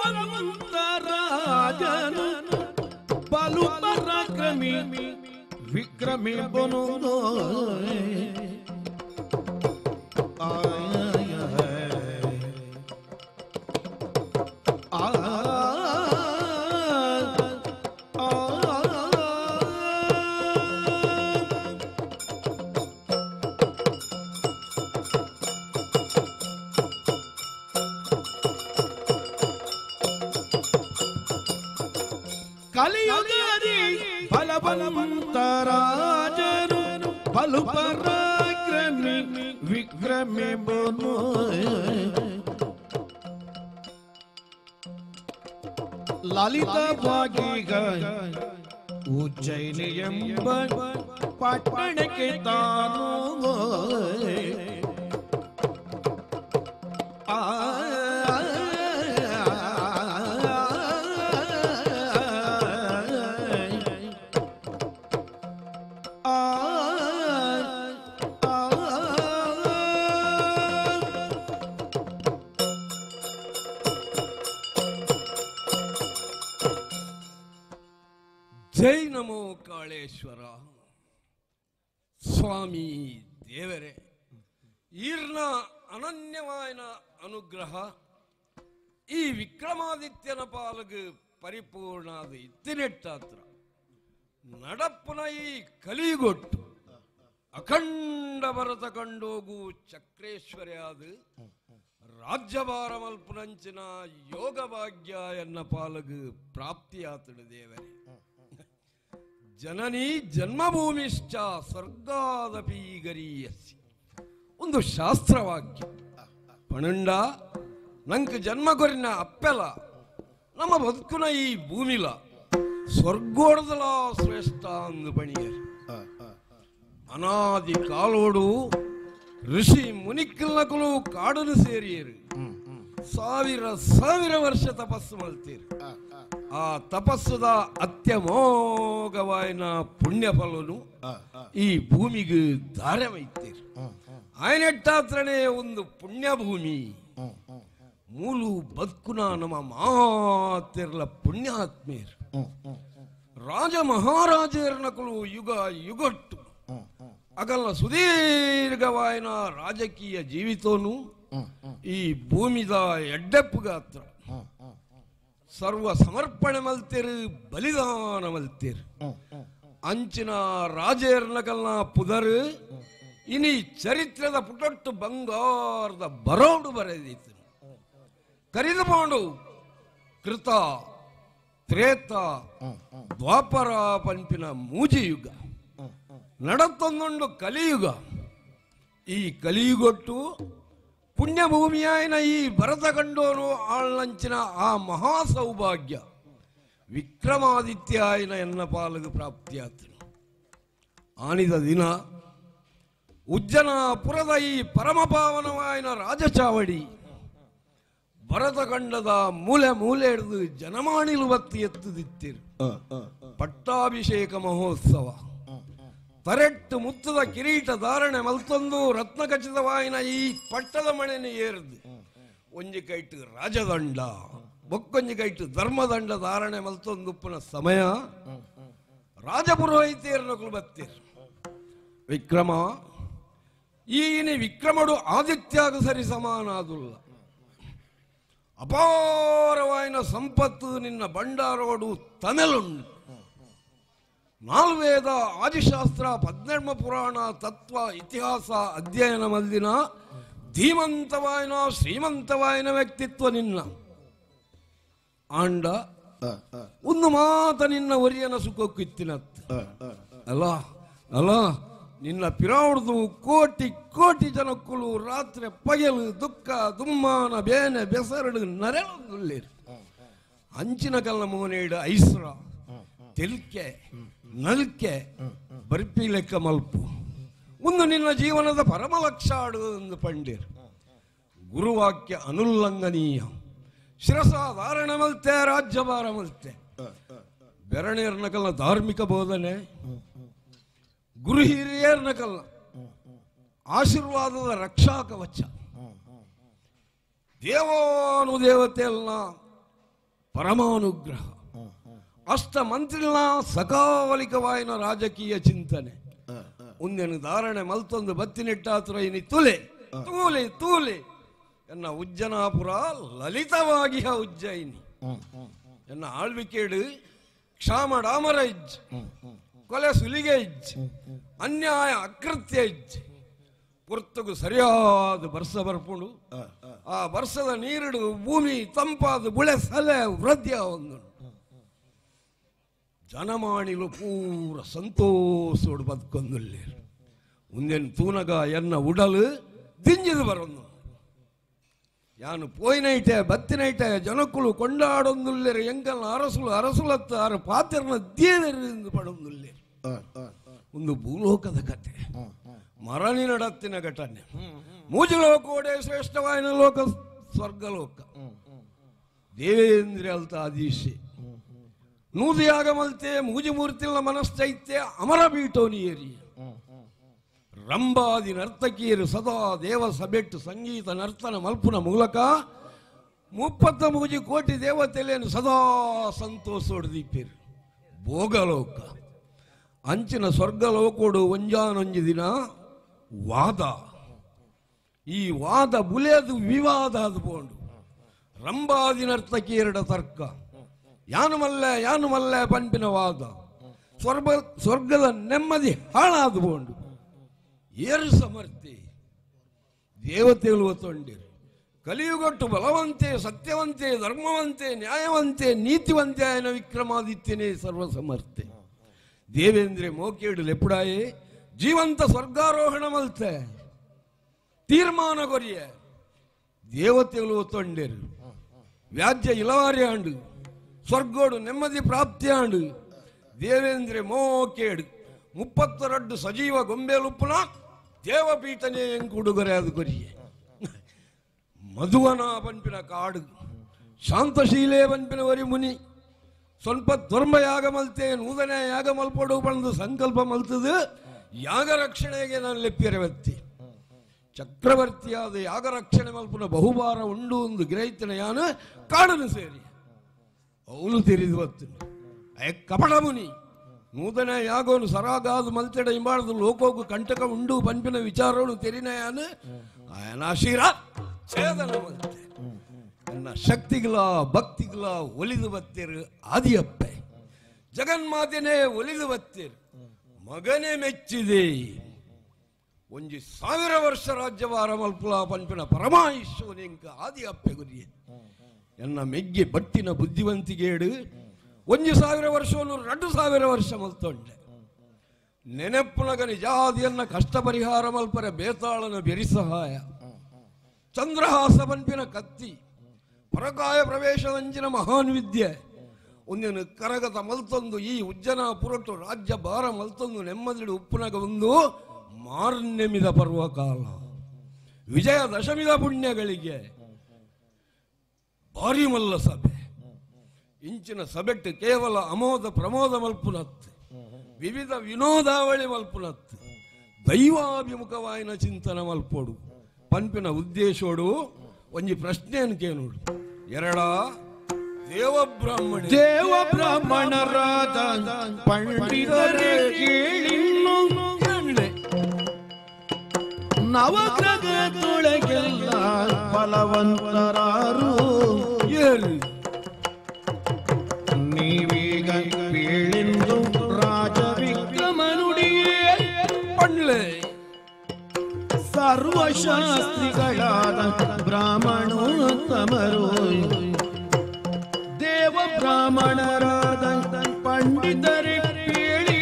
ವಿಕ್ರಮವಂತರಾಜನು ಬಲು ಪರಾಕ್ರಮಿ ವಿಕ್ರಮಿ ಬನು ಕಲಿಯುಗದಿ ಬಲವಂತರಾಜನು ಬಲು ಪರಾಕ್ರಮಿ ವಿಕ್ರಮಿ ಬನು ಲಲಿತವಾಗಿಗ ಉಜ್ಜಯಿನಿ ಎಂಬ ಪಟ್ಟಣಕ್ಕೆ ತಾನು ಜೈ ನಮೋ ಕಾಳೇಶ್ವರ ಸ್ವಾಮಿ ದೇವರೇ ಈರ್ನ ಅನನ್ಯವಾಯನ ಅನುಗ್ರಹ ಈ ವಿಕ್ರಮಾದಿತ್ಯನ ಪಾಲಗು ಪರಿಪೂರ್ಣಾದ ಇತ್ತಿನೆಟ್ಟಾತ್ರ ನಡಪ್ಪನ ಈ ಕಲಿಗೊಟ್ಟು ಅಖಂಡ ಭರತ ಕಂಡೋಗು ಚಕ್ರೇಶ್ವರ್ಯಾದ ರಾಜ್ಯಭಾರ ಮಲ್ಪುನಂಚಿನ ಯೋಗ ಭಾಗ್ಯ ಎನ್ನ ಪಾಲಗು ಪ್ರಾಪ್ತಿಯಾತಡು ದೇವರೇ ಜನನಿ ಜನ್ಮಭೂಮಿಶ್ಚ ಸ್ವರ್ಗಾದಪಿ ಗರೀಯಸಿ ಒಂದು ಶಾಸ್ತ್ರವಾಕ್ಯ ಪಣಂಡ ನಂಗೆ ಜನ್ಮ ಕೊರಿನ ಅಪ್ಪೆಲ ನಮ್ಮ ಬದುಕುನ ಈ ಭೂಮಿಲ ಸ್ವರ್ಗೋಡದಲ ಶ್ರೇಷ್ಠ ಅಂದು ಪಣಿಯರು ಅನಾದಿ ಕಾಲೋಡು ಋಷಿ ಮುನಿಕ್ಕಲ್ನಕಲು ಕಾಡನು ಸೇರಿಯರು ಸಾವಿರ ಸಾವಿರ ವರ್ಷ ತಪಸ್ಸು ಮಲ್ತೀರು ಆ ತಪಸ್ಸುದ ಅತ್ಯಮೋಘವಾಯಿನ ಪುಣ್ಯ ಫಲನು ಈ ಭೂಮಿಗೆ ಧಾರವೈತೀರು ಆಯ್ನೆಟ್ಟಾತ್ರನೇ ಒಂದು ಪುಣ್ಯ ಭೂಮಿ ಮೂಲು ಬದುಕುನ ನಮ್ಮ ಮಾತಿರ್ಲ ಪುಣ್ಯಾತ್ಮೀರು ರಾಜ ಮಹಾರಾಜರನಕಲು ಯುಗ ಯುಗಟ್ಟು ಅಗಲ್ಲ ಸುದೀರ್ಘವಾಯಿನ ರಾಜಕೀಯ ಜೀವಿತೋನು ಈ ಭೂಮಿದ ಎಡ್ಡೆಪ್ಪುಗಾತ್ರ ಸರ್ವ ಸಮರ್ಪಣೆ ಮಲ್ತೇರು ಬಲಿದಾನ ಮಲ್ತೇರು ಅಂಚಿನ ರಾಜೇರ್ನಕಲ್ನ ಪುದರು ಇನಿ ಚರಿತ್ರದ ಪುಟೊಟ್ಟು ಬಂಗಾರದ ಬರೋಡು ಬರೆದೀತು ಕರಿದು ಮಾಡು ಕೃತ ತ್ರೇತ ದ್ವಾಪರ ಪಂಪಿನ ಮೂಜಿ ಯುಗ ನಡತ್ತೊಂದೊಂದು ಕಲಿಯುಗ ಈ ಕಲಿಯುಗೊಟ್ಟು ಪುಣ್ಯ ಭೂಮಿಯಾಯಿನ ಈ ಭರತ ಕಂಡೋನು ಆಳ್ನಂಚಿನ ಆ ಮಹಾ ಸೌಭಾಗ್ಯ ವಿಕ್ರಮಾದಿತ್ಯ ಆಯ್ನ ಎನ್ನ ಪಾಲಗು ಪ್ರಾಪ್ತಿಯಾತನು ಆನಿದ ದಿನ ಉಜ್ಜನಪುರದ ಈ ಪರಮಪಾವನವಾಯಿನ ರಾಜಚಾವಡಿ ಭರತ ಕಂಡದ ಮೂಲೆ ಮೂಲೆ ಹಿಡಿದು ಜನಮಾಣಿಲು ಬತ್ತಿ ಎತ್ತುದಿತ್ತಿರು ಪಟ್ಟಾಭಿಷೇಕ ಮಹೋತ್ಸವ ತರೆಟ್ಟು ಮುತ್ತದ ಕಿರೀಟ ಧಾರಣೆ ಮಲ್ತೊಂದು ರತ್ನಖಚಿತವಾಯಿನ ಈ ಪಟ್ಟದ ಮಣೆನ ಏರ್ದು ಒಂಜಿ ಕೈಟು ರಾಜದಂಡ ಬೊಕ್ಕೊಂಜಿ ಕೈಟು ಧರ್ಮದಂಡ ಧಾರಣೆ ಮಲ್ತೊಂದುಪ್ಪನ ಸಮಯ ರಾಜಪುರೋಹಿತೇರ್ನಕಲು ಬತ್ತೀರು ವಿಕ್ರಮ ಈಗಿನ ವಿಕ್ರಮಡು ಆದಿತ್ಯಾಗ ಸರಿ ಸಮಾನಾದುಲ್ಲ ಅಪಾರವಾಯಿನ ಸಂಪತ್ತು ನಿನ್ನ ಭಂಡಾರೋಡು ತಮೆಲುಂಡು ನಾಲ್ವೇದ ಆದಿಶಾಸ್ತ್ರ ಪದ್ಮರ್ಮ ಪುರಾಣ ತತ್ವ ಇತಿಹಾಸ ಅಧ್ಯಯನ ಮಲ್ದಿನ ಧೀಮಂತವಾಯಿನ ಶ್ರೀಮಂತವಾಯಿನ ವ್ಯಕ್ತಿತ್ವ ನಿನ್ನ ಆಂಡ ಒಂದು ಮಾತ ನಿನ್ನ ಒರಿಯನ ಸುಖಕ್ಕಿತ್ತಿನತ್ ಅಲ್ಲ ಅಲ್ಲ ನಿನ್ನ ಪಿರಾವಡ್ದು ಕೋಟಿ ಕೋಟಿ ಜನಕ್ಕಳು ರಾತ್ರಿ ಪಗಲು ದುಃಖ ದುಮ್ಮಾನ ಬೇನೆ ಬೆಸರಡು ನರೆಳುಲ್ಲಿರು ಅಂಚಿನ ಕಲ್ಲ ಮೋನೇಡ ಐಸ್ರ ತೆಲ್ಕೆ ನಲ್ಕೆ ಬರ್ಪಿ ಲೆಕ್ಕ ಮಲ್ಪು ಒಂದು ನಿನ್ನ ಜೀವನದ ಪರಮ ಲಕ್ಷಾಡು ಎಂದು ಪಂಡಿರು ಗುರುವಾಕ್ಯ ಅನುಲ್ಲಂಘನೀಯ ಶಿರಸ ಧಾರಣ ಮಲ್ತೆ ರಾಜ್ಯಭಾರ ಮಲ್ತೆ ಬೆರಣೇರ್ನಕಲ್ಲ ಧಾರ್ಮಿಕ ಬೋಧನೆ ಗುರು ಹಿರಿಯರ್ನಕಲ್ಲ ಆಶೀರ್ವಾದದ ರಕ್ಷಾ ಕವಚ ದೇವಾನುದೇವತೆ ಅಲ್ಲ ಪರಮಾನುಗ್ರಹ ಅಷ್ಟ ಮಂತ್ರಿಲ ಸಕಾಲಿಕವಾಯಿನ ರಾಜಕೀಯ ಚಿಂತನೆ ಮುಂದಿನ ಧಾರಣೆ ಮಲ್ತೊಂದು ಬತ್ತಿನಿಟ್ಟಾತುರ ಇನಿ ತುಲೆ ತೂಲೆ ತೂಲೆ ಎನ್ನ ಉಜ್ಜನಾಪುರ ಲಲಿತವಾಗಿ ಉಜ್ಜಯಿನಿ ಎನ್ನ ಆಳ್ವಿಕೇಡು ಕ್ಷಾಮ ಡಾಮರ ಇಜ್ಜ್ ಕೊಲೆ ಸುಲಿಗೆ ಇಜ್ಜ್ ಅನ್ಯಾಯ ಅಕೃತ್ಯ ಇಜ್ಜ್ ಪುರ್ತಗೂ ಸರಿಯಾದ ವರ್ಷ ಬರ್ಪುಂಡು ಆ ವರ್ಷದ ನೀರಿಡು ಭೂಮಿ ತಂಪಾದ ಬುಳೆ ಸಲೆ ವೃದ್ಧಿಯ ಒಂದು ಜನಮಾಣಿಲು ಪೂರ ಸಂತೋಷೋಡು ಬದುಕೊಂದುಲ್ಲೇರು ಮುಂದೇನು ತೂನಗ ಎನ್ನ ಉಡಲು ದಿಂಜಿದು ಬರೋದು ಯಾನು ಪೋಯ್ನೈಟೆ ಬತ್ತಿನೈಟೆ ಜನಕ್ಕುಲು ಕೊಂಡಾಡೊಂದುಲ್ಲೇರು ಎಂಕಲ್ನ ಅರಸುಲು ಅರಸುಲತ್ತ ಆರ ಪಾತ್ರನ ದೇವರಿಂದ ಪಡೊಂದುಲ್ಲೇರು ಒಂದು ಭೂಲೋಕದ ಕತೆ ಮರಣಿ ನಡತ್ತಿನ ಘಟನೆ ಮೂಜಲೋಕೋಡೆ ಶ್ರೇಷ್ಠವಾಯಿನ ಲೋಕ ಸ್ವರ್ಗಲೋಕ ದೇವೇಂದ್ರ ಅಲ್ತ ಆದೀಶೆ ನೂದಿಯಾಗಮಲ್ತೆ ಮೂಜಿಮೂರ್ತಿಲ ಮನಶ್ಚೈತ್ಯ ಅಮರಪೀಠೋನಿಯೇರಿ ರಂಭಾದಿ ನರ್ತಕಿಯರು ಸದಾ ದೇವ ಸಭೆಟ್ಟು ಸಂಗೀತ ನರ್ತನ ಮಲ್ಪುನ ಮೂಲಕ 33 ಕೋಟಿ ದೇವತೆಯನ್ನು ಸದಾ ಸಂತೋಷೋಡ್ದೀಪಿರು ಭೋಗಲೋಕ ಅಂಚಿನ ಸ್ವರ್ಗಲೋಕೋಡು ಒಂಜಾನೊಂಜಿ ದಿನ ವಾದ ಈ ವಾದ ಬುಲೆದು ವಿವಾದ ಅದು ಬೋಂಡು ರಂಭಾದಿ ನರ್ತಕಿಯರಡ ತರ್ಕ ಯಾನು ಮಲ್ಲೆ ಪಂಪಿನ ವಾದ ಸ್ವರ್ಗದ ನೆಮ್ಮದಿ ಹಾಳಾದು ಬೋಂಡು ಏರು ಸಮರ್ಥಿ ದೇವತೆಗಳು ಒತ್ತೊಂಡಿರು ಕಲಿಯುಗಟ್ಟು ಬಲವಂತೆ ಸತ್ಯವಂತೆ ಧರ್ಮವಂತೆ ನ್ಯಾಯವಂತೆ ನೀತಿವಂತೆ ಆಯನ ವಿಕ್ರಮಾದಿತ್ಯನೇ ಸರ್ವಸಮರ್ಥೆ ದೇವೇಂದ್ರ ಮೋಕೇಡು ಲೆಪುಡಾಯೇ ಜೀವಂತ ಸ್ವರ್ಗಾರೋಹಣ ಮಲ್ತೆ ತೀರ್ಮಾನ ಕೊರಿಯ ದೇವತೆಗಳು ಒತ್ತೊಂಡೇರು ವ್ಯಾಜ್ಯ ಇಲವಾರಿ ಆಂಡು ಸ್ವರ್ಗೋಡು ನೆಮ್ಮದಿ ಪ್ರಾಪ್ತಿ ಆಂಡು ದೇವೇಂದ್ರ ಮೋಕೇಡು 32 ಸಜೀವ ಗೊಂಬೆಲುಪ್ಪುನ ದೇವಪೀಠನೇ ಎಂಕುಡುಗೊರೆ ಅದು ಕೊರಿಯ ಮಧುವನ ಪಂಪಿನ ಕಾಡು ಶಾಂತಶೀಲೇ ಪಂಪಿನ ವರಿ ಮುನಿ ಸ್ವಲ್ಪ ಧರ್ಮ ಯಾಗ ಮಲ್ತೆ ನೂತನ ಯಾಗ ಮಲ್ಪಡು ಬಂದು ಸಂಕಲ್ಪ ಮಲ್ತದು ಯಾಗ ರಕ್ಷಣೆಗೆ ನಾನು ಲೆಪ್ಪಿರ ವ್ಯಕ್ತಿ ಚಕ್ರವರ್ತಿಯಾದ ಯಾಗ ರಕ್ಷಣೆ ಮಲ್ಪುನ ಬಹುಭಾರ ಉಂಡು ಒಂದು ಗ್ರಹಿತನ ಯಾನು ಕಾಡನು ಸೇರಿ ಅವನು ತಿರಿದು ಬತ್ತು ಕಪಟ ಮುನಿ ನೂತನ ಯಾಗೋನು ಸರಾಗಾದು ಮಲ್ತೆಡ ಇಂಬಾರ್ದು ಲೋಕೋಗು ಕಂಟಕ ಉಂಡು ಪಂಪಿನ ವಿಚಾರವನ್ನು ತೆರಿನಯಾನು ಆಯನ ಆಶೀರ್ವಾದ ಛೇದನ ಮಲ್ತೆ ನನ್ನ ಶಕ್ತಿಗಳ ಭಕ್ತಿಗಳ ಒಲಿದು ಬತ್ತೇರು ಆದಿಯಪ್ಪೆ ಜಗನ್ಮಾತೆನೇ ಒಲಿದು ಬತ್ತೇರು ಮಗನೇ ಮೆಚ್ಚಿದೆ 1000 ವರ್ಷ ರಾಜ್ಯವಾರ ಮಲ್ಪುಲ ಪಂಪಿನ ಪರಮಾಯಿಶ್ವನಿಂಕ ಆದಿಯಪ್ಪೆ ಗುರಿಯ ಎನ್ನ ಮೆಗ್ಗೆ ಬಟ್ಟಿನ ಬುದ್ಧಿವಂತಿಗೇಡು 1000 ವರ್ಷವನ್ನು 2000 ವರ್ಷ ಮಲ್ತೊಂಡೆ ನೆನಪುನಗ ನಿಜಾದಿಯನ್ನ ಕಷ್ಟ ಪರಿಹಾರ ಮಲ್ಪರ ಬೇತಾಳನ ಬೆರಿ ಸಹಾಯ ಚಂದ್ರಹಾಸ ಪಂಪಿನ ಕತ್ತಿ ಪರಕಾಯ ಪ್ರವೇಶದಂಚಿನ ಮಹಾನ್ ವಿದ್ಯೆ ಒಂದಿನ ಕರಗತ ಮಲ್ತೊಂದು ಈ ಉಜ್ಜನಾಪುರಟ್ಟು ರಾಜ್ಯ ಭಾರ ಮಲ್ತೊಂದು ನೆಮ್ಮದಿಡು ಉಪ್ಪುನಗ ಒಂದು ಮಾರ್ನೆಮಿದ ಪರ್ವಕಾಲ ವಿಜಯದಶಮಿದ ಪುಣ್ಯಗಳಿಗೆ ಭಾರಿ ಮಲ್ಲ ಸಭೆ ಇಂಚಿನ ಸಭೆಟ್ಟು ಕೇವಲ ಅಮೋದ ಪ್ರಮೋದ ಮಲ್ಪುನತ್ತು ವಿವಿಧ ವಿನೋದಾವಳಿ ಮಲ್ಪುನತ್ತು ದೈವಾಭಿಮುಖವಾಯಿನ ಚಿಂತನ ಮಲ್ಪೋಡು ಪಂಪಿನ ಉದ್ದೇಶೋಡು ಒಂಜಿ ಪ್ರಶ್ನೆಯನ್ನು ಕೇಳೋಡು ಎರಡ ದೇವಬ್ರಾಹ್ಮಣರಾದ ಪಂಡಿತರೇ ಕೇಳಿನ್ನು ನವಗ್ರಹದೊಳಗೆಲ್ಲ ಫಲವಂತರಾರು ನೀವೀಗ ಕೇಳಿಂದು ರಾಜವಿಕ್ರಮನುಡಿಯೇ ಪಂಡ್ಲೆ ಸರ್ವಶಾಸ್ತ್ರಿಗಳಾದ ಬ್ರಾಹ್ಮಣೋತ್ತಮರು ದೇವ ಬ್ರಾಹ್ಮಣರಾದ ಪಂಡಿತರೇ ಕೇಳಿ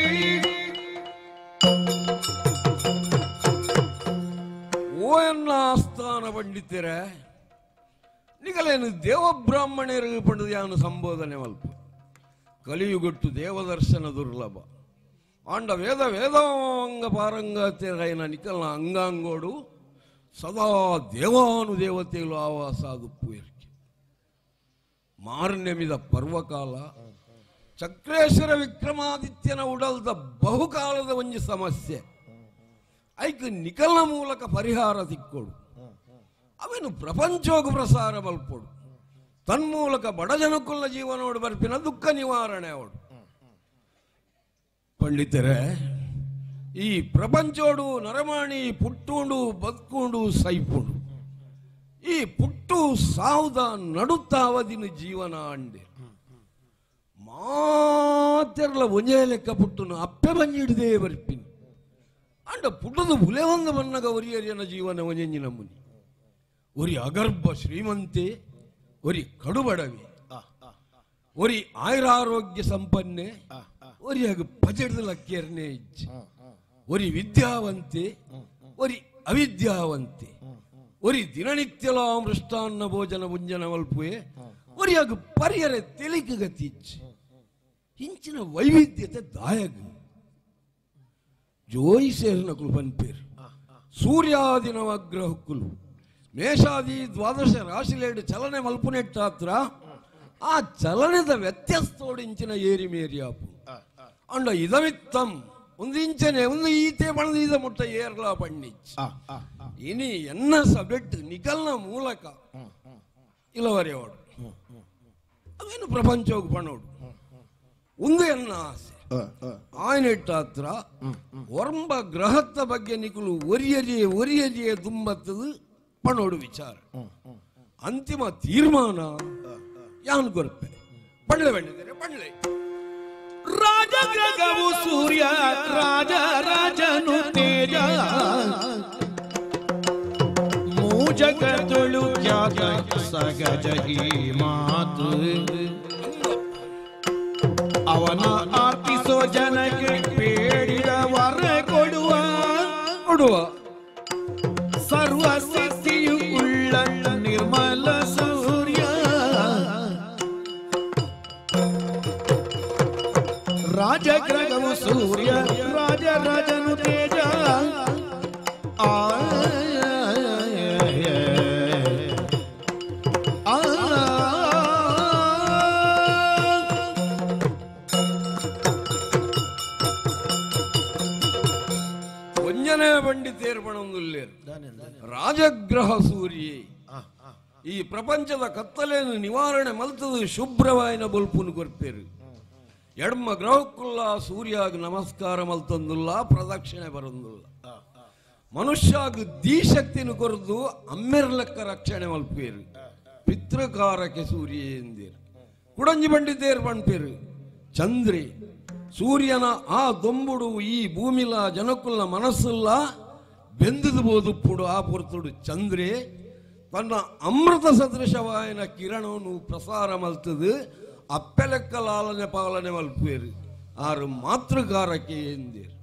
ಓ ಎನ್ನ ಆಸ್ಥಾನ ಪಂಡಿತರ ನಿಗಲೇನು ದೇವಬ್ರಾಹ್ಮಣರು ಪಂಡಿತ ಯಾನು ಸಂಬೋಧನೆ ಮಲ್ಪ ಕಲಿಯುಗೊಟ್ಟು ದೇವದರ್ಶನ ದುರ್ಲಭ ಆಂಡ ವೇದ ವೇದಾಂಗ ಪಾರಂಗತೆರೈನ ನಿಕಲ್ನ ಅಂಗಾಂಗೋಡು ಸದಾ ದೇವಾನುದೇವತೆಗಳು ಆವಾಸ ದುಪ್ಪು ಏರಿಕೆ ಮಾರ್ನೆಮಿದ ಪರ್ವಕಾಲ ಚಕ್ರೇಶ್ವರ ವಿಕ್ರಮಾದಿತ್ಯನ ಉಡಲ್ದ ಬಹುಕಾಲದ ಒಂಜಿ ಸಮಸ್ಯೆ ಐಕ್ ನಿಕಲ್ನ ಮೂಲಕ ಪರಿಹಾರ ತಿಕ್ಕೋಡು ಅವನು ಪ್ರಪಂಚೋಗ ಪ್ರಸಾರ ಮಲ್ಪೋಡು ತನ್ಮೂಲಕ ಬಡ ಜನಕ್ಕುಲ್ಲ ಜೀವನೋಡು ಬರ್ಪಿನ ದುಃಖ ನಿವಾರಣೆ ಅವಡು. ಪಂಡಿತರೇ, ಈ ಪ್ರಪಂಚೋಡು ನರಮಾಣಿ ಪುಟ್ಟುಂಡು ಬದುಕುಂಡು ಸೈಪುಂಡು. ಈ ಪುಟ್ಟು ಸಾವುದ ನಡುತ್ತ ಅವಧಿನ ಜೀವನ ಅಂಡೆ ಮಾತೆರ್ಲ ಒಂಜೇ ಲೆಕ್ಕ ಪುಟ್ಟುನು ಅಪ್ಪೆ ಬಂಜಿಡ್ದೇ ಬರ್ಪಿನಿ ಅಂಡ ಪುಟ್ಟದು ಬುಲೆ ಒಂದು ಬನ್ನಗ ಒರಿಯರಿಯನ ಜೀವನ ಒಂಜೆಂಜಿನ ಮುನಿ ಒರಿ ಅಗರ್ಭ ಶ್ರೀಮಂತೆ, ಒರಿ ಕಡುಬಡವೆ, ಒರಿ ಆಯುರಾರೋಗ್ಯ ಸಂಪನ್ನೆ, ಒರಿ ಆಗ ಬಜೆಟ್ ಲಕ್ಕಿಯರ್ನೇ ಇಜ್ಜೆ, ಒರಿ ವಿದ್ಯಾವಂತೆ, ಒರಿ ಅವಿದ್ಯಾವಂತೆ, ಒರಿ ದಿನನಿತ್ಯಲ ಮೃಷ್ಟಾನ್ನ ಭೋಜನ ಮುಂಜನ ಮಲ್ಪುವೆ, ಒರಿ ಆಗ ಪರಿಯರೆ ತೆಲಿಕೆ ಗತಿ ಇಜ್ಜೆ. ಇಂಚಿನ ವೈವಿಧ್ಯತೆ ದಾಯಗ ಜೋಯಿ ಸೇರಿನಕುಲು ಪನ್ಪೇರು ಸೂರ್ಯಾದಿ ನವಗ್ರಹಕ್ಕುಲು ಮೇಷಾದಿ ದ್ವಾದಶ ರಾಶಿಲೇಡು ಚಲನೆ ಮಲ್ಪುನೆಟ್ಟಾತ್ರ ಆ ಚಲನದ ವ್ಯತ್ಯಾಸತೋಡು ಇಂಚಿನ ಏರಿ ಮೇರಿಯಾಪು ಅಂಡ ಇದವಿತ್ತಂ ಒಂದು ಇಂಚನೆ ಒಂದು ಈತೆ ಬಣದ ಇದ ಮುಟ್ಟ ಏರ್ಲಾ ಪಣ್ಣಿಚ್ ಇನಿ ಎನ್ನ ಸಬ್ಜೆಕ್ಟ್ ನಿಕಲ್ನ ಮೂಲಕ ಇಲ್ಲವರೆಯೋಡು ಅವೇನು ಪ್ರಪಂಚೋಗು ಪಣೋಡು ಒಂದು ಎನ್ನ ಆಸೆ ಆಯ್ನೆಟ್ಟಾತ್ರ ಒರಂಬ ಗ್ರಹದ ಬಗ್ಗೆ ನಿಕುಲು ಒರಿಯರಿಯೇ ತುಂಬತ್ತದು ಪಣೋಡು ವಿಚಾರ ಅಂತಿಮ ತೀರ್ಮಾನ ಯಾನ್ ಕೊರ್ಪೆ ಪಂಡ್ಲೆ ಬಂದಿದ್ದಾರೆ ಪಂಡ್ಲೆ ರಾಜಗ್ರಹವು ಸೂರ್ಯ ರಾಜನು ತೇಜ ಮೂಜಗದೊಳು ಖ್ಯಾತ ಸಗಜ ಈ ಮಾತು ಅವನ ಆರ್ತಿಸೋ ಜನಕ್ಕೆ ಬೇಡಿದ ವರ ಕೊಡುವ ಸರ್ವ ಸಿದ್ಧಿಯು ಉಳ್ಳ ನಿರ್ಮಲ ಸೂರ್ಯ ರಾಜಗ್ರಹವು ಸೂರ್ಯ ರಾಜನು ತೇಜ ಒಂಜನೇ ಪಂಡಿತೇರ್ ಪಣೊಂದುಲ್ಲೇರು ರಾಜಗ್ರಹ ಸೂರ್ಯೇ ಈ ಪ್ರಪಂಚದ ಕತ್ತಲೆಯನ್ನು ನಿವಾರಣೆ ಮಲ್ತದು ಶುಭ್ರವಾಯಿನ ಬಲ್ಪುನು ಕೊರ್ಪೇರು ಎಡ್ಮ ಗ್ರಹಕ್ಕುಲ್ಲ ಸೂರ್ಯಾಗ ನಮಸ್ಕಾರ ಮಲ್ತಂದುಲ್ಲ ಪ್ರದಕ್ಷಿಣೆ ಬರಂದುಲ್ಲ ಮನುಷ್ಯಾಗ ದೀಶಕ್ತಿನ ಕೊರದು ಅಮ್ಮೆರ್ಲೆಕ್ಕ ರಕ್ಷಣೆ ಮಲ್ಪೇರು ಪಿತೃಕಾರಕ್ಕೆ ಸೂರ್ಯ ಎಂದೇರು ಕುಡಂಜಿ ಪಂಡಿತೇರು ಪಣ್ಪೇರು ಚಂದ್ರಿ ಸೂರ್ಯನ ಆ ದೊಂಬುಡು ಈ ಭೂಮಿಲ ಜನಕ್ಕುಲ್ಲ ಮನಸ್ಸುಲ್ಲ ಬೆಂದಿದು ಬೋದುಪ್ಪುಡು ಆ ಪುರ್ತುಡು ಚಂದ್ರೆ ತನ್ನ ಅಮೃತ ಸದೃಶವಾಯನ ಕಿರಣವನ್ನು ಪ್ರಸಾರ ಮಲ್ತದು ಅಪ್ಪೆಲೆಕ್ಕ ಲಾಲನೆ ಪಾಲನೆ ಮಲ್ಪೇರು ಆರು ಮಾತೃಕಾರಕ್ಕೆ ಎಂದೇರು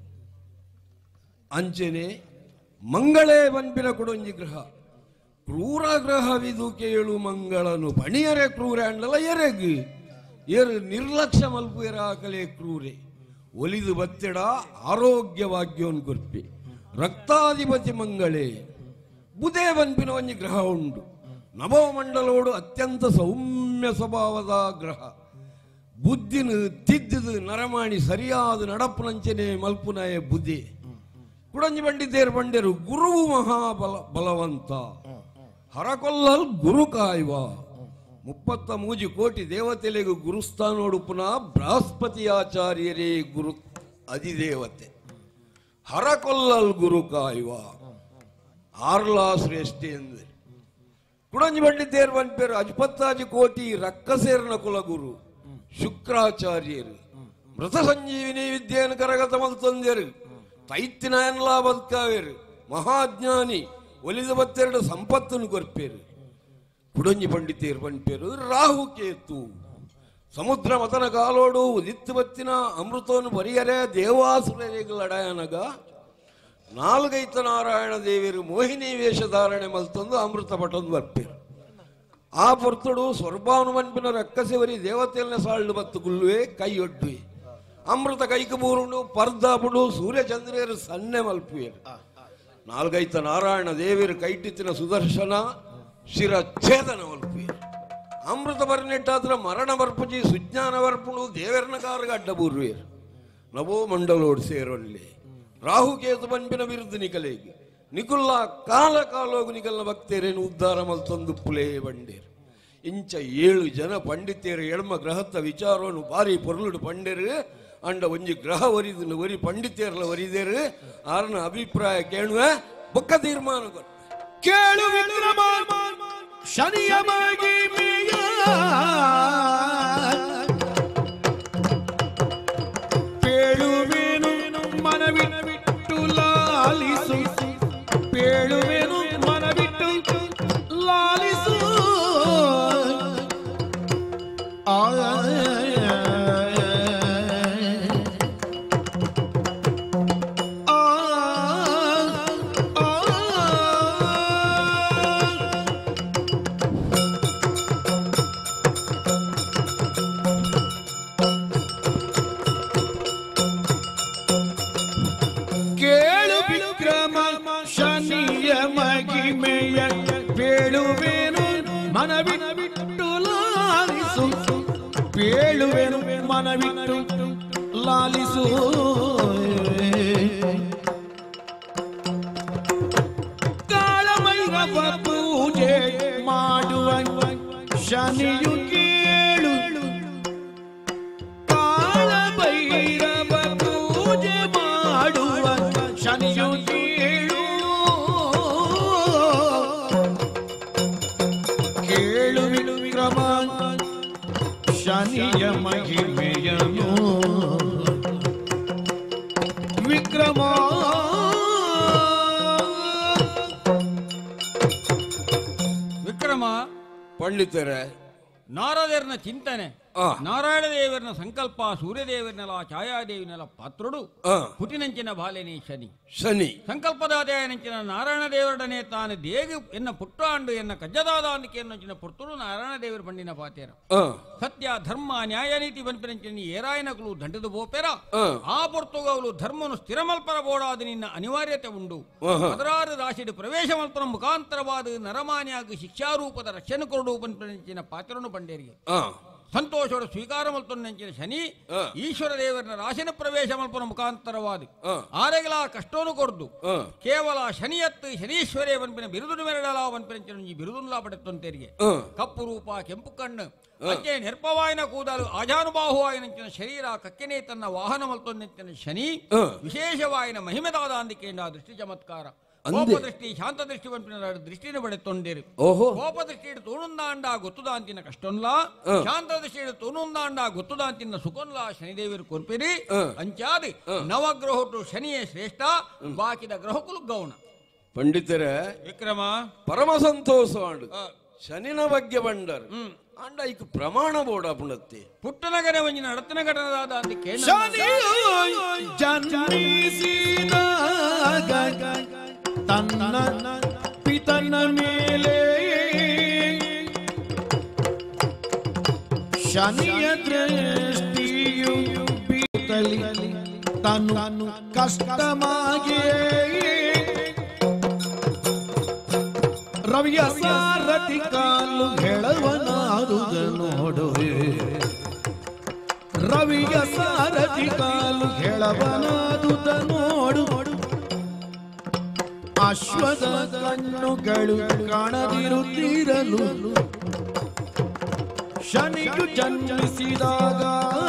ಅಂಚನೆ ಮಂಗಳೇ ಬಂಪಿನ ಕೊಡೊಂಜಿ ಗ್ರಹ ಕ್ರೂರ ಗ್ರಹವಿದು ಕೇಳು ಮಂಗಳನು ಪಣಿಯರೆ ಕ್ರೂರ ಅಂಡಲ ಎರೆಗು ಏರು ನಿರ್ಲಕ್ಷ್ಯ ಮಲ್ಪುಯರ ಆಕಲೆ ಕ್ರೂರೆ ಒಲಿದು ಬತ್ತೆಡ ಆರೋಗ್ಯವಾಗ್ಯೋನ್ ಕೊರ್ಪೆ ರಕ್ತಾಧಿಪತಿ ಮಂಗಳೇ ಬುಧೇ ಬಂಪಿನ ಒಂಜಿ ಗ್ರಹ ಉಂಡು ನಭೋಮಂಡಲೋಡು ಅತ್ಯಂತ ಸೌಮ್ಯ ಸ್ವಭಾವದ ಗ್ರಹ ಬುದ್ಧಿನ ತಿದ್ದಿದು ನರಮಾಣಿ ಸರಿಯಾದ ನಡಪುನಂಚನೆ ಮಲ್ಪುನಯ ಬುದ್ಧಿ ಕುಡಂಜಿ ಪಂಡಿತೇರು ಪಂಡ್ಯರು ಗುರುವು ಬಲವಂತ ಹರಕೊಲ್ಲಲ್ ಗುರು ಕಾಯ್ವ 33 ಕೋಟಿ ದೇವತೆಲೆಗೂ ಗುರುಸ್ಥಾನೋಡು ಪುನಃ ಬೃಹಸ್ಪತಿ ಆಚಾರ್ಯರೇ ಗುರು ಅಧಿದೇವತೆ ಹರಕೊಲ್ಲಲ್ ಗುರು ಕಾಯ್ವ ಆರ್ಲಾ ಶ್ರೇಷ್ಠ ಎಂದರೆ ಕುಡಂಜಿ ಪಂಡಿತೇರು ಪಂಪೇರು 50 ಕೋಟಿ ರಕ್ಕಸೇರ್ನ ಕುಲಗುರು ಶುಕ್ರಾಚಾರ್ಯರು ಮೃತ ಸಂಜೀವಿನಿ ವಿದ್ಯೆಯನ್ನು ಕರಗತ ಮಲ್ತಂದ್ಯರು ತೈತ್ತಿನ ಎನ್ಲಾ ಬದುಕಾವೇರು ಮಹಾಜ್ಞಾನಿ ಒಲಿದ 32 ಸಂಪತ್ತನ್ನು ಕೊರ್ಪೇರು ಕುಡಂಜಿ ಪಂಡಿತೇರು ಪಂಪೇರು ರಾಹು ಕೇತು ಸಮುದ್ರ ಮತನ ಕಾಲೋಡು ಉದಿತ್ತು ಬತ್ತಿನ ಅಮೃತವನ್ನು ಬರಿಯರೆ ದೇವಾಸುರಗಳಡಯನಗ ನಾಲ್ಗೈತ ನಾರಾಯಣ ದೇವಿಯರು ಮೋಹಿನಿ ವೇಷಧಾರಣೆ ಮಲ್ತಂದು ಅಮೃತ ಪಟೊಂದು ಬರ್ಪೇರು ಆ ಪೊರ್ತುಡು ಸ್ವರ್ಭಾನು ಮನ್ಪಿನ ರಕ್ಕಸೆವರಿ ದೇವತೆಯನ್ನ ಸಾಳ್ಳು ಬತ್ತು ಗುಲ್ವೆ ಕೈಯೊಡ್ಡುವೆ ಅಮೃತ ಕೈಕ ಬೂರುಂಡು ಪರ್ದಾಪುಡು ಸೂರ್ಯಚಂದ್ರಿಯರು ಸನ್ನೆ ಮಲ್ಪುವೆರು ನಾಲ್ಗೈತ ನಾರಾಯಣ ದೇವಿಯರು ಕೈಟಿತ್ತಿನ ಸುದರ್ಶನ ಶಿರಚ್ಛೇದನ ಮಲ್ಪುವೆರು ಅಮೃತ ಬರ್ನೆಟ್ಟಾದ್ರ ಮರಣ ಬರ್ಪುಜಿ ಸುಜ್ಞಾನ ಬರ್ಪುಡು ದೇವರನ ಕಾರ್ಗ ಅಡ್ಡ ಬೂರ್ವೇರು ನವೋ ಮಂಡಲೋಡು ಸೇರೊಳ್ಳೆ ರಾಹುಕೇತು ಪನ್ಪಿನ ವಿರುದ್ಧ ನಿಕಲೇಗಿ ನಿಕುಲ್ಲ ಕಾಲ ಕಾಲೋಗು ನಿಕಲ್ನ ಭಕ್ತೇರೇನು ಉದ್ಧಾರ ಮಲ್ತೊಂದು ಪುಲೇ ಬಂಡೇರು ಇಂಚ 7 ಜನ ಪಂಡಿತರು ಎಳ್ಮ ಗ್ರಹದ ವಿಚಾರವನ್ನು ಬಾರಿ ಪೊರ್ಲುಡು ಪಂಡರು ಅಂಡ ಒಂಜಿ ಗ್ರಹ ಒರಿದು ಒರಿ ಪಂಡಿತರ್ಲ ಒರಿದೇರು ಆರನ ಅಭಿಪ್ರಾಯ ಕೇಳುವ ಬೊಕ್ಕ ತೀರ್ಮಾನ ಕೇಳು ವಿಕ್ರಮ ಶನಿಯ ಮಹಿಮೆಯ ಪೇಳುವೇನು ಮನವಿಟ್ಟು ಲಾಲಿಸು ಪೇಳುವೇನು ಮನವಿಟ್ಟು ಲಾಲಿಸು ಮನವಿಟ್ಟು ಲಾಲಿಸು ಪೇಳುವೆನು ಮನವಿಟ್ಟು ಲಾಲಿಸು ಕಾಳಭೈರವ ಪೂಜೆ ಮಾಡುವ ಶನಿಯು ಕೇಳು ಕಾಳಭೈರವ ಪೂಜೆ ಮಾಡುವ ಶನಿಯು ಶನಿಯ ಮಹಿಮೆಯನು ವಿಕ್ರಮ ವಿಕ್ರಮ ಪಂಡಿತರೇ ನಾರದರ್ನ ಚಿಂತನೆ ನಾರಾಯಣ ದೇವರನ ಸಂಕಲ್ಪ ಸೂರ್ಯದೇವರನೆಲ್ಲ ಛಾಯಾದೇವಿನೆಲ್ಲ ಪಾತ್ರುಡು ಹುಟ್ಟಿನಂಚಿನ ಬಾಲೆನೇ ಶನಿ ಶನಿ ಸಂಕಲ್ಪದಾದಯನಂಚಿನ ನಾರಾಯಣ ದೇವರಡನೆ ತಾನು ದೇಗ ಎನ್ನ ಪುಟ್ಟಾಂಡು ಎನ್ನ ಕಜ್ಜದಾದ ಅನ್ನಿಕೆಯನ್ನಂಚಿನ ಪುರ್ತುಡು ನಾರಾಯಣ ದೇವರ ಪಂಡಿನ ಪಾತೇರ ಸತ್ಯ ಧರ್ಮ ನ್ಯಾಯ ನೀತಿ ಬನ್ಪಿನಂಚಿನ ಏರಾಯನಗಳು ದಂಡದ ಬೋಪೆರ ಆ ಪುರ್ತುಗಗಳು ಧರ್ಮನು ಸ್ಥಿರಮಲ್ಪರ ಬೋಡಾದ ನಿನ್ನ ಅನಿವಾರ್ಯತೆ ಉಂಡು ಅದರಾರು ರಾಶಿಡು ಪ್ರವೇಶ ಮಲ್ಪನ ಮುಖಾಂತರವಾದ ನರಮಾನ್ಯಾಗ ಶಿಕ್ಷಾರೂಪದ ರಕ್ಷಣೆ ಕೊರಡು ಬನ್ಪಿನಂಚಿನ ಪಾತ್ರನು ಬಂಡೇರಿಗೆ ಸಂತೋಷದ ಸ್ವೀಕಾರ ಮಲ್ಪನೆಂಚಿನ ಶನಿ ಈಶ್ವರ ದೇವರನ ರಾಶಿನ ಪ್ರವೇಶ ಮಲ್ಪನ ಮುಖಾಂತರವಾದಿ ಆರೆಗಲ ಕಷ್ಟೋನು ಕೊರ್ದು ಕೇವಲ ಶನಿಯತ್ತು ಶನೀಶ್ವರೇ ಬನ್ಪಿನ ಬಿರುದು ಮೆರಡಲ ಬನ್ಪಿನ ಬಿರುದುಲ್ಲಾ ಪಡೆತ್ತಂತೇರಿಗೆ ಕಪ್ಪು ರೂಪ ಕೆಂಪು ಕಣ್ಣು ಅಂಚೆ ನಿರ್ಪವಾಯನ ಕೂದಲು ಆಜಾನುಬಾಹುವಾಯನಂಚಿನ ಶರೀರ ಕಕ್ಕೆನೆ ತನ್ನ ವಾಹನ ಮಲ್ಪನೆಂಚಿನ ಶನಿ ವಿಶೇಷವಾಯನ ಮಹಿಮೆದಾದ ಅಂದಿಕೆಯಿಂದ ದೃಷ್ಟಿ ಚಮತ್ಕಾರ ಕೋಪದೃಷ್ಟಿ ಶಾಂತ ದೃಷ್ಟಿ ಪಂಪಿನ ದೃಷ್ಟಿನ ಪಡೆತ್ತೊಂಡೇರು ಕೋಪದೃಷ್ಟಿ ತೋಣುಂದಾಂಡ ಗೊತ್ತುದಾಂತಿನ ಕಷ್ಟೊನ್ಲ ಶಾಂತ ದೃಷ್ಟಿ ತೋಣುಂದಾಂಡ ಗೊತ್ತುದಾಂತಿನ ಸುಖೊನ್ಲ ಶನಿದೇವರು ಕೊರ್ಪಿರಿ ಅಂಚಾದಿ ನವಗ್ರಹಟ್ಟು ಶನಿಯೇ ಶ್ರೇಷ್ಠ ಬಾಕಿದ ಗ್ರಹಕುಲು ಗೌಣ ಪಂಡಿತರ ವಿಕ್ರಮ ಪರಮ ಸಂತೋಷ ಶನಿನ ಬಗ್ಗೆ ಬಂಡರು ಅಂಡ ಈಗ ಪ್ರಮಾಣ ಬೋಡ ಪುಣತ್ತೆ ಪುಟ್ಟನಗರ ಒಂಜಿನ ನಡತನ ಘಟನದಾದ ಅಂದಿಕೆ ತನ್ನ ಪಿತನ ಮೇಲೆ ಶನಿಯ ದೃಷ್ಟಿಯು ಬೀತಲಿ ತನು ಕಷ್ಟಮಾಗಿ ರವಿಯ ಸಾರಥಿ ಕಾಲು ಗೆಳವನಾದುದ ನೋಡು ರವಿಯ ಸಾರಥಿ ಕಾಲು ಗೆಳವನಾದುದ ನೋಡು ಅಶ್ವದ ಕಣ್ಣುಗಳು ಕಾಣದಿರುತ್ತಿರಲು ಶನಿಯು ಜನ್ಮಿಸಿದಾಗ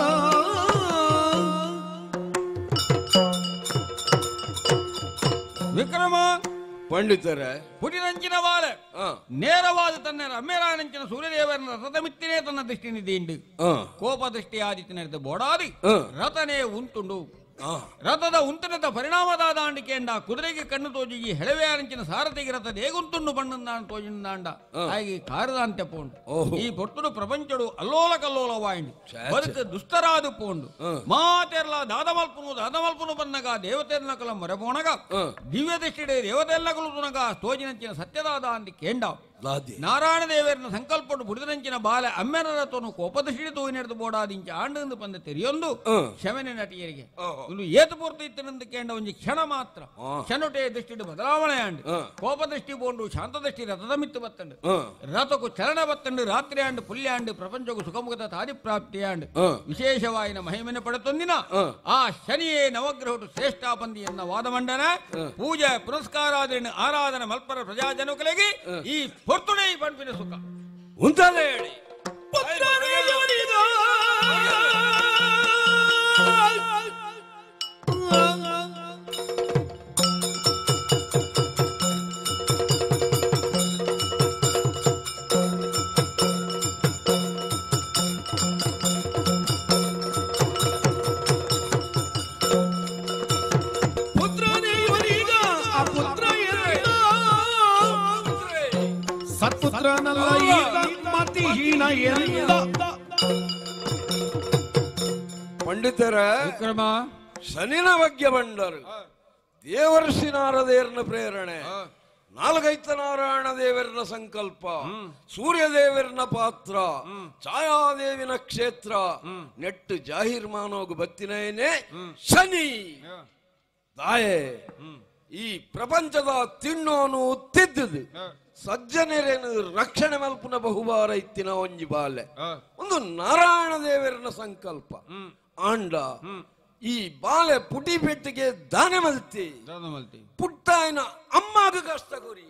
ವಿಕ್ರಮ ಪಂಡಿತರ ಪುಟಿನಂಚಿನ ಬಾಲ ನೇರವಾದ ತನ್ನ ರಮ್ಯರಾಯನಂಚಿನ ಸೂರ್ಯದೇವರನ ರಥದ ಮಿತ್ತಿನೇ ತನ್ನ ದೃಷ್ಟಿ ನಿಧಿಂಡು ಕೋಪ ದೃಷ್ಟಿ ಆದಿತ್ಯನ ಬೋಡಾದಿ ರಥನೇ ಉಂಟುಂಡು ರಥದ ಉಂಟನದ ಪರಿಣಾಮದಾದ ಅಂಡಿಕೆಂಡ ಕುದುರೆಗೆ ಕಣ್ಣು ತೋಜಿಗಿ ಹೆಳವೆ ಅಂಚಿನ ಸಾರಥಿಗೆ ರಥ ದೇಗುಂತುಂಡು ಬಣ್ಣಂದ ತೋಜಿಂದಾಂಡ ಹಾಗೆ ಕಾರದಂತೆ ಪೋಂಡು ಈ ಪೊಟ್ಟುಡು ಪ್ರಪಂಚಡು ಅಲ್ಲೋಲ ಕಲ್ಲೋಲವಾಯಿಂಡು ಬದುಕು ದುಸ್ತರಾದು ಪೋಂಡು ಮಾತೆರ್ಲ ದಾದಮಲ್ಪುನು ಬನ್ನಗ ದೇವತೆರ್ನಕಲ ಮೊರೆಪೋಣಗ ದಿವ್ಯ ದೃಷ್ಟಿಡೆ ದೇವತೆರ್ನಕಲು ತುನಗ ತೋಜಿನಂಚಿನ ಸತ್ಯದಾದ ಅಂಡಿಕೆಂಡ ನಾರಾಯಣ ದೇವರನ್ನ ಸಂಕಲ್ಪಟ್ಟು ಬುಡಿದನಂಚಿನ ಬಾಲೆ ಅಮ್ಮೆನರತನು ಕೋಪದೃಷ್ಟಿ ತೋಯಿನೆಡ್ದು ಬೋಡಾದಿಂಚ ಆಂಡು ಪಂದ ತೆರೆಯೊಂದು ಶಮನೆ ನಟಿಯರಿಗೆ ಒಂದು ಏತು ಪೂರ್ತಿ ಇತ್ತನೆಂದು ಕೇಂಡ ಒಂದು ಕ್ಷಣ ಮಾತ್ರ ಕ್ಷಣೊಟೆ ದೃಷ್ಟಿ ಬದಲಾವಣೆ ಆಂಡು ಕೋಪದೃಷ್ಟಿ ಬೋಂಡು ಶಾಂತದೃಷ್ಟಿ ರಥದ ಮಿತ್ತು ಬತ್ತಂಡು ರಥಕ್ಕೂ ಚಲನ ಬತ್ತಂಡು ರಾತ್ರಿ ಆಂಡು ಪುಲ್ಯ ಆಂಡು ಪ್ರಪಂಚಕ್ಕೂ ಸುಖಮುಖದ ತಾದಿ ಪ್ರಾಪ್ತಿ ಆಂಡು ವಿಶೇಷವಾಯಿನ ಮಹಿಮೆನ ಪಡೆತೊಂದಿನ ಆ ಶನಿಯೇ ನವಗ್ರಹಟು ಶ್ರೇಷ್ಠ ಬಂದಿ ಎನ್ನ ವಾದ ಮಂಡನ ಪೂಜೆ ಪುರಸ್ಕಾರಾದರನ್ನು ಆರಾಧನೆ ಮಲ್ಪರ ಪ್ರಜಾಜನಕಲಿಗೆ ಈ ಹೊರ್ತುಡೆ ಪಂಪಿನ ಸುಖ ಮುಂತಾದೆ ಹೇಳಿ. ಸತ್ಪುತ್ರನಲ್ಲ ಮತಿಹೀನ ಎಂದ ಪಂಡಿತರ ವಿಕ್ರಮ ಶನಿನ ಬಗ್ಗೆ ಬಂಡರು ದೇವರ್ಷಿ ನಾರದೇವರನ ಪ್ರೇರಣೆ, ನಾಲ್ಗೈತ ನಾರಾಯಣ ದೇವರನ ಸಂಕಲ್ಪ, ಸೂರ್ಯದೇವರನ ಪಾತ್ರ, ಛಾಯಾದೇವಿನ ಕ್ಷೇತ್ರ ನೆಟ್ಟು ಜಾಹೀರ್ ಮಾನೋಗ ಬತ್ತಿನೇನೆ ಶನಿ ದಾಯೆ ಈ ಪ್ರಪಂಚದ ತಿನ್ನೋನು ತಿದ್ದದು ಸಜ್ಜನರೇನು ರಕ್ಷಣೆ ಮಲ್ಪುನ ಬಹುಬಾರ ಇತ್ತಿನ ಒಂಜಿ ಬಾಲೆ ಒಂದು ನಾರಾಯಣ ದೇವರನ ಸಂಕಲ್ಪ ಆಂಡ ಈ ಬಾಲೆ ಪುಟಿ ಪೆಟ್ಟಿಗೆ ದಾನೆ ಮಲ್ತಿ ಪುಟ್ಟಾಯನ ಅಮ್ಮಾಗ ಕಷ್ಟ ಕೊರಿ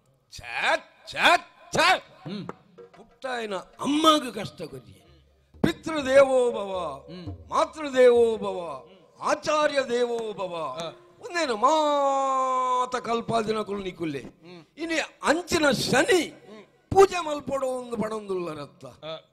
ಪುಟ್ಟಾಯನ ಅಮ್ಮಾಗ ಕಷ್ಟ ಕೊರಿ ಪಿತೃದೇವೋಭವ ಮಾತೃದೇವೋಭವ ಆಚಾರ್ಯ ದೇವೋಭವ ಒಂದೇನು ಮಾತ ಕಲ್ಪಾದಿನ ಕುಲ್ನಿಕುಲ್ಲೆ ಇನಿ ಅಂಚಿನ ಶನಿ ಪೂಜೆ ಮಲ್ಪಡೋ ಒಂದು ಪಡೊಂದುಲ್ಲ ರತ್ತ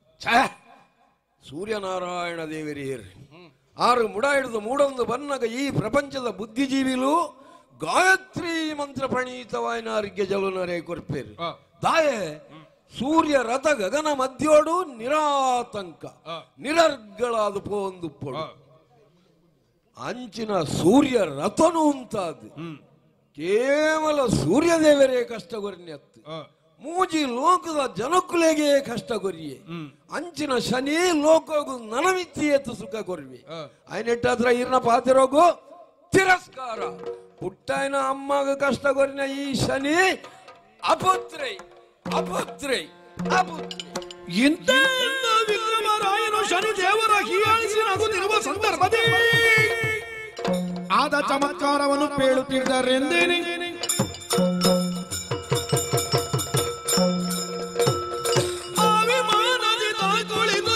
ಸೂರ್ಯನಾರಾಯಣ ದೇವರಿಯರು ಆರು ಮುಡ ಹಿಡಿದು ಮೂಡೊಂದು ಬನ್ನಗ ಈ ಪ್ರಪಂಚದ ಬುದ್ಧಿಜೀವಿಲು ಗಾಯತ್ರಿ ಮಂತ್ರ ಪ್ರಣೀತವಾಯಿನಾರಿಗೆ ಜಲುನರೇ ಕೊರ್ಪೇರು ದಾಯೆ ಸೂರ್ಯ ರಥ ಗಗನ ಮಧ್ಯೋಡು ನಿರಾತಂಕ ನಿರರ್ಗಳಾದ ಪೋಂದು ಪೊಡು ಅಂಚಿನ ಸೂರ್ಯ ರಥನು ಉಂತಾದು ಕೇವಲ ಸೂರ್ಯದೇವರೇ ಕಷ್ಟ ಕೊರಿಯತ್ತು ಮೂಜಿ ಲೋಕದ ಜನಕುಲೆಗೆ ಕಷ್ಟ ಕೊರಿಯೆ ಅಂಚಿನ ಶನಿ ಲೋಕಗು ನನಮಿತ್ತಿ ಎತ್ತು ಸುಖ ಕೊರ್ವಿ ಆಯ್ನೆಟ್ಟಾದ್ರ ಇರ್ನ ಪಾತಿರೋಗು ತಿರಸ್ಕಾರ ಪುಟ್ಟಾಯನ ಅಮ್ಮಗ ಕಷ್ಟ ಕೊರಿನ ಈ ಶನಿ ಅಪುತ್ರೈ ಅಪುತ್ರೈ ಅಪುತ್ರೈ ಇಂಥ ವಿಕ್ರಮರಾಯನು ಶನಿ ದೇವರ ಹೀಯಾಳಿಸಿ ನಗುತ್ತಿರುವ ಸಂದರ್ಭದಲ್ಲಿ ಆದ ಚಮತ್ಕಾರವನ್ನು ಪೇಳುತ್ತಿದ್ದರೆಂದೇನೆ ಅಭಿಮಾನದಿ ತಾಯ್ಕೊಳಿದು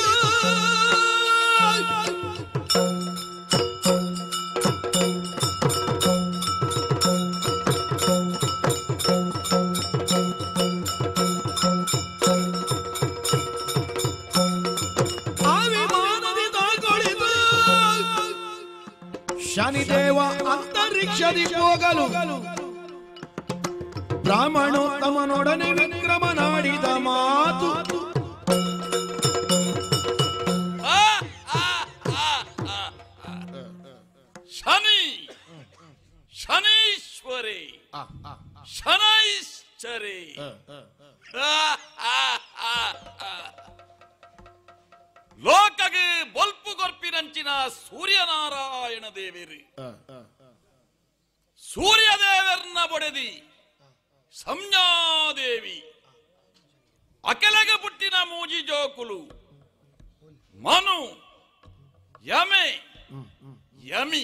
ಶನಿದೇವ ಅಂತರಿಕ್ಷದಿ ಹೋಗಲು ಬ್ರಾಹ್ಮಣೋತ್ತಮನೊಡನೆ ವಿಕ್ರಮನಾಡಿದ ಮಾತು ಶನಿ ಶನೀಶ್ವರೇ ಶನೈಶ್ಚರೇ ಲೋಕಗೆ ಬೊಲ್ಪು ಕೊರ್ಪಿನಂಚಿನ ಸೂರ್ಯನಾರಾಯಣ ದೇವರು ಸೂರ್ಯದೇವರನ್ನ ಬೊಡೆದಿ ಸಂಜ್ಞಾದೇವಿ ಅಕೆಲಗೆ ಪುಟ್ಟಿನ ಮೂಜಿ ಜೋಕುಲು ಮನು ಯಮೆ ಯಮಿ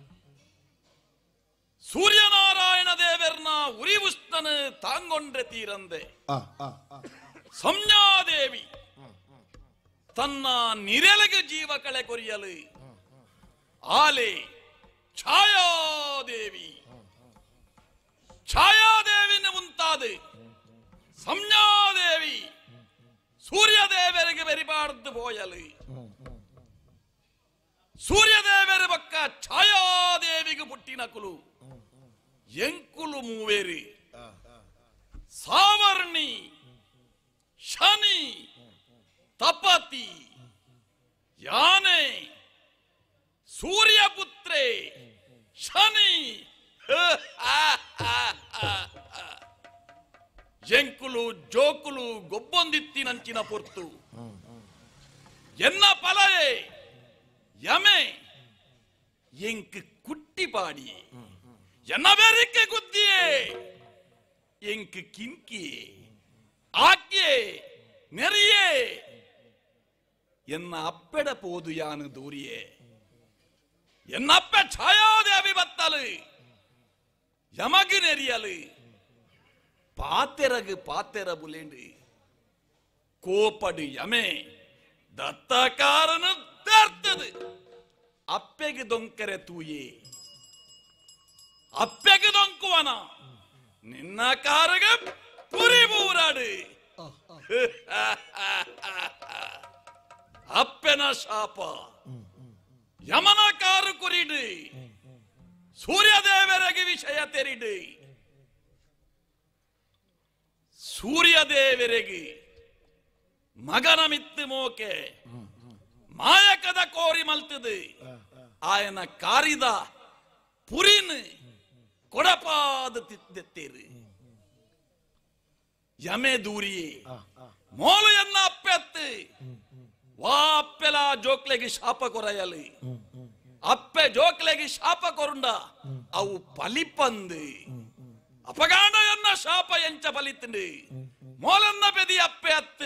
ಸೂರ್ಯನಾರಾಯಣ ದೇವರನ್ನ ಉರಿ ಉಷ್ಣನ ತಾಂಗೊಂಡ್ರೆ ತೀರಂದೆ ಸಂಜ್ಞಾದೇವಿ ತನ್ನ ನಿರೆಲೆಗೆ ಜೀವ ಕಳೆ ಕೊರಿಯಲು ಆಲೆ ಛಾಯಾದೇವಿ ಛಾಯಾದೇವಿನ ಮುಂತಾದ ಸಂಜ್ಞಾದೇವಿ ಸೂರ್ಯದೇವರಿಗೆ ಬೆರಿಬಾರ್ದು ಹೋಯಲು ಸೂರ್ಯದೇವರ ಪಕ್ಕ ಛಾಯಾದೇವಿಗೆ ಪುಟ್ಟಿನ ಕುಲು ಎಂಕುಲು ಮೂವೇರಿ ಸಾವರ್ಣಿ ಶನಿ ತಪತಿ ಯಾನೆ ಸೂರ್ಯಪುತ್ರೆ ಶನಿ ಎಂಕುಲು ಜೋಕುಲು ಗೊಬ್ಬೊಂದಿತ್ತಿನಂಚಿನ ಪೊರ್ತು ಎನ್ನ ಪಲಯೇ ಯಮೆ ಎಂಕ್ ಕುಟ್ಟಿಪಾಡಿ ಎನ್ನ ಬೆರಿಕೆ ಗುದ್ದಿಯೇ ಎಂಕ್ ಕಿಂಕಿಯೇ ಆಕ್ಯೆ ನೆರಿಯೇ ಎನ್ನ ಅಪ್ಪೆಡ ಪೋದು ಯಾನು ದೂರಿಯೇ ಎನ್ನಪ್ಪ ಛಾಯಾದೇವಿ ಬತ್ತಲು ಯಮಗು ನೆರಿಯಲು ಪಾತೆರಗು ಪಾತೆರ ಬುಲೆಂಡು ಕೋಪಡು ಯಮೆ ದತ್ತಕಾರನ ತರ್ತದೆ ಅಪ್ಪೆಗೆ ದೊಂಕರೆ ತೂಯೆ ಅಪ್ಪೆಗೆ ದೊಂಕುವನ ನಿನ್ನ ಕಾರಗ ಪುರಿ ಬೂರಾಡು ಅಪ್ಪೆನ ಶಾಪ ಯಮನ ಕಾರು ಕುರಿಡು ಸೂರ್ಯದೇವರಿಗೆ ವಿಷಯ ತೆರಿಡು ಸೂರ್ಯದೇವರಿಗೆ ಮಗನ ಮಿತ್ತು ಮೋಕೆ ಮಾಯಕದ ಕೋರಿ ಮಲ್ತದು ಆಯನ ಕಾರಿದ ಪುರಿನ್ ಕೊಡಪಾದ ತಿದ್ದೆತ್ತೇರು ಯಮೆ ದೂರಿಯೇ ಮೋಲು ಎನ್ನ ಅಪ್ಪೆತ್ತು ವಾ ಅಪ್ಪೆಲ ಜೋಕ್ಲೆಗೆ ಶಾಪ ಕೊರಯಲಿ ಅಪ್ಪೆ ಜೋಕ್ಲೆಗೆ ಶಾಪ ಕೊರುಂಡ ಅವು ಪಲಿಪಂದು ಅಪಗಾಂಡ ಎನ್ನ ಶಾಪ ಎಂಚ ಫಲಿತಂಡು ಮೋಲನ್ನ ಬೆದಿ ಅಪ್ಪೆ ಅತ್ತು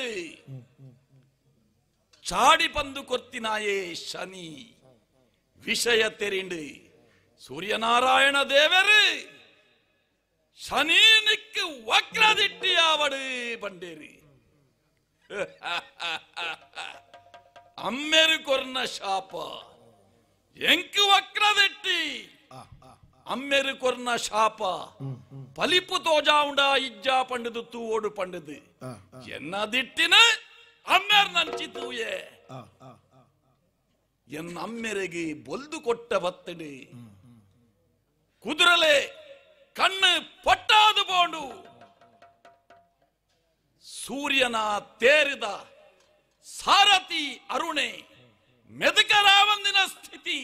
ಚಾಡಿ ಪಂದು ಕೊರ್ತಿನಾಯೇ ಶನಿ ವಿಷಯ ತೆರಿಂಡು ಸೂರ್ಯನಾರಾಯಣ ದೇವರು ಶನಿ ನಿಕ್ಕು ವಕ್ರದಿಟ್ಟಿ ಆವಡು ಬಂಡೇರಿ ಅಮ್ಮೆರು ಕೊರ್ನ ಶಾಪ ಎಂಕು ವಕ್ರದಿಟ್ಟಿ ಅಮ್ಮೆರು ಕೊರ್ನ ಶಾಪ ಪಲಿಪು ತೋಜಾವುಂಡ ಇಜ್ಜಾ ಪಂಡದು ತೂ ಓಡು ಪಂಡದು ಎನ್ನ ದಿಟ್ಟಿನ ಅಮ್ಮೆರ್ ನಂಚಿ ತೂಯೆ ಎನ್ನ ಅಮ್ಮೆರೆಗೆ ಬೊಲ್ದು ಕೊಟ್ಟ ಬತ್ತಡು ಕುದುರಲೆ ಕಣ್ಣು ಪಟ್ಟಾದು ಬೋಂಡು ಸೂರ್ಯನ ತೇರಿದ ಸಾರಥಿ ಅರುಣೆ ಮೆದಕರಾವಂದಿನ ಸ್ಥಿತಿ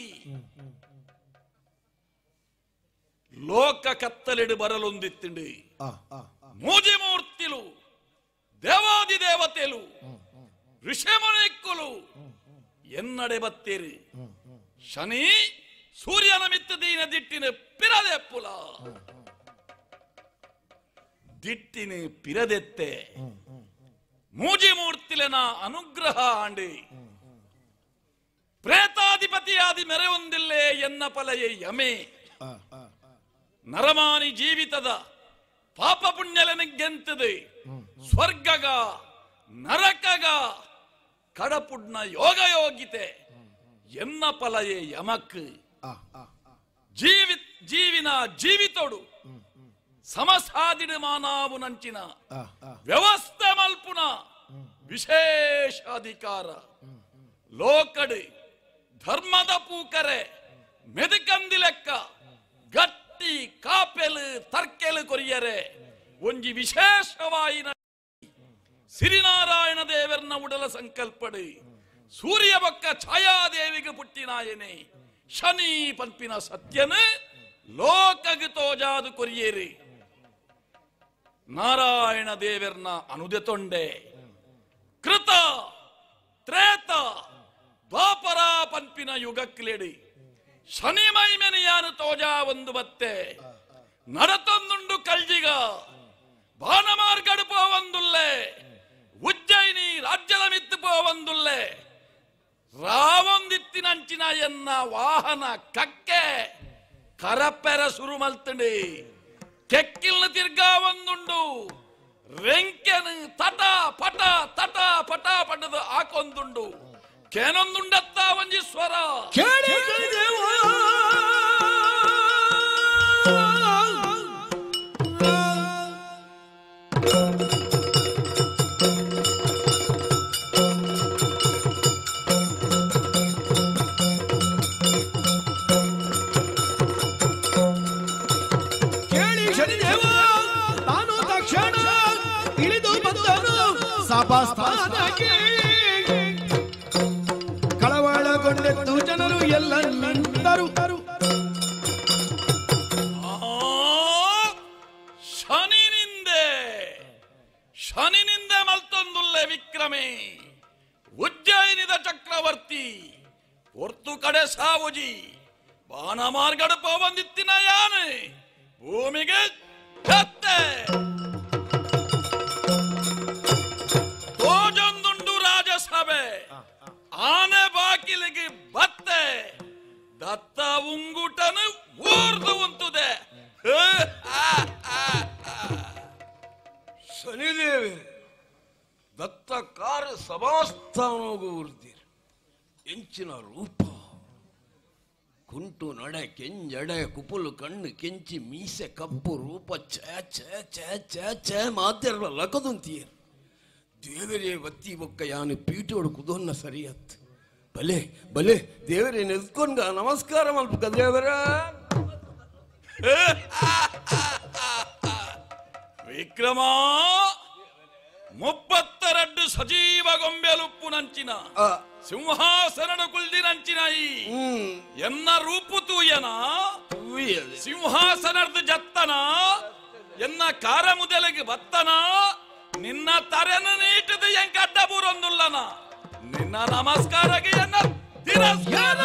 ಲೋಕ ಕತ್ತಲೆಡು ಬರಲೊಂದಿತ್ತುಂಡು ಮೂಜಿಮೂರ್ತಿಲು ದೇವಾದಿ ದೇವತೆಲು ಋಷಿಮುನಿಕ್ಕುಲು ಎನ್ನಡೆ ಬತ್ತೇರಿ ಶನಿ ಸೂರ್ಯನ ಮಿತ್ತದೀನ ದಿಟ್ಟಿನ ಪಿರದೆ ಪುಲ ದಿಟ್ಟಿನ ಪಿರದೆತ್ತೆ ಮೂಜಿಮೂರ್ತಿಲೆನ ಅನುಗ್ರಹ ಆಂಡಿ ಪ್ರೇತಾಧಿಪತಿಯಾದಿ ಮೆರೆ ಹೊಂದಿಲ್ಲೇ ಎನ್ನ ಪಲಯೆ ಯಮೆ ನರಮಾನಿ ಜೀವಿತದ ಪಾಪ ಪುಣ್ಯಲೆನೆಗೆಂತದೆ ಸ್ವರ್ಗಗ ನರಕಗ ಕಡಪುಡ್ನ ಯೋಗ ಯೋಗಿತೆ ಎನ್ನ ಪಲಯೆ ಯಮಕ್ ಜೀವಿನ ಜೀವಿತೋಡು ಸಮಸಾದಿಡು ಮಾನಾವು ನಂಚಿನ ವ್ಯವಸ್ಥೆ ಮಲ್ಪುನ ವಿಶೇಷ ಅಧಿಕಾರ ಲೋಕಡು ಧರ್ಮದ ಪೂಕರೆ ಮೆದುಕಂದಿ ಲೆಕ್ಕ ಗಟ್ಟಿ ಕಾಪೆಲು ತರ್ಕೆಲು ಕೊರಿಯರೆ ಒಂಜಿ ವಿಶೇಷವಾಯಿನ ಸಿರಿನಾರಾಯಣ ದೇವರನ್ನ ಉಡಲ ಸಂಕಲ್ಪಡು ಸೂರ್ಯ ಬೊಕ್ಕ ಛಾಯಾದೇವಿಗೆ ಪುಟ್ಟಿನಾಯನೆ ಶನಿ ಪಂಪಿನ ಸತ್ಯನ ಲೋಕಗೆ ತೋಜಾದು ಕೊರಿಯೇರಿ ನಾರಾಯಣ ದೇವರನ್ನ ಅನುದೆ ತೊಂಡೆ ಕೃತ ತ್ರೇತ ದ್ವಾಪರ ಪಂಪಿನ ಯುಗಕ್ಲೇಡಿ ಶನಿ ಮೈಮೆನಿಯಾನು ತೋಜಾ ಒಂದು ಬತ್ತೆ ನಡತೊಂದುಂಡು ಕಲ್ಜಿಗ ಬಾನಮಾರ್ಗಡು ಪೋವಂದುಲ್ಲೆ ಉಜ್ಜಯಿನಿ ರಾಜ್ಯದ ಮಿತ್ತು ಪೋವಂದುಲ್ಲೆ ರಾವೊಂದಿತ್ತಿನಂಚಿನ ಎನ್ನ ವಾಹನ ಕಕ್ಕೆ ಕರಪೆರ ಸುರು ಮಲ್ತಂಡಿ ಕೆಕ್ಕಿಲ್ನ ತಿರ್ಗಾ ಒಂದುಂಡು ರೆಂಕೆನು ತಟ ಪಟ ಪಟದು ಹಾಕೊಂದುಂಡು ಕೇನೊಂದುಂಡತ್ತ ಒಂಜಿ ಸ್ವರ ಕಳವಳಗೊಂಡೆತ್ತು ಜನರು ಎಲ್ಲ ನಿಂತರು. ಶನಿನಿಂದೆ ಮಲ್ತೊಂದುಲ್ಲೆ ವಿಕ್ರಮೆ ಉಜ್ಜಯಿನಿದ ಚಕ್ರವರ್ತಿ ಹೊರ್ತು ಕಡೆ ಸಾವುಜಿ ಬಾಣಮಾರ್ಗಡು ಪೋವಂದಿತ್ತಿನ ಯಾನೆ ಭೂಮಿಗೆ ಕತ್ತೆ ತೋಜೊಂದುಂಡು ರಾಜಸಭೆ ಆನೆ ಬಾಕಿಲಿಗೆ ಬತ್ತೆ ದತ್ತ ಉಂಗುಟನು ಊರ್ದು ಉಂತುದೆ. ಶನಿದೇವಿ ದತ್ತ ಬತ್ತಾನೋಗುರ್ತೀರಿ ಎಂಚಿನ ರೂಪ ಕುಂಟು ನಡೆ ಕೆಂಜಡೆ ಕುಪುಲು ಕಣ್ಣು ಕೆಂಚಿ ಮೀಸೆ ಕಪ್ಪು ರೂಪ ಛ ಛ ಛ ಛ ಛ ಮಾತಿರಲ್ಲ ಲಕದಂತೀಯರು ದೇವರೇ ಬತ್ತಿ ಬೊಕ್ಕ ಯಾನು ಪೀಠೋಡು ಕುದೊನ್ನ ಸರಿಯತ್ ಬಲೆ ಬಲೆ ದೇವರೇ ನಿಲ್ಕೊಂಡ ನಮಸ್ಕಾರ ಮಲ್ಪ ದೇವರ ವಿಕ್ರಮ 32 ಸಜೀವ ಗೊಂಬೆಲುಪ್ಪು ನಂಚಿನ ಸಿಂಹಾಸನ ಕುಲ್ದಿನಂಚಿನ ಈ ಎನ್ನ ರೂಪು ತೂಯನ ಸಿಂಹಾಸನದ ಜತ್ತನ ಎನ್ನ ಕಾರ ಮುದಲಿಗೆ ಬತ್ತನ ನಿನ್ನ ತರೆನ ನೀಟದ ಎಂಕ ಅಡ್ಡ ಬೂರೊಂದುಲ್ಲನ ನಿನ್ನ ನಮಸ್ಕಾರಗೆ ಎನ್ನ ತಿರಸ್ಕಾರ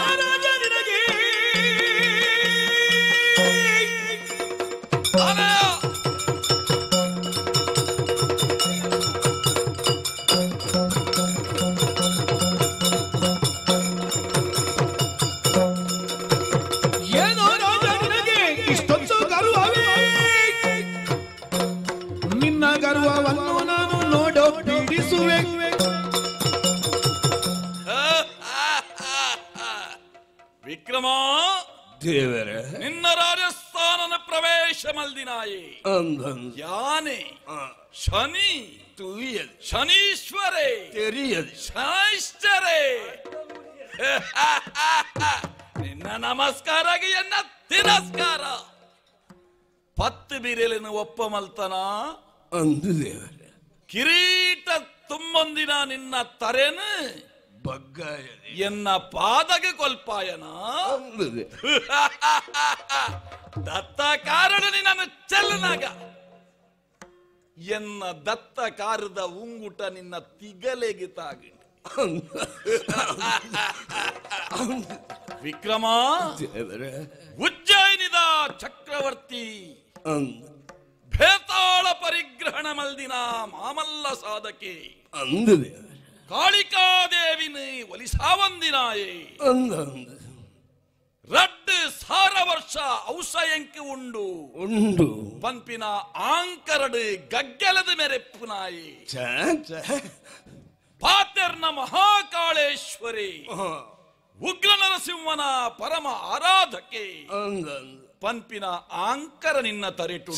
ಗರ್ವವನ್ನು ನಾನು ನೋಡೋ ಪೀಡಿಸುವೆ ವಿಕ್ರಮ ದೇವರ ನಿನ್ನ ರಾಜಸ್ಥಾನನ ಪ್ರವೇಶ ಮಲ್ದಿನಾಯಿ ಯಾನೆ ಶನಿ ತುಯ್ಯದು ಶನೀಶ್ವರೇ ತೆರಿಯದು ಶನೈಶ್ವರೇ ನಿನ್ನ ನಮಸ್ಕಾರಗೆ ಎನ್ನ ತಿರಸ್ಕಾರ 10 ಬಿರಲಿನ ಒಪ್ಪ ಮಲ್ತನ ಅಂದು ದೇವರ ಕಿರೀಟ ತುಂಬೊಂದಿನ ನಿನ್ನ ತರೆನು ಬಗ್ಗಾಯ ಎನ್ನ ಪಾದಗೆ ಕೊಲ್ಪಾಯನ ದತ್ತ ಕಾರಣ ನಿನ್ನನ್ನು ಚೆಲ್ಲನಾಗ ಎನ್ನ ದತ್ತ ಕಾರದ ಉಂಗುಟ ನಿನ್ನ ತಿಗಲೆಗೆ ತಾಗಿ ವಿಕ್ರಮ ಉಜ್ಜಯಿನಿದ ಚಕ್ರವರ್ತಿ ಭೇತಾಳ ಪರಿಗ್ರಹಣ ಮಲ್ದಿನ ಮಾಮಲ್ಲ ಸಾಧಕೆ ಅಂದು ಕಾಳಿಕಾದೇವಿನ ಒಲಿಸಾವಂದಿನಾಯೇ ರಡ್ಡು ಸಾರ ವರ್ಷ ಔಷಯಂಕಿ ಉಂಡು ಉಂಡು ಪಂಪಿನ ಆಂಕರಡು ಗಗ್ಗೆಲದ ಮೆರೆಪ್ಪುನಾಯಿ ಪಾತೆರ್ನ ಮಹಾಕಾಳೇಶ್ವರಿ ಉಗ್ರ ನರಸಿಂಹನ ಪರಮ ಆರಾಧಕೆ ಪಂಪಿನ ಆಂಕರ ನಿನ್ನ ತರಿಟು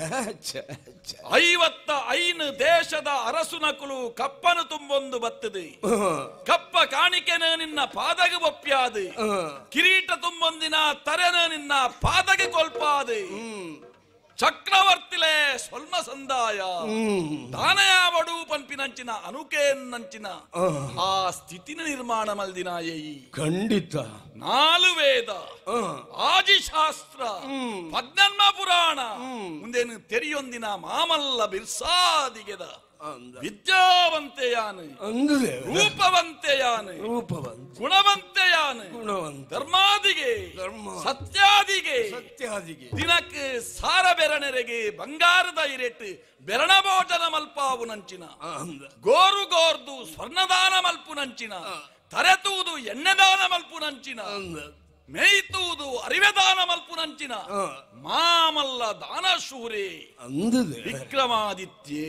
55 ದೇಶದ ಅರಸುನಕುಲು ಕಪ್ಪನು ತುಂಬೊಂದು ಬತ್ತದೆ ಕಪ್ಪ ಕಾಣಿಕೆನ ನಿನ್ನ ಪಾದಗೆ ಒಪ್ಪ್ಯಾದು ಕಿರೀಟ ತುಂಬೊಂದಿನ ತರೆನ ನಿನ್ನ ಪಾದಗೆ ಕೊಲ್ಪಾದು ಚಕ್ರವರ್ತಿಲೆ ಸ್ವಲ್ಮ ಸಂದಾಯ ದಾನಯಾವಡು ಪಂಪಿನಂಚಿನ ಅನುಕೇನ್ನಂಚಿನ ಆ ಸ್ಥಿತಿನ ನಿರ್ಮಾಣ ಮಲ್ದಿನಾಯೇ ಖಂಡಿತ 4 ವೇದ ಆದಿಶಾಸ್ತ್ರ 14 ಪುರಾಣ ಮುಂದೇನು ತೆರಿಯೊಂದಿನ ಮಾಮಲ್ಲ ಬಿರ್ಸಾದಿಗೆದ ವಿದ್ಯಾವಂತೆಯಾನು ರೂಪವಂತೆಯಾನು ಗುಣವಂತೆಯಾನು ಧರ್ಮಾದಿಗೆ ಸತ್ಯಾದಿಗೆ ದಿನಕ್ಕೆ ಸಾರ ಬೆರಣೆರೆಗೆ ಬಂಗಾರದ ಇರೆಟ್ಟು ಬೆರಣ ಭೋಜನ ಮಲ್ಪಾವು ನಂಚಿನ ಗೋರು ಗೋರ್ದು ಸ್ವರ್ಣದಾನ ಮಲ್ಪು ನಂಚಿನ ತರೆತುವುದು ಎಣ್ಣೆದಾನ ಮಲ್ಪು ನಂಚಿನ ಮೇಯ್ತುವುದು ಅರಿವೆದಾನ ಮಲ್ಪು ನಂಚಿನ ಮಾಮಲ್ಲ ದಾನಶೂರೇ ವಿಕ್ರಮಾದಿತ್ಯೇ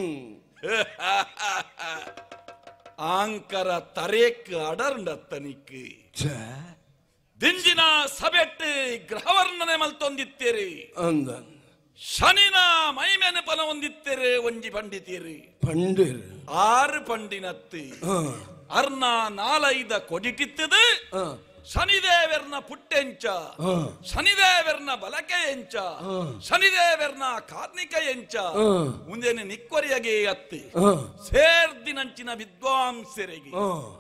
ಆಂಕರ ತರೇಕ್ ಅಡರ್ಂಡತ್ತನಿಕ್ ದಿಂಜಿನ ಸಭೆಟ್ಟು ಗ್ರಹವರ್ಣನೆ ಮಲ್ತೊಂದಿತ್ತೇರಿ ಶನಿನ ಮೈಮೆನೆಪನ ಹೊಂದಿತ್ತೇರೆ ಒಂಜಿ ಪಂಡಿತೀರಿ 6 ಪಂಡಿನತ್ತಿ ಅರ್ನ 4-5 ಕೊಡಿಟಿತ್ತದು ಶನಿದೇವರ್ನ ಪುಟ್ಟೆಂಚ ಶನಿದೇವರ್ನ ಬಲಕೆ ಎಂಚ ಶನಿದೇವರ್ನ ಕಾರ್ನಿಕ ಎಂಚ ಮುಂದೇನೆ ನಿಕ್ಕೊರಿಯಗೆ ಅತ್ತಿ ಸೇರ್ದಿನಂಚಿನ ವಿದ್ವಾಂಸರಿಗೆ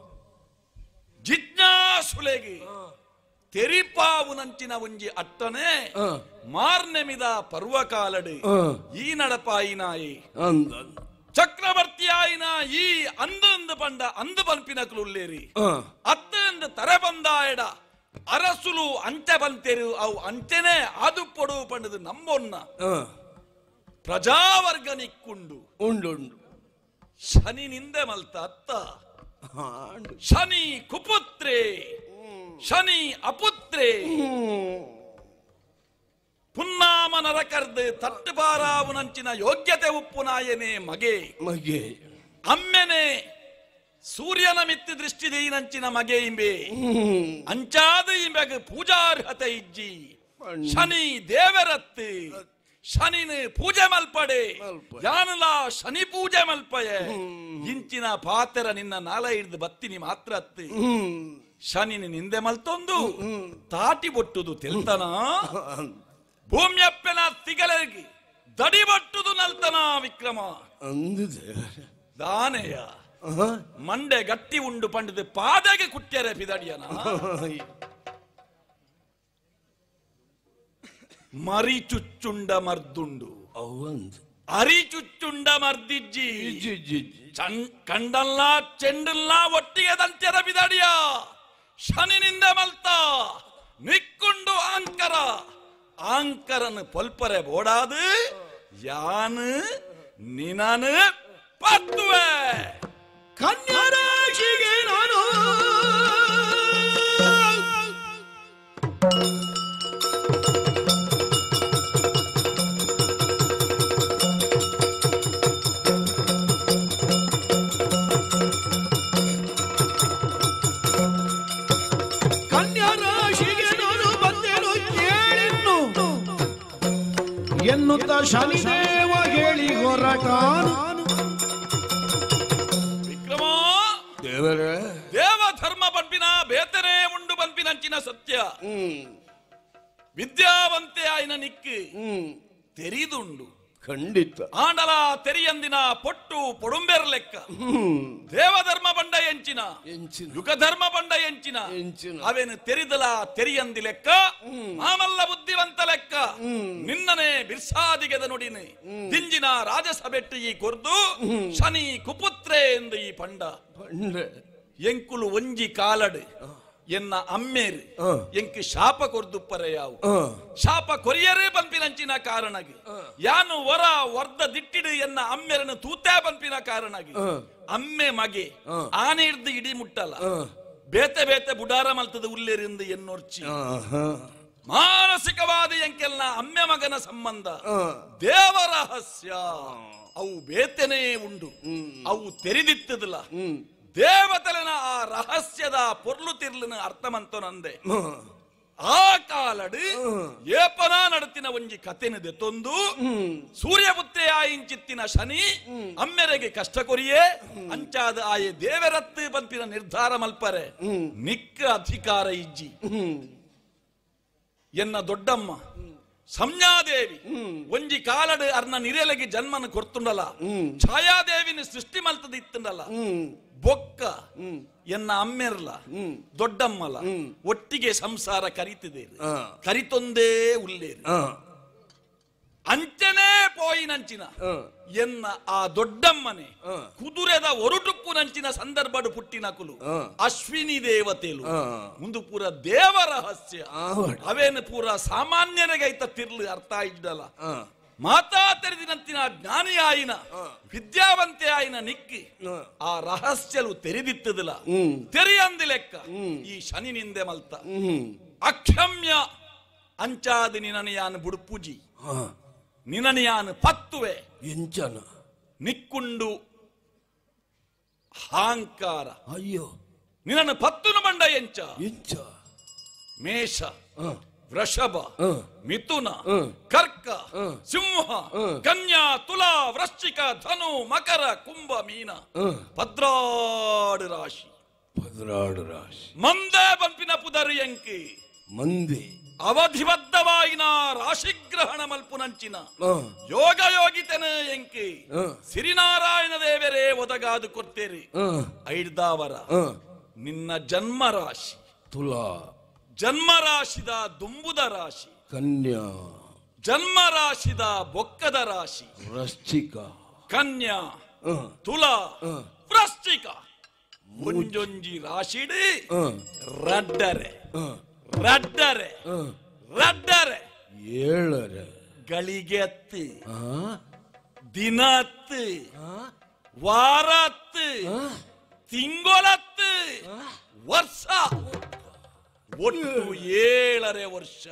ಜಿಜ್ಞಾಸುಲೆಗೆ ತೆರಿಪಾವು ನಂಚಿನ ಒಂಜಿ ಅಟ್ಟನೆ ಮಾರ್ನೆಮಿದ ಪರ್ವಕಾಲಡು ಈ ನಡಪಾಯಿನಾಯಿ ಚಕ್ರವರ್ತಿಯಾಯಿನ ಈ ಅಂದು ಪಂಡ ಅಂದು ಪಂಪಿನಕುಲ್ಲೇರಿ ಅತ್ತಂದು ತರೆ ಬಂದಾಯಡ ಅರಸುಲು ಅಂಚೆ ಬಂತೆರು ಅವು ಅಂಚೆನೆ ಅದು ಪೊಡು ಪಂಡದು ನಮ್ಮೊನ್ನ ಪ್ರಜಾವರ್ಗ ನಿಕ್ಕುಂಡು ಉಂಡು ಶನಿ ನಿಂದೆ ಮಲ್ತ ಅತ್ತ ಶನಿ ಕುಪುತ್ರೆ ಶನಿ ಅಪುತ್ರೆ ಪುನ್ನಾಮ ನರಕರ್ದು ತಟ್ಟುಪಾರಾವು ನಂಚಿನ ಯೋಗ್ಯತೆ ಉಪ್ಪು ನಾಯನೆ ಮಗೆ ಮಗೆ ಅಮ್ಮೆನೆ ಸೂರ್ಯನ ಮಿತ್ತಿ ದೃಷ್ಟಿ ದೈನಂಚಿನ ಮಗೆ ಇಂಬೆ ಅಂಚಾದ ಇಂಬೆಗ ಪೂಜಾರ್ಹತೆ ಇಜ್ಜಿ ಶನಿ ದೇವರತ್ತು ಶನಿನ ಪೂಜೆ ಮಲ್ಪಡೆ ಯಾನಲ ಶನಿ ಪೂಜೆ ಮಲ್ಪಯ ಇಂಚಿನ ಪಾತ್ರ ನಿನ್ನ ನಾಲ ಹಿಡಿದು ಬತ್ತಿನಿ ಮಾತ್ರ ಅತ್ತು ಶನಿನ ನಿಂದೆ ಮಲ್ತೊಂದು ತಾಟಿ ಬೊಟ್ಟುದು ತೆಲ್ತನ ಭೂಮಿಯಪ್ಪನ ತಿಗಲಗಿ ದಡಿ ಬಟ್ಟುದು ನಲ್ತನ ವಿಕ್ರಮ ದಾನೆಯ ಮಂಡೆ ಗಟ್ಟಿ ಉಂಡು ಪಂಡಿದು ಪಾದಗೆ ಕುಟ್ಟ್ಯಾರೆ ಪಿದಡಿಯನ ಮರಿ ಚುಚ್ಚುಂಡ ಮರ್ದುಂಡು ಅರಿ ಚುಚ್ಚುಂಡ ಮರ್ದಿಜ್ಜಿ ಕಂಡಲ್ಲ ಚೆಂಡಲ್ಲ ಒಟ್ಟಿಗೆ ದಂತ್ಯದ ಪಿದಡಿಯ ಶನಿನಿಂದ ಮಲ್ತ ನಿಕ್ಕೊಂಡು ಆಂಕರ ಆಂಕರನ್ ಪೊಲ್ಪರೆ ಬೋಡಾದು ಯಾನು ನಿನನು ಪತ್ತುವೆ ಕನ್ಯಾರಾಶಿಗೆ ನಾನು ಬಂದೆನು ಕೇಳಿನ್ನು ಎನ್ನುತ್ತ ಶನಿದೇವ ಹೇಳಿ ಹೊರಟಾನು. ದೇವ ಧರ್ಮ ಪಂಪಿನ ಬೇತನೆ ಉಂಡು ಪಂಪಿನಂಚಿನ ಸತ್ಯ ವಿದ್ಯಾವಂತೆ ಆಯ್ನ ನಿಕ್ಕು ತೆರಿದುಂಡು ಖಂಡಿತ ಆಂಡಲ ತೆರಿಯಂದಿನ ಪೊಟ್ಟು ಪೊಡುಂಬೆರ್ ಲೆಕ್ಕ ದೇವಧರ್ಮ ಬಂಡ ಎಂಚಿನ ಯುಗ ಧರ್ಮ ಬಂಡ ಎಂಚಿನ ಅವೇನು ತೆರಿದಲ ತೆರಿಯಂದಿ ಲೆಕ್ಕ ಮಾಮಲ್ಲ ಬುದ್ಧಿವಂತ ಲೆಕ್ಕ ನಿನ್ನನೆ ಬಿರ್ಸಾದಿಗೆದ ನುಡಿನಿ ದಿಂಜಿನ ರಾಜಸಭೆಟ್ಟು ಈ ಕೊರ್ದು ಶನಿ ಕುಪುತ್ರೆ ಎಂದು ಈ ಪಂಡ ಎಂಕುಲು ಒಂಜಿ ಕಾಲಡು ಎನ್ನ ಅಮ್ಮೇರು ಎಂಕ್ ಶಾಪ ಕೊರ್ದುಪ್ಪರೆ ಯಾವು ಶಾಪ ಕೊರಿಯರೇ ಪಂಪಿನಂಚಿನ ಕಾರಣಗೆ ಯಾನು ವರ ವರ್ದ ದಿಟ್ಟಿಡು ಎನ್ನ ಅಮ್ಮೆರನ್ನು ತೂತೆ ಪಂಪಿನ ಕಾರಣಗೆ ಅಮ್ಮೆ ಮಗೆ ಆನೆ ಹಿಡ್ದು ಇಡಿ ಮುಟ್ಟಲ್ಲ ಬೇತೆ ಬೇತೆ ಬುಡಾರ ಮಲ್ತದ ಉಲ್ಲೇರಿಂದ ಎನ್ನೋರ್ಚಿ ಮಾನಸಿಕವಾದ ಎಂಕೆಲ್ಲ ಅಮ್ಮೆ ಮಗನ ಸಂಬಂಧ ದೇವರಹಸ್ಯ ಅವು ಬೇತೆನೇ ಉಂಡು ಅವು ತೆರೆದಿತ್ತದಲ್ಲ ದೇವತಲನ ಆ ರಹಸ್ಯದ ಪೊರ್ಲು ತಿರ್ಲಿನ ಅರ್ಥಮಂತನಂದೆ ಆ ಕಾಲಡು ಏಪನ ನಡತಿನ ಒಂಜಿ ಕತೆನ ದೆತ್ತೊಂದು ಸೂರ್ಯಪುತ್ರೆ ಆಯಿಂಚಿತ್ತಿನ ಶನಿ ಅಮ್ಮೆರೆಗೆ ಕಷ್ಟ ಕೊರಿಯೇ ಅಂಚಾದ ಆಯೆ ದೇವರತ್ತು ಪಂಪಿನ ನಿರ್ಧಾರ ಮಲ್ಪರೆ ನಿಕ್ಕ ಅಧಿಕಾರ ಇಜ್ಜಿ ಎನ್ನ ದೊಡ್ಡಮ್ಮ ಸಂಜ್ಞಾದೇವಿ ಒಂಜಿ ಕಾಲಡು ಅರ್ನ ನಿರೆಲಗಿ ಜನ್ಮನ ಕೊರ್ತುಂಡಲ ಛಾಯಾದೇವಿನ ಸೃಷ್ಟಿ ಮಲ್ತದ ಇತ್ತುಂಡಲ ಬೊಕ್ಕ ಎನ್ನ ಅಮ್ಮೆರ್ಲ ದೊಡ್ಡಮ್ಮಲ ಒಟ್ಟಿಗೆ ಸಂಸಾರ ಕರಿತಿದೆ ಕರಿತೊಂದೇ ಉಲ್ಲೇರು ಅಂಚನೆ ಪೋಯಿನಂಚಿನ ಎನ್ನ ಆ ದೊಡ್ಡಮ್ಮನೆ ಕುದುರೆದ ಒರುಟುಪ್ಪು ನಂಚಿನ ಸಂದರ್ಭಡು ಪುಟ್ಟಿನಕುಲು ಅಶ್ವಿನಿ ದೇವತೆಲು ಮುಂದು ಪೂರ ದೇವ ರಹಸ್ಯ ಅವೇನು ಪೂರ ಸಾಮಾನ್ಯರಿಗೈತ ತಿರ್ಲು ಅರ್ಥ ಇದ್ದಲ್ಲ ಮಾತಾ ತೆರೆದಿನಂತಿನ ಜ್ಞಾನಿ ಆಯಿನ ವಿದ್ಯಾವಂತೆ ಆಯಿನ ನಿಕ್ಕಿ ಆ ರಹಸ್ಯಲು ತೆರೆದಿತ್ತದಲ್ಲ ತೆರೆಯಂದಿ ಲೆಕ್ಕ ಈ ಶನಿ ನಿಂದೆ ಮಲ್ತ ಅಕ್ಷಮ್ಯ ಅಂಚಾದಿ ನಿನನೆಯಾನು ಬುಡುಪೂಜಿ ನಿನನೆಯಾನು ಪತ್ತುವೆ ಎಂಚನ ನಿಕ್ಕುಂಡು ಅಹಂಕಾರ ಅಯ್ಯೋ ನಿನ್ನನ್ನು ಪತ್ತುನು ಬಂಡ ಎಂಚ ಮೇಷ ವೃಷಭ ಮಿಥುನ ಕರ್ಕ ಸಿಂಹ ಕನ್ಯಾ ತುಲಾ ವೃಶ್ಚಿಕ ಧನು ಮಕರ ಕುಂಭ ಮೀನ ಭದ್ರಾಡು ರಾಶಿ ಮಂದೆ ಪಂಪಿನ ಪುದರಿ ಎಂಕಿ ಮಂದಿ ಅವಧಿಬದ್ಧವಾಯಿನ ರಾಶಿಗ್ರಹಣ ಮಲ್ಪುನಂಚಿನ ಯೋಗ ಯೋಗಿತನ ಎಂಕಿ ಸಿರಿನಾರಾಯಣ ದೇವರೇ ಒದಗಾದು ಕೊಡ್ತೇರಿ ಐದಾವರ ನಿನ್ನ ಜನ್ಮ ರಾಶಿ ತುಲಾ ಜನ್ಮ ರಾಶಿದ ದುಂಬುದ ರಾಶಿ ಕನ್ಯಾ ಜನ್ಮ ರಾಶಿದ ಬೊಕ್ಕದ ರಾಶಿ ವೃಶ್ಚಿಕ ಕನ್ಯಾ ತುಲಾ ವೃಶ್ಚಿಕ ಮುಂಜೊಂಜಿ ರಾಶಿಡಿ ರಡ್ಡರೆ ರಡ್ಡರೆ ರಡ್ಡರೆ ಏಳರೆ ಗಳಿಗೆತ್ತು ದಿನತ್ತು ವಾರತ್ತು ತಿಂಗೊಳತ್ತು ವರ್ಷ ಒಟ್ಟು 7 ವರ್ಷ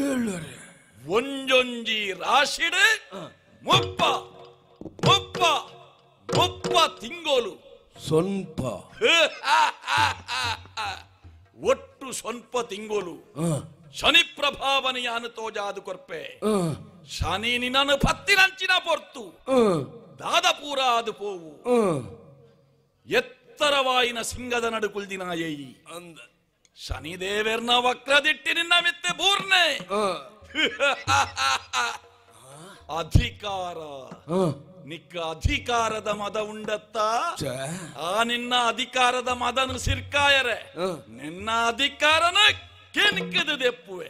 ಒಂಜೊಂಜಿ ರಾಶಿಡು ಮುಪ್ಪ ತಿಂಗೋಲು ಸ್ವಲ್ಪ ಒಟ್ಟು ಸ್ವಲ್ಪ ತಿಂಗೋಲು ಶನಿ ಪ್ರಭಾವನೆ ಯಾನು ತೋಜಾದು ಕೊರ್ಪೆ ಶನಿ ನಿನ್ನನ್ನು ಪತ್ತಿನಂಚಿನ ಪೊರ್ತು ದಾದಪೂರ ಅದು ಪೋವು ಎತ್ತರವಾಯಿನ ಸಿಂಗದ ನಡುಕುಲ್ದಿನ ಏಯಿ ಅಂದ ಶನಿದೇವರ್ನ ವಕ್ರದಿಟ್ಟಿ ನಿನ್ನ ಮಿತ್ತೆ ಬೂರ್ನೆ ಅಧಿಕಾರ ನಿಕ್ಕ ಅಧಿಕಾರದ ಮದ ಉಂಡತ್ತ ಆ ನಿನ್ನ ಅಧಿಕಾರದ ಮದನು ಸಿರ್ಕಾಯರೆ ನಿನ್ನ ಅಧಿಕಾರನ ಕೆಣಕದ ದೆಪ್ಪುವೆ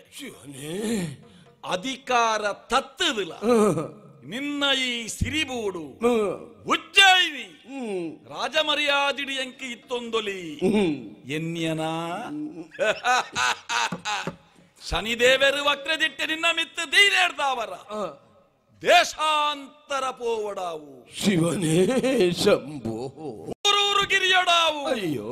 ಅಧಿಕಾರ ತತ್ತದಿಲ್ಲ ನಿನ್ನ ಈ ಸಿರಿಬೂಡು ಉಜ್ಜಯಿನಿ ರಾಜಮರ್ಯಾದಿಡಿ ಅಂಕಿ ಇತ್ತೊಂದೊಲಿ ಎನ್ಯನ ಶನಿದೇವರು ವಕ್ರದಿಟ್ಟೆ ನಿನ್ನ ಮಿತ್ತು ದೀನೇಡ್ದಾವರ ದೇಶಾಂತರ ಪೋವಡಾವು ಶಿವನೇ ಶಂಭೋ ಊರೂರು ಗಿರಿಯಡಾವು ಅಯ್ಯೋ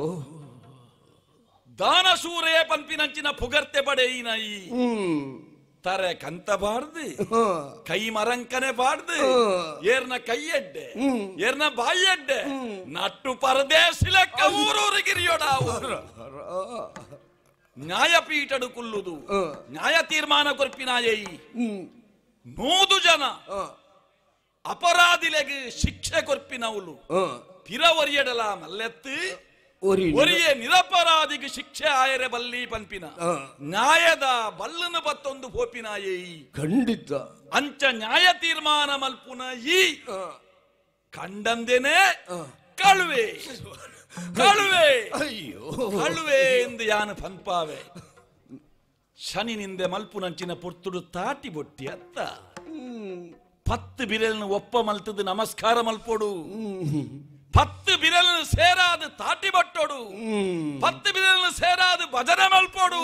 ದಾನಶೂರೇ ಪಂಪಿನಂಚಿನ ಪುಗರ್ತೆ ಪಡೆಯಿನ ಈ ತರೆ ಕಂತ ಬಾಡ್ದು ಕೈ ಮರಂಕನೆ ಬಾಡ್ದು ಏರ್ನ ಕೈಯಡ್ಡೆ ಏರ್ನ ಬಾಯಡ್ಡೆ ನಟ್ಟು ಪರದೇಶಿ ಲೆಕ್ಕ ಊರೂರು ಗಿರಿಯೊಡಾವು ನ್ಯಾಯಪೀಠಡು ಕುಲ್ಲುದು ನ್ಯಾಯ ತೀರ್ಮಾನ ಕೊರ್ಪಿನಾಯೈ 100 ಜನ ಅಪರಾಧಿಲೆಗೆ ಶಿಕ್ಷೆ ಕೊರ್ಪಿನವಳು ಪಿರವರಿಯಡಲ ಮಲ್ಲೆತ್ತು ಒರಿಯೇ ನಿರಪರಾಧಿಗೆ ಶಿಕ್ಷೆ ಆಯರೆ ಬಲ್ಲಿ ಪಂಪಿನ ನ್ಯಾಯದ ಬಲ್ಲನ ಬತ್ತೊಂದು ಪೋಪಿನಾಯೈ ಖಂಡಿತ ಅಂಚ ನ್ಯಾಯ ತೀರ್ಮಾನ ಮಲ್ಪುನ ಈ ಕಂಡಂದೇನೆ ಕಳುವೆ ಕಳುವೆ ಅಯ್ಯೋ ಕಳುವೆ ಎಂದು ಯಾನು ಪಂಪಾವೆ ಶನಿ ನಿಂದೆ ಮಲ್ಪುನಂಚಿನ ಪುರ್ತುಡು ತಾಟಿ ಬೊಟ್ಟಿ ಅತ್ತ 10 ಬಿರಲ್ನ ಒಪ್ಪ ಮಲ್ತದು ನಮಸ್ಕಾರ ಮಲ್ಪೋಡು 10 ಬಿರಲ್ನ ಸೇರಾದು ತಾಟಿ ಬಟ್ಟೋಡು 10 ಬಿರಲ್ನ ಸೇರಾದು ಭಜನೆ ಮಲ್ಪೋಡು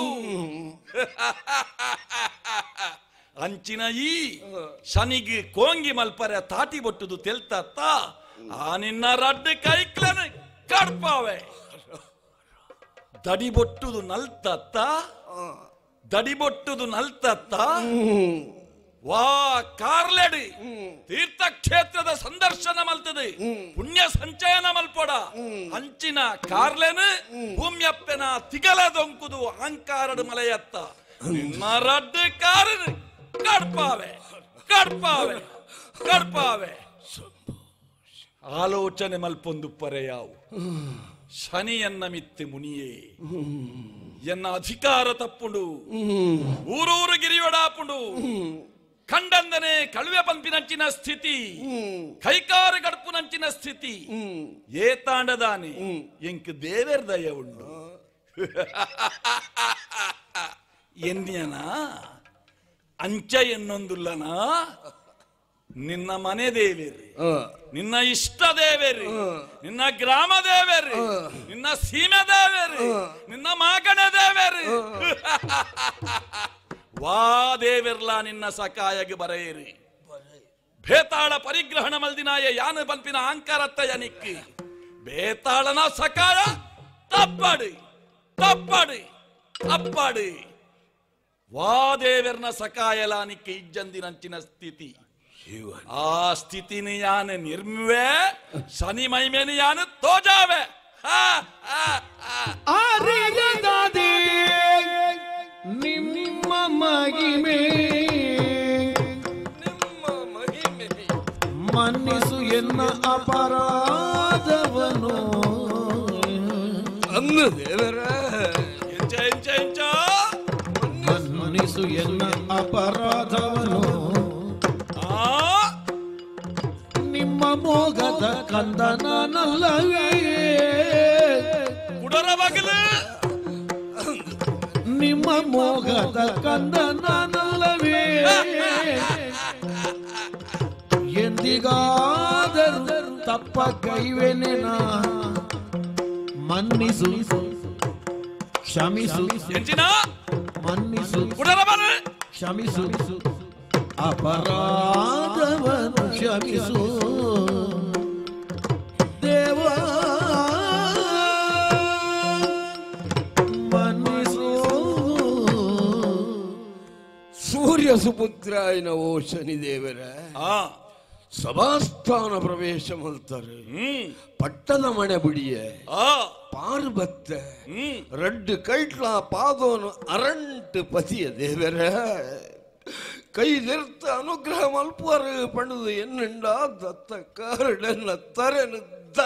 ಅಂಚಿನ ಈ ಶನಿಗೆ ಕೋಂಗಿ ಮಲ್ಪರೆ ತಾಟಿ ಬೊಟ್ಟುದು ತೆಲ್ತತ್ತ ಆ ನಿನ್ನ ರಡ್ಡು ಕೈಕ್ಲನ ಕಡ್ಪಾವೆ ದಡಿಬೊಟ್ಟುದು ನಲ್ತತ್ತ ದಡಿಬೊಟ್ಟುದು ನಲ್ತತ್ತ ವಾ ಕಾರ್ಲೆಡಿ ತೀರ್ಥಕ್ಷೇತ್ರದ ಸಂದರ್ಶನ ಮಲ್ತದೆ ಪುಣ್ಯ ಸಂಚಯನ ಮಲ್ಪೊಡ ಅಂಚಿನ ಕಾರ್ಲೆನು ಭೂಮ್ಯಪ್ಪನ ತಿಗಲ ದೊಂಕುದು ಅಹಂಕಾರಡು ಮಲೆಯತ್ತ ಮರಡ್ಡು ಕಾರನು ಕಡ್ಪಾವೆ ಕಡ್ಪಾವೆ ಕಡ್ಪಾವೆ ಆಲೋಚನೆ ಮಲ್ಪೊಂದು ಪರೆಯಾವು ಶನಿಯನ್ನ ಮಿತ್ತೆ ಮುನಿಯೇ ಎನ್ನ ಅಧಿಕಾರ ತಪ್ಪುಂಡು ಊರೂರು ಗಿರಿಯೊಡಾಪುಂಡು ಕಂಡಂದನೆ ಕಳುವೆ ಪಂಪಿನಂಚಿನ ಸ್ಥಿತಿ ಕೈಕಾರ ಗಡ್ಪುನಂಚಿನ ಸ್ಥಿತಿ ಏತಾಂಡದಾನೆ ಎಂಕ್ ದೇವೇರ್ ದಯ ಉಂಡು ಎನ್ಯನ ಅಂಚ ಎನ್ನೊಂದುಲ್ಲನ ನಿನ್ನ ಮನೆ ದೇವೇರಿ ನಿನ್ನ ಇಷ್ಟ ದೇವೇರಿ ನಿನ್ನ ಗ್ರಾಮ ದೇವೇರಿ ನಿನ್ನ ಸೀಮೆ ದೇವೇರಿ ನಿನ್ನ ಮಾಗಣ ದೇವೇರಿ ವಾ ದೇವೆರ್ಲಾ ನಿನ್ನ ಸಕಾಯಗೆ ಬರೆಯಿರಿ ಬೇತಾಳ ಪರಿಗ್ರಹಣ ಮಲ್ದಿನಾಯ ಯಾನ ಪಂಪಿನ ಅಹಂಕಾರತ್ತಯ ನಿಕ್ಕಿ ಬೇತಾಳನ ಸಕಾಯ ತಪ್ಪಡಿ ತಪ್ಪಡಿ ತಪ್ಪಡಿ ವಾ ದೇವೆರ್ನ ಸಕಾಯಲ ನಿಕ್ಕಿ ಇಜ್ಜಂದಿನಂಚಿನ ಸ್ಥಿತಿ ಆ ಸ್ಥಿತಿನಿ ಯಾನ ನಿರ್ಮಿವೆ ಶನಿ ಮೈಮೇನಿ ಯಾನ ತೋಜಾವೆ ನಿಮ್ಮ ಮಹಿಮೆ ಮನ್ನಿಸು ಎನ್ನ ಅಪರಾಧವನು ಅಂದ ದೇವರ ಎಂಚ ಎಂಚ ಎಂಚ ಮನ್ನಿಸು ಎನ್ನ ಅಪರಾಧವನು ನಿಮ್ಮ ಮೋಗದ ಕಂದನಲ್ಲವೇ ಕುಡರ ಬಗಲು ನಿಮ್ಮ ಮೋಗದ ಕಂದನಲ್ಲವೇ ಎಂದಿಗಾದರೂ ತಪ್ಪ ಕೈವೆನೆನ ಮನ್ನಿಸು ಕ್ಷಮಿಸು ಎಂಚಿನ ಮನ್ನಿಸು ಕುಡರ ಬಗಲು ಕ್ಷಮಿಸು ಅಪರಾಧವನ್ನು ಕ್ಷಮಿಸು ದೇವಾ ಮನ್ನಿಸು ಸೂರ್ಯ ಸುಪುತ್ರ ಓ ಶನಿದೇವರ ಸಭಾಸ್ಥಾನ ಪ್ರವೇಶ ಮಾಡ್ತಾರೆ. ಪಟ್ಟದ ಮನೆ ಬಿಡಿಯ ಪಾರ್ಬತ್ತ ರಡ್ಡು ಕೈಟ್ಲ ಪಾದೋನು ಅರಂಟು ಪತಿಯ ದೇವರ ಕೈದಿರ್ತ ಅನುಗ್ರಹ ಮಲ್ಪುವರು ಪಣದು ಎನ್ನುಂಡ ದತ್ತ ಕಾರಡನ್ನ ತರೆನು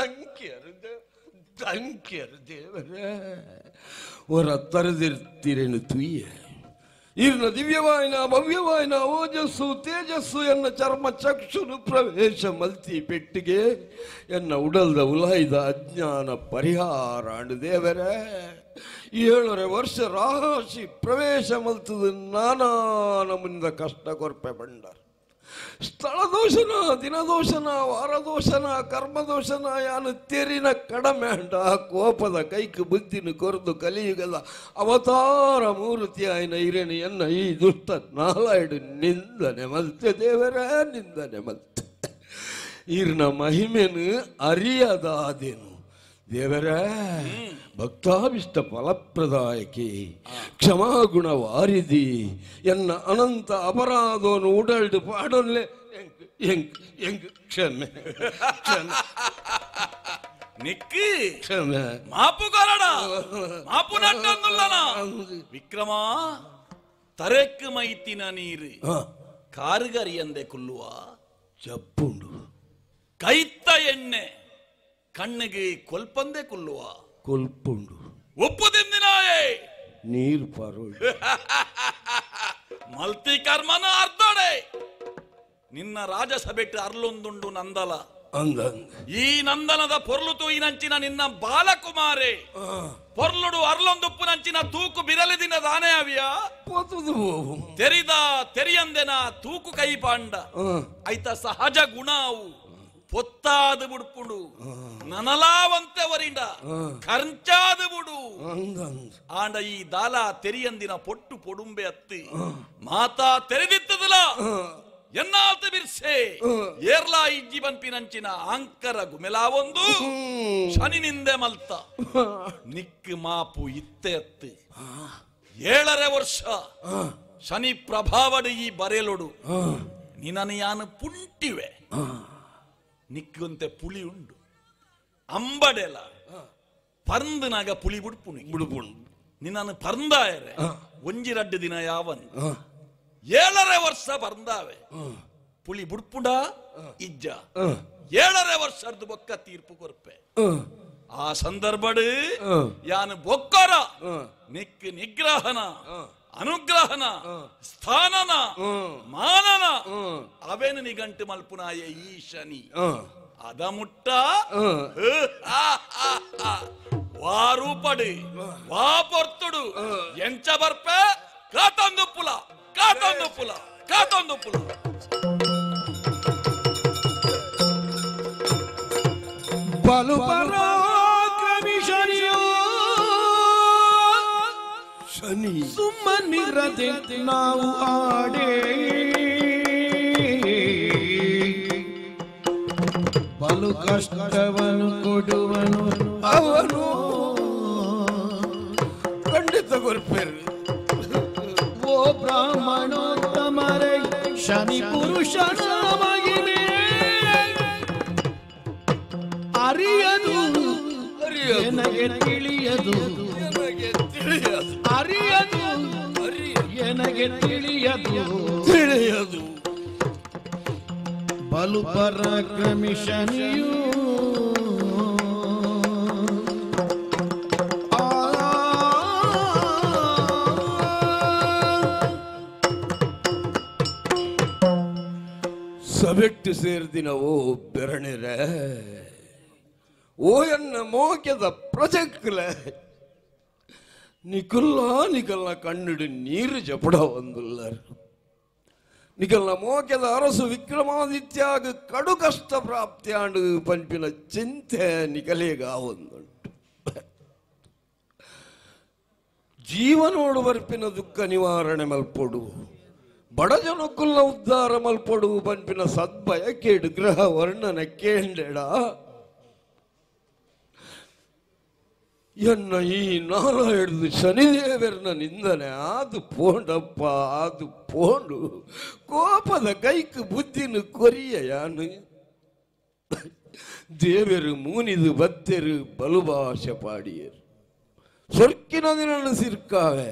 ದಂಕ್ಯರು ದೇವರ ಹೊರ ತರದಿರ್ತೀರೇನು ತುಯ್ಯ ಇರ್ನ ದಿವ್ಯವಾಯಿನ ಭವ್ಯವಾಯಿನ ಓಜಸ್ಸು ತೇಜಸ್ಸು ಎನ್ನ ಚರ್ಮ ಚಕ್ಷುನು ಪ್ರವೇಶ ಮಲ್ತಿ ಪೆಟ್ಟಿಗೆ ಎನ್ನ ಉಡಲ್ದ ಉಲಾಯ್ದ ಅಜ್ಞಾನ ಪರಿಹಾರ ಅಂಡು ದೇವರ 7 ವರ್ಷ ರಾಶಿ ಪ್ರವೇಶ ಮಲ್ತದ ನಾನಾ ನಮ್ಮಿಂದ ಕಷ್ಟ ಕೊರ್ಪೆ ಬಂಡಾರ ಸ್ಥಳ ದೋಷನ ದಿನದೋಷನ ವಾರದೋಷನ ಕರ್ಮದೋಷನ ಯಾನು ತೆರಿನ ಕಡಮೆ ಅಂಡ ಕೋಪದ ಕೈಕು ಬುದ್ಧಿನ ಕೊರದು ಕಲಿಯುಗದ ಅವತಾರ ಮೂರ್ತಿ ಆಯ್ನ ಇರೇನು ಎನ್ನ ಈ ದುಷ್ಟ ನಾಲಾಯ್ಡು ನಿಂದನೆ ಮಲ್ತೆ ದೇವರ ನಿಂದನೆ ಮಲ್ತೆ ಇರ್ನ ಮಹಿಮೆನು ಅರಿಯದಾದೇನು ದೇವರ ಭಕ್ತಾಭಿಷ್ಟ ಫಲಪ್ರದಾಯಕಿ ಕ್ಷಮಾಗುಣ ವಾರಿದಿ ಎನ್ನ ಅನಂತ ಅಪರಾಧವನ್ನು ಉಡಲ್ಡು ಪಾಡೊಲ್ಲೆ ಎಂಗ್ ಕ್ಷಮೆ ನಿಕ್ಕಿ ಕ್ಷಮೆ ಮಾಪು ಕಾರಣ ಮಾಪು ನಟ್ಟಂದುಲ್ಲನ ವಿಕ್ರಮ ತರೆಕ್ ಮೈತಿನ ನೀರು ಕಾರುಗರಿಯಂದೆ ಕುಲ್ಲುವ ಜಪ್ಪುಂಡು ಕೈತ್ತ ಎಣ್ಣೆ ಕಣ್ಣಿಗೆ ಕೊಲ್ಪಂದೆ ಕುಲ್ಲುವ ಕೊಲ್ಪುಂಡು ಉಪ್ಪು ತಿಂದಿನಾಯೇ ನೀರು ಪಾರೋಳು ಮಲ್ತಿ ಕರ್ಮನ ಅರ್ಧೋಡೆ ನಿನ್ನ ರಾಜಸಭೆಟ್ಟು ಅರ್ಲೊಂದುಂಡು ನಂದಲ ಅಂದ ಈ ನಂದನದ ಪೊರ್ಲು ತೂಯಿನಂಚಿನ ನಿನ್ನ ಬಾಲಕುಮಾರೆ ಪೊರ್ಲುಡು ಅರ್ಲೊಂದುಪ್ಪು ನಂಚಿನ ತೂಕು ಬಿರಲಿ ದಿನ ದಾನೆ ಅವಿಯ ತೆರಿದ ತೆರಿಯಂದೆನ ತೂಕು ಕೈ ಪಾಂಡ ಐತ ಸಹಜ ಗುಣ ಅವು ಪೊತ್ತಾದ ಬುಡ್ಪುಡು ನನಲಾವಂತೆ ವರಿಂಡ ಖರ್ಚಾದ ಬುಡು ಆಂಡ ಈ ದಾಲ ತೆರಿಯಂದಿನ ಪೊಟ್ಟು ಪೊಡುಂಬೆ ಅತ್ತಿ ಮಾತಾ ತೆರೆದಿತ್ತದಲ ಎನ್ನಾತ ಬಿರ್ಸೆ ಏರ್ಲಾ ಇಜ್ಜಿ ಬನ್ಪಿನಂಚಿನ ಆಂಕರ ಗುಮೆಲಾವೊಂದು ಶನಿನಿಂದೆ ಮಲ್ತ ನಿಕ್ ಮಾಪು ಇತ್ತೆ ಅತ್ತಿ 7 ವರ್ಷ ಶನಿ ಪ್ರಭಾವಡು ಈ ಬರೆಲೊಡು ನಿನನ ಯಾನು ಪುಂಟಿವೆ ನಿಕ್ಕಂತೆ ಪುಲಿ ಉಂಡು ಅಂಬಡೆಲ ಪರ್ಂದನಾಗ ಪುಲಿ ಬುಡ್ಪುಣು ನಿನ್ನನ್ನು ಪರ್ಂದಾಯರೆ ಒಂಜಿ 2 ದಿನ ಯಾವನ್ 7 ವರ್ಷ ಪರ್ಂದಾವೆ ಪುಲಿ ಬುಡ್ಪುಂಡ ಇಜ್ಜ 7 ವರ್ಷದ ಬೊಕ್ಕ ತೀರ್ಪು ಕೊರ್ಪೆ ಆ ಸಂದರ್ಭಡು ಯಾನು ಬೊಕ್ಕರ ನಿಕ್ ನಿಗ್ರಹನ ಅನುಗ್ರಹನ ಸ್ಥಾನನ ಮಾನನ ಅವೇನು ನಿಗಂಟು ಮಲ್ಪುನಾಯ ಈ ಶನಿ ಅದ ಮುಟ್ಟ ವಾರೂಪಡು ವಾ ಪೊರ್ತುಡು ಎಂಚ ಬರ್ಪೆ ಕಾತೊಂದು ಪುಲ ಕಾತೊಂದು ಪುಲ ಕಾತೊಂದು ಪುಲ ಬಲು ಪರಾಕ್ರಮಿ ಶನಿಯೋ ಶನಿ ಸುಮ್ಮನಿರದೆ ನಾವು ಆಡೇ ಬಲು ಕಷ್ಟವನ್ನು ಕೊಡುವನು ಅವನು ಖಂಡಿತ ಗೊರ್ಪೇರು ಓ ಬ್ರಾಹ್ಮಣೋತ್ತಮರೇ ಶನಿ ಪುರುಷನ ಮಗಿನೇ ಅರಿಯದು ನನಗೆ ತಿಳಿಯದು ಅರಿಯದು ನನಗೆ ತಿಳಿಯದು ಬಲು ಪರಾಕ್ರಮಿ ಶನಿಯು ಸಭೆಟ್ಟು ಸೇರ್ದಿನವೋ ಬೆರಣಿರ ಓ ಎನ್ನ ಮೋಕೆದ ಪ್ರಜೆಕ್ಲ ನಿಕಲ್ನ ಕಣ್ಣಿಡು ನೀರು ಜಪಡ ಒಂದುಲ್ಲರು ನಿಕಲ್ನ ಮೋಕೆದ ಅರಸು ವಿಕ್ರಮಾದಿತ್ಯಾಗ ಕಡು ಕಷ್ಟ ಪ್ರಾಪ್ತಿಯಾಡು ಪಂಪಿನ ಚಿಂತೆ ನಿಕಲೇಗ ಒಂದುಂಟು ಜೀವನೋಡು ಬರ್ಪಿನ ದುಃಖ ನಿವಾರಣೆ ಮಲ್ಪೊಡು ಬಡ ಜನಕ್ಕುಲ್ಲ ಉದ್ಧಾರ ಮಲ್ಪೊಡು ಪಂಪಿನ ಸದ್ಭಯ ಕೇಡು ಗ್ರಹ ವರ್ಣನ ಕೇಂಡೆಡ ಎನ್ನ ಈ ನಾಲ ಹಿಡಿದು ಶನಿದೇವರನ್ನ ನಿಂದನೆ ಅದು ಪೋಂಡಪ್ಪ ಅದು ಪೋಂಡು ಕೋಪದ ಕೈಕ್ ಬುದ್ಧಿನ ಕೊರಿಯ ಯಾನು ದೇವರು ಮೂನಿದು ಬತ್ತೆರು ಬಲುಭಾಷ ಪಾಡಿಯರು ಸೊರ್ಕಿನ ದಿನ ಸಿರ್ಕಾವೆ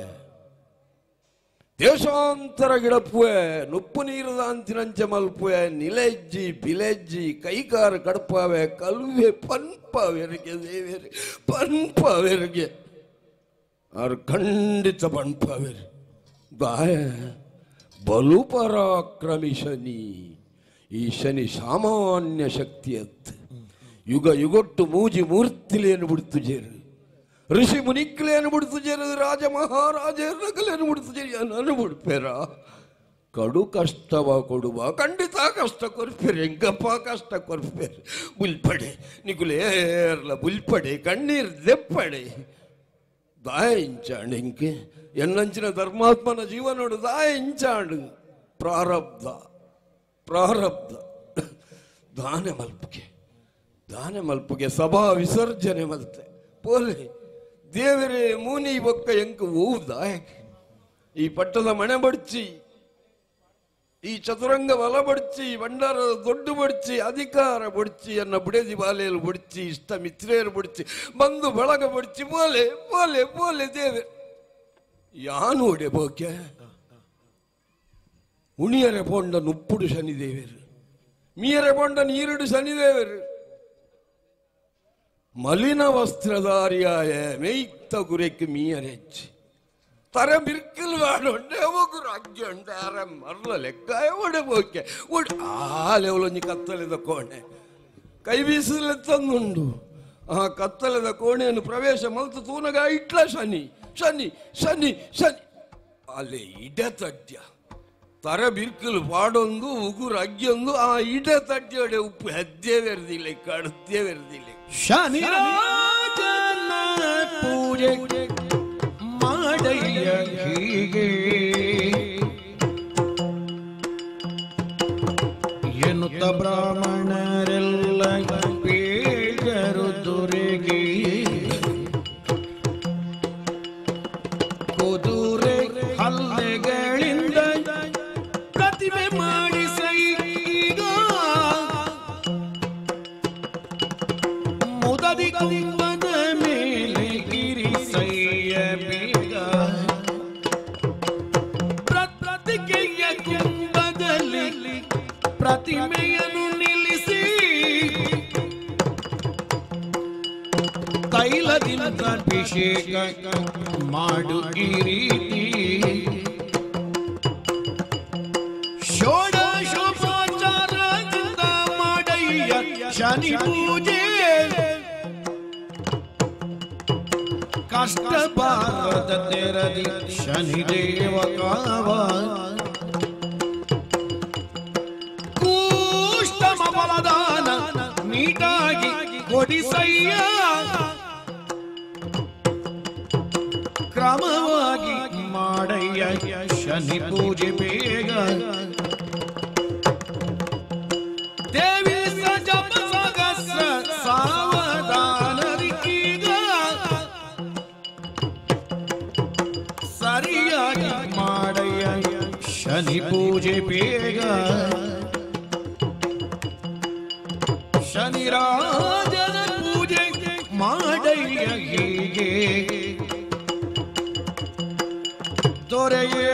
ದೇಶಾಂತರ ಗಿಡಪ್ಪುವೆ ನುಪ್ಪು ನೀರು ದಾಂತಿನಂಚ ಮಲ್ಪುವೆ ನಿಲೆಜ್ಜಿ ಬಿಲೆಜ್ಜಿ ಕೈಕಾರ ಕಡಪಾವೆ ಕಲ್ವೆ ಪನ್ಪವೆರಿಗೆ ದೇವರಿಗೆ ಪನ್ಪವೆರಿಗೆ ಅವ್ರು ಖಂಡಿತ ಪನ್ಪವೆರಿ ಗಾಯ ಬಲು ಪರಾಕ್ರಮಿ ಶನಿ ಈ ಶನಿ ಸಾಮಾನ್ಯ ಶಕ್ತಿ ಅತ್ತು ಯುಗ ಯುಗೊಟ್ಟು ಮೂಜಿ ಮೂರ್ತಿಲೇನು ಬಿಡ್ತು ಜೇರು ಋಷಿ ಮುನಿಕ್ಲೇನು ಬಿಡ್ತು ಜೇರು ರಾಜ ಮಹಾರಾಜರಗಲೇನು ಬಿಡ್ತು ಜೇರು ನಾನು ಬಿಡ್ಪೇರ ಕಡು ಕಷ್ಟವ ಕೊಡುವ ಖಂಡಿತ ಕಷ್ಟ ಕೊರ್ಪೇರಿ ಹೆಂಗಪ್ಪ ಕಷ್ಟ ಕೊರ್ಪೇರಿ ಬುಲ್ಪಡೆ ನಿಗುಲೇರ್ಲ ಬುಲ್ಪಡೆ ಕಣ್ಣೀರ್ ದೆಪ್ಪಡೆ ದಾಯ ಇಂಚಾಂಡು ಹಿಂಗೆ ಎನ್ನಂಚಿನ ಧರ್ಮಾತ್ಮನ ಜೀವನೋಡು ದಾಯ ಇಂಚಾಂಡು ಪ್ರಾರಬ್ಧ ಪ್ರಾರಬ್ಧ ದಾನೆ ಮಲ್ಪಗೆ ಸಭಾ ವಿಸರ್ಜನೆ ಮಲ್ತೆ ಪೋಲೆ ದೇವರೇ ಮೂನಿ ಬೊಕ್ಕ ಎಂಕ ದಾಯಕ್ಕೆ ಈ ಪಟ್ಟದ ಮಣೆ ಬಡ್ಚಿ ಈ ಚತುರಂಗ ಬಲ ಬಡ್ಚಿ ಭಂಡಾರದ ದೊಡ್ಡ ಬಡ್ಚಿ ಅಧಿಕಾರ ಬಡ್ಚಿ ಅನ್ನ ಬುಡೇದಿ ಬಾಲೆಯಲ್ಲಿ ಬಡ್ಚಿ ಇಷ್ಟ ಮಿತ್ರೇರು ಬಡ್ಚಿ ಬಂದು ಬಳಗ ಬಡ್ಚಿ ಪೋಲೆ ಪೋಲೆ ಪೋಲೆ ದೇವೆ ಯಾನು ಒಡೆ ಬೋಕೆ ಉಣಿಯರೆ ಪೋಂಡ ನುಪ್ಪುಡು ಶನಿದೇವರು ಮೀಯರೆ ಪೋಂಡ ನೀರುಡು ಶನಿದೇವರು ಮಲಿನ ವಸ್ತ್ರಧಾರಿಯಾಯ ಮೇಯ್ತ ಗುರೆಕ್ಕೆ ಮೀಯರೆಚ್ಚಿ ತರ ಬಿರ್ಕಿಲ್ ವಾಡೊಂಡೆ ಹೋಗುರು ಅಜ್ಜಿ ಉಂಟಾರ ಮರ್ಲ ಲೆಕ್ಕಾಯ ಒಡೆ ಬೋಕೆ ಒಡೆ ಆ ಲೆವಲೊಂಜಿ ಕತ್ತಲೆದ ಕೋಣೆ ಕೈ ಬೀಸಲೆ ತಂದುಂಡು ಆ ಕತ್ತಲೆದ ಕೋಣೆಯನ್ನು ಪ್ರವೇಶ ಮಲ್ತು ತೂನಗ ಇಟ್ಲ ಶನಿ ಶನಿ ಶನಿ ಶನಿ ಅಲ್ಲಿ ಇಡೆ ತಡ್ಯ ತರ ಬಿರ್ಕಿಲ್ ಪಾಡೊಂದು ಉಗುರು ಅಗ್ಗಿಯೊಂದು ಆ ಇಡೆ ತಡ್ಡಿಯೊಡೆ ಉಪ್ಪು ಹೆದ್ದೆ ಬೆರೆದಿಲ್ಲ ಕಡದ್ದೇ ಬೆರೆದಿಲ್ಲ ಶನಿ ರಾಜನ ಪೂಜೆ ಮಾಡಯ್ಯ ಹೀಗೆ ಎನ್ನುತ್ತ ಬ್ರಾಹ್ಮಣರೆಲ್ಲ ಪೇಜರು ದೊರೆಗೆ ಕುದುರೆ ಹಲ್ಲೆಗಳಿಂದ ಪ್ರತಿಮೆ ಮಾಡಿಸೈ ಈಗ ಮುದದಿ ಕುಂಭದ ಮೇಲೆ ಗಿರಿಸಯ್ಯ ಬೇಗ ಪ್ರತಿಕೆಯ ಕುಂಭದಲ್ಲಿ ಪ್ರತಿಮೆಯನ್ನು ನಿಲ್ಲಿಸಿ ತೈಲದಿಂದ ಅಭಿಷೇಕ ಮಾಡು ಈ ರೀತಿ ಷೋಡಶೋಪಚಾರದಿಂದ ಮಾಡಯ್ಯ ಶನಿ ಪೂಜೆ ಕಷ್ಟ ಬಾರದ ತೆರದಿ ಶನಿದೇವ ಕಾವ ಕೂಷ್ಟಮ ಬಲದಾನ ನೀಟಾಗಿ ಕೊಡಿಸಯ್ಯ ಕ್ರಮವಾಗಿ ಮಾಡಯ್ಯ ಶನಿ ಪೂಜೆ ಬೇಗ ದೇವಿ ಸಜಪ ಸಹಸ್ರ ಸಾವಧಾನರಿಕೀಗ ಸರಿಯಾಗಿ ಮಾಡಯ್ಯ ಶನಿ ಪೂಜೆ ಬೇಗ ಶನಿ ರಾಜನ ಪೂಜೆ ಮಾಡಯ್ಯ ಹೀಗೆ ದೊರೆಯೇ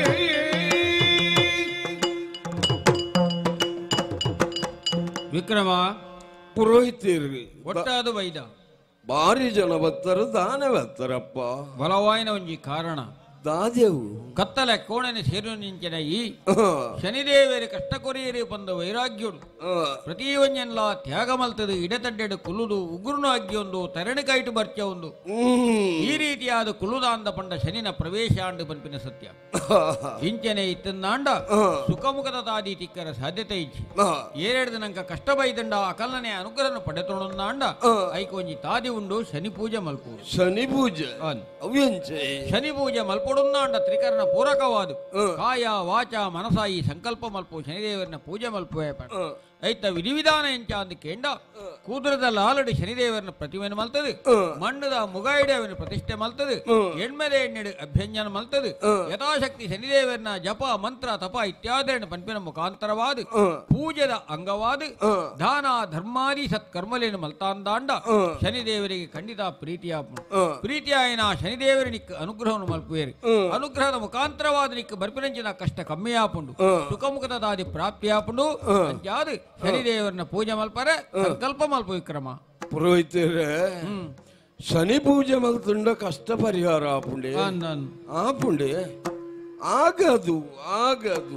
ವಿಕ್ರಮ ಪುರೋಹಿತರು ಒಟ್ಟಾದ ವೈದ ಭಾರಿ ಜನ ಬತ್ತರು ದಾನೆ ಬತ್ತರಪ್ಪ ಬಲವಾಯಿನ ಒಂಜಿ ಕಾರಣ ದಾದೆವು ಕತ್ತಲೆ ಕೋಣನೆ ಸೇರು ನಿಂಚಿನ ಈ ಶನಿದೇವರಿ ಕಷ್ಟ ಕೊರಿಯರಿ ಬಂದ ವೈರಾಗ್ಯುಡು ಪ್ರತಿ ಒಂಜೆಲ್ಲ ತ್ಯಾಗ ಮಲ್ತದು ಇಡೆತಡ್ಡೆಡು ಕುಲುದು ಉಗುರುನು ಅಗ್ಗಿಯೊಂದು ತರಣೆಕಾಯಿಟು ಬರ್ಚ ಒಂದು ಈ ರೀತಿಯಾದ ಕುಲುದಾಂದ ಪಂಡ ಶನಿನ ಪ್ರವೇಶ ಆಂಡು ಪನ್ಪಿನ ಸತ್ಯ ಇಂಚನೆ ಇತ್ತಂದಾಂಡ ಸುಖಮುಖದ ತಾದಿ ತಿಕ್ಕರ ಸಾಧ್ಯತೆ ಇಚ್ಚಿ ಏರೆಡು ದಿನಂಕ ಕಷ್ಟ ಬೈದಂಡ ಅಕಲ್ನನೆ ಅನುಗ್ರಹನ ಪಡೆತೊಂದಾಂಡ ಐಕೊಂಜಿ ತಾದಿ ಉಂಡು ಶನಿ ಪೂಜೆ ಮಲ್ಪು ಶನಿ ಪೂಜೆ ಶನಿ ಪೂಜೆ ಮಲ್ಪೊಡುಂದಾಂಡ ತ್ರಿಕರಣ ಪೂರಕವಾದು ಕಾಯ ವಾಚ ಮನಸ ಈ ಸಂಕಲ್ಪ ಮಲ್ಪು ಶನಿದೇವರನ್ನ ಪೂಜೆ ಮಲ್ಪುವೆ ಐತ ವಿಧಿವಿಧಾನ ಎಂಚ ಅಂದು ಕೇಂಡ ಕೂದರದ ಲಾಲಡಿ ಶನಿದೇವರನ ಪ್ರತಿಮೆಯನ್ನು ಮಲ್ತದು ಮಣ್ಣದ ಮುಗಾಯಿಡೆ ಅವನ ಪ್ರತಿಷ್ಠೆ ಮಲ್ತದು ಎಣ್ಮೆಲೆ ಎಣ್ಣೆಡು ಅಭ್ಯಂಜನ ಮಲ್ತದು ಯಥಾಶಕ್ತಿ ಶನಿದೇವರನ ಜಪ ಮಂತ್ರ ತಪ ಇತ್ಯಾದಿ ಪಂಪಿನ ಮುಖಾಂತರವಾದ ಪೂಜೆದ ಅಂಗವಾದ ದಾನ ಧರ್ಮಾದಿ ಸತ್ಕರ್ಮಲೇನು ಮಲ್ತಾಂದಾಂಡ ಶನಿದೇವರಿಗೆ ಖಂಡಿತ ಪ್ರೀತಿಯಾಯನ ಶನಿದೇವರಿನಿಕ್ ಅನುಗ್ರಹವನ್ನು ಮಲ್ಪುವೇರಿ ಅನುಗ್ರಹದ ಮುಖಾಂತರವಾದ ನಿಕ್ ಬರ್ಪಿನಂಚಿನ ಕಷ್ಟ ಕಮ್ಮಿಯಾಪುಂಡು ಸುಖಮುಖದಾದಿ ಪ್ರಾಪ್ತಿಯಾಪುಂಡು ಅಂತ್ಯಾದ ಶನಿದೇವರನ ಪೂಜೆ ಮಲ್ಪರೆ ಸಂಕಲ್ಪ ಮಲ್ಪ ವಿಕ್ರಮ ಪುರೋಹಿತರೇ ಶನಿ ಪೂಜೆ ಮಲ್ತುಂಡ ಕಷ್ಟ ಪರಿಹಾರ ಆಪುಂಡೆ ಆಪುಂಡೆ ಆಗದು ಆಗದು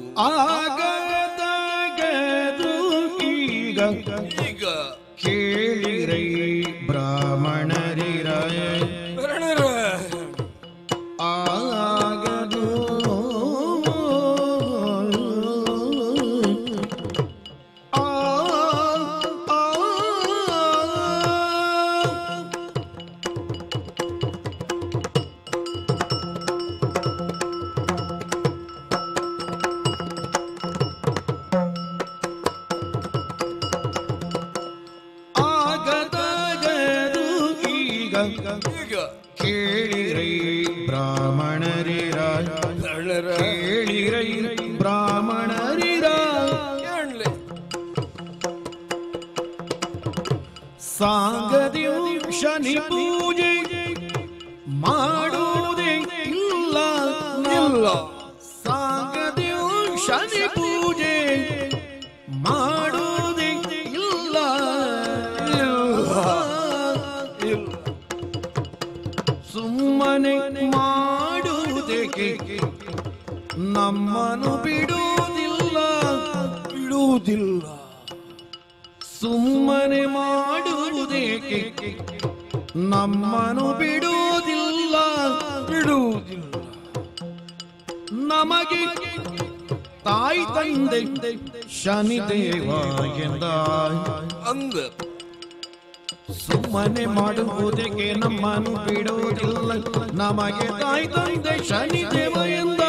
ಆಗದಾಗದು ಈಗ ಈಗ ಕೇಳಿರೈ ಬ್ರಾಹ್ಮಣರಿರಯ ಆಗದು ಕೇಳಿರೈ ಬ್ರಾಹ್ಮಣರಿರ ಕೇಳಿರೈ ಬ್ರಾಹ್ಮಣರಿರ ಸಾಗದಿಯು ಶನಿ ಪೂಜೆ ಮಾಡುವುದೇ ಇಲ್ಲ ಸಾಗದಿಯು ಶನಿ ಪೂಜೆ ಮಾಡುವುದೇ ಇಲ್ಲ ಸುಮ್ಮನೆ ಮಾಡುವುದಕ್ಕೆ ನಮ್ಮನ್ನು ಬಿಡುವುದಿಲ್ಲ ಸುಮ್ಮನೆ ಮಾಡುವುದಕ್ಕೆ ನಮ್ಮನ್ನು ಬಿಡುವುದಿಲ್ಲ ನಮಗೆ ತಾಯಿ ತಂದೆ ಶನಿದೇವ ಎಂದ ಅಂದ ಸುಮ್ಮನೆ ಮಾಡುವುದಕ್ಕೆ ನಮ್ಮನ್ನು ಬಿಡುವುದಿಲ್ಲ ನಮಗೆ ತಾಯಿ ತಂದೆ ಶನಿದೇವ ಎಂದ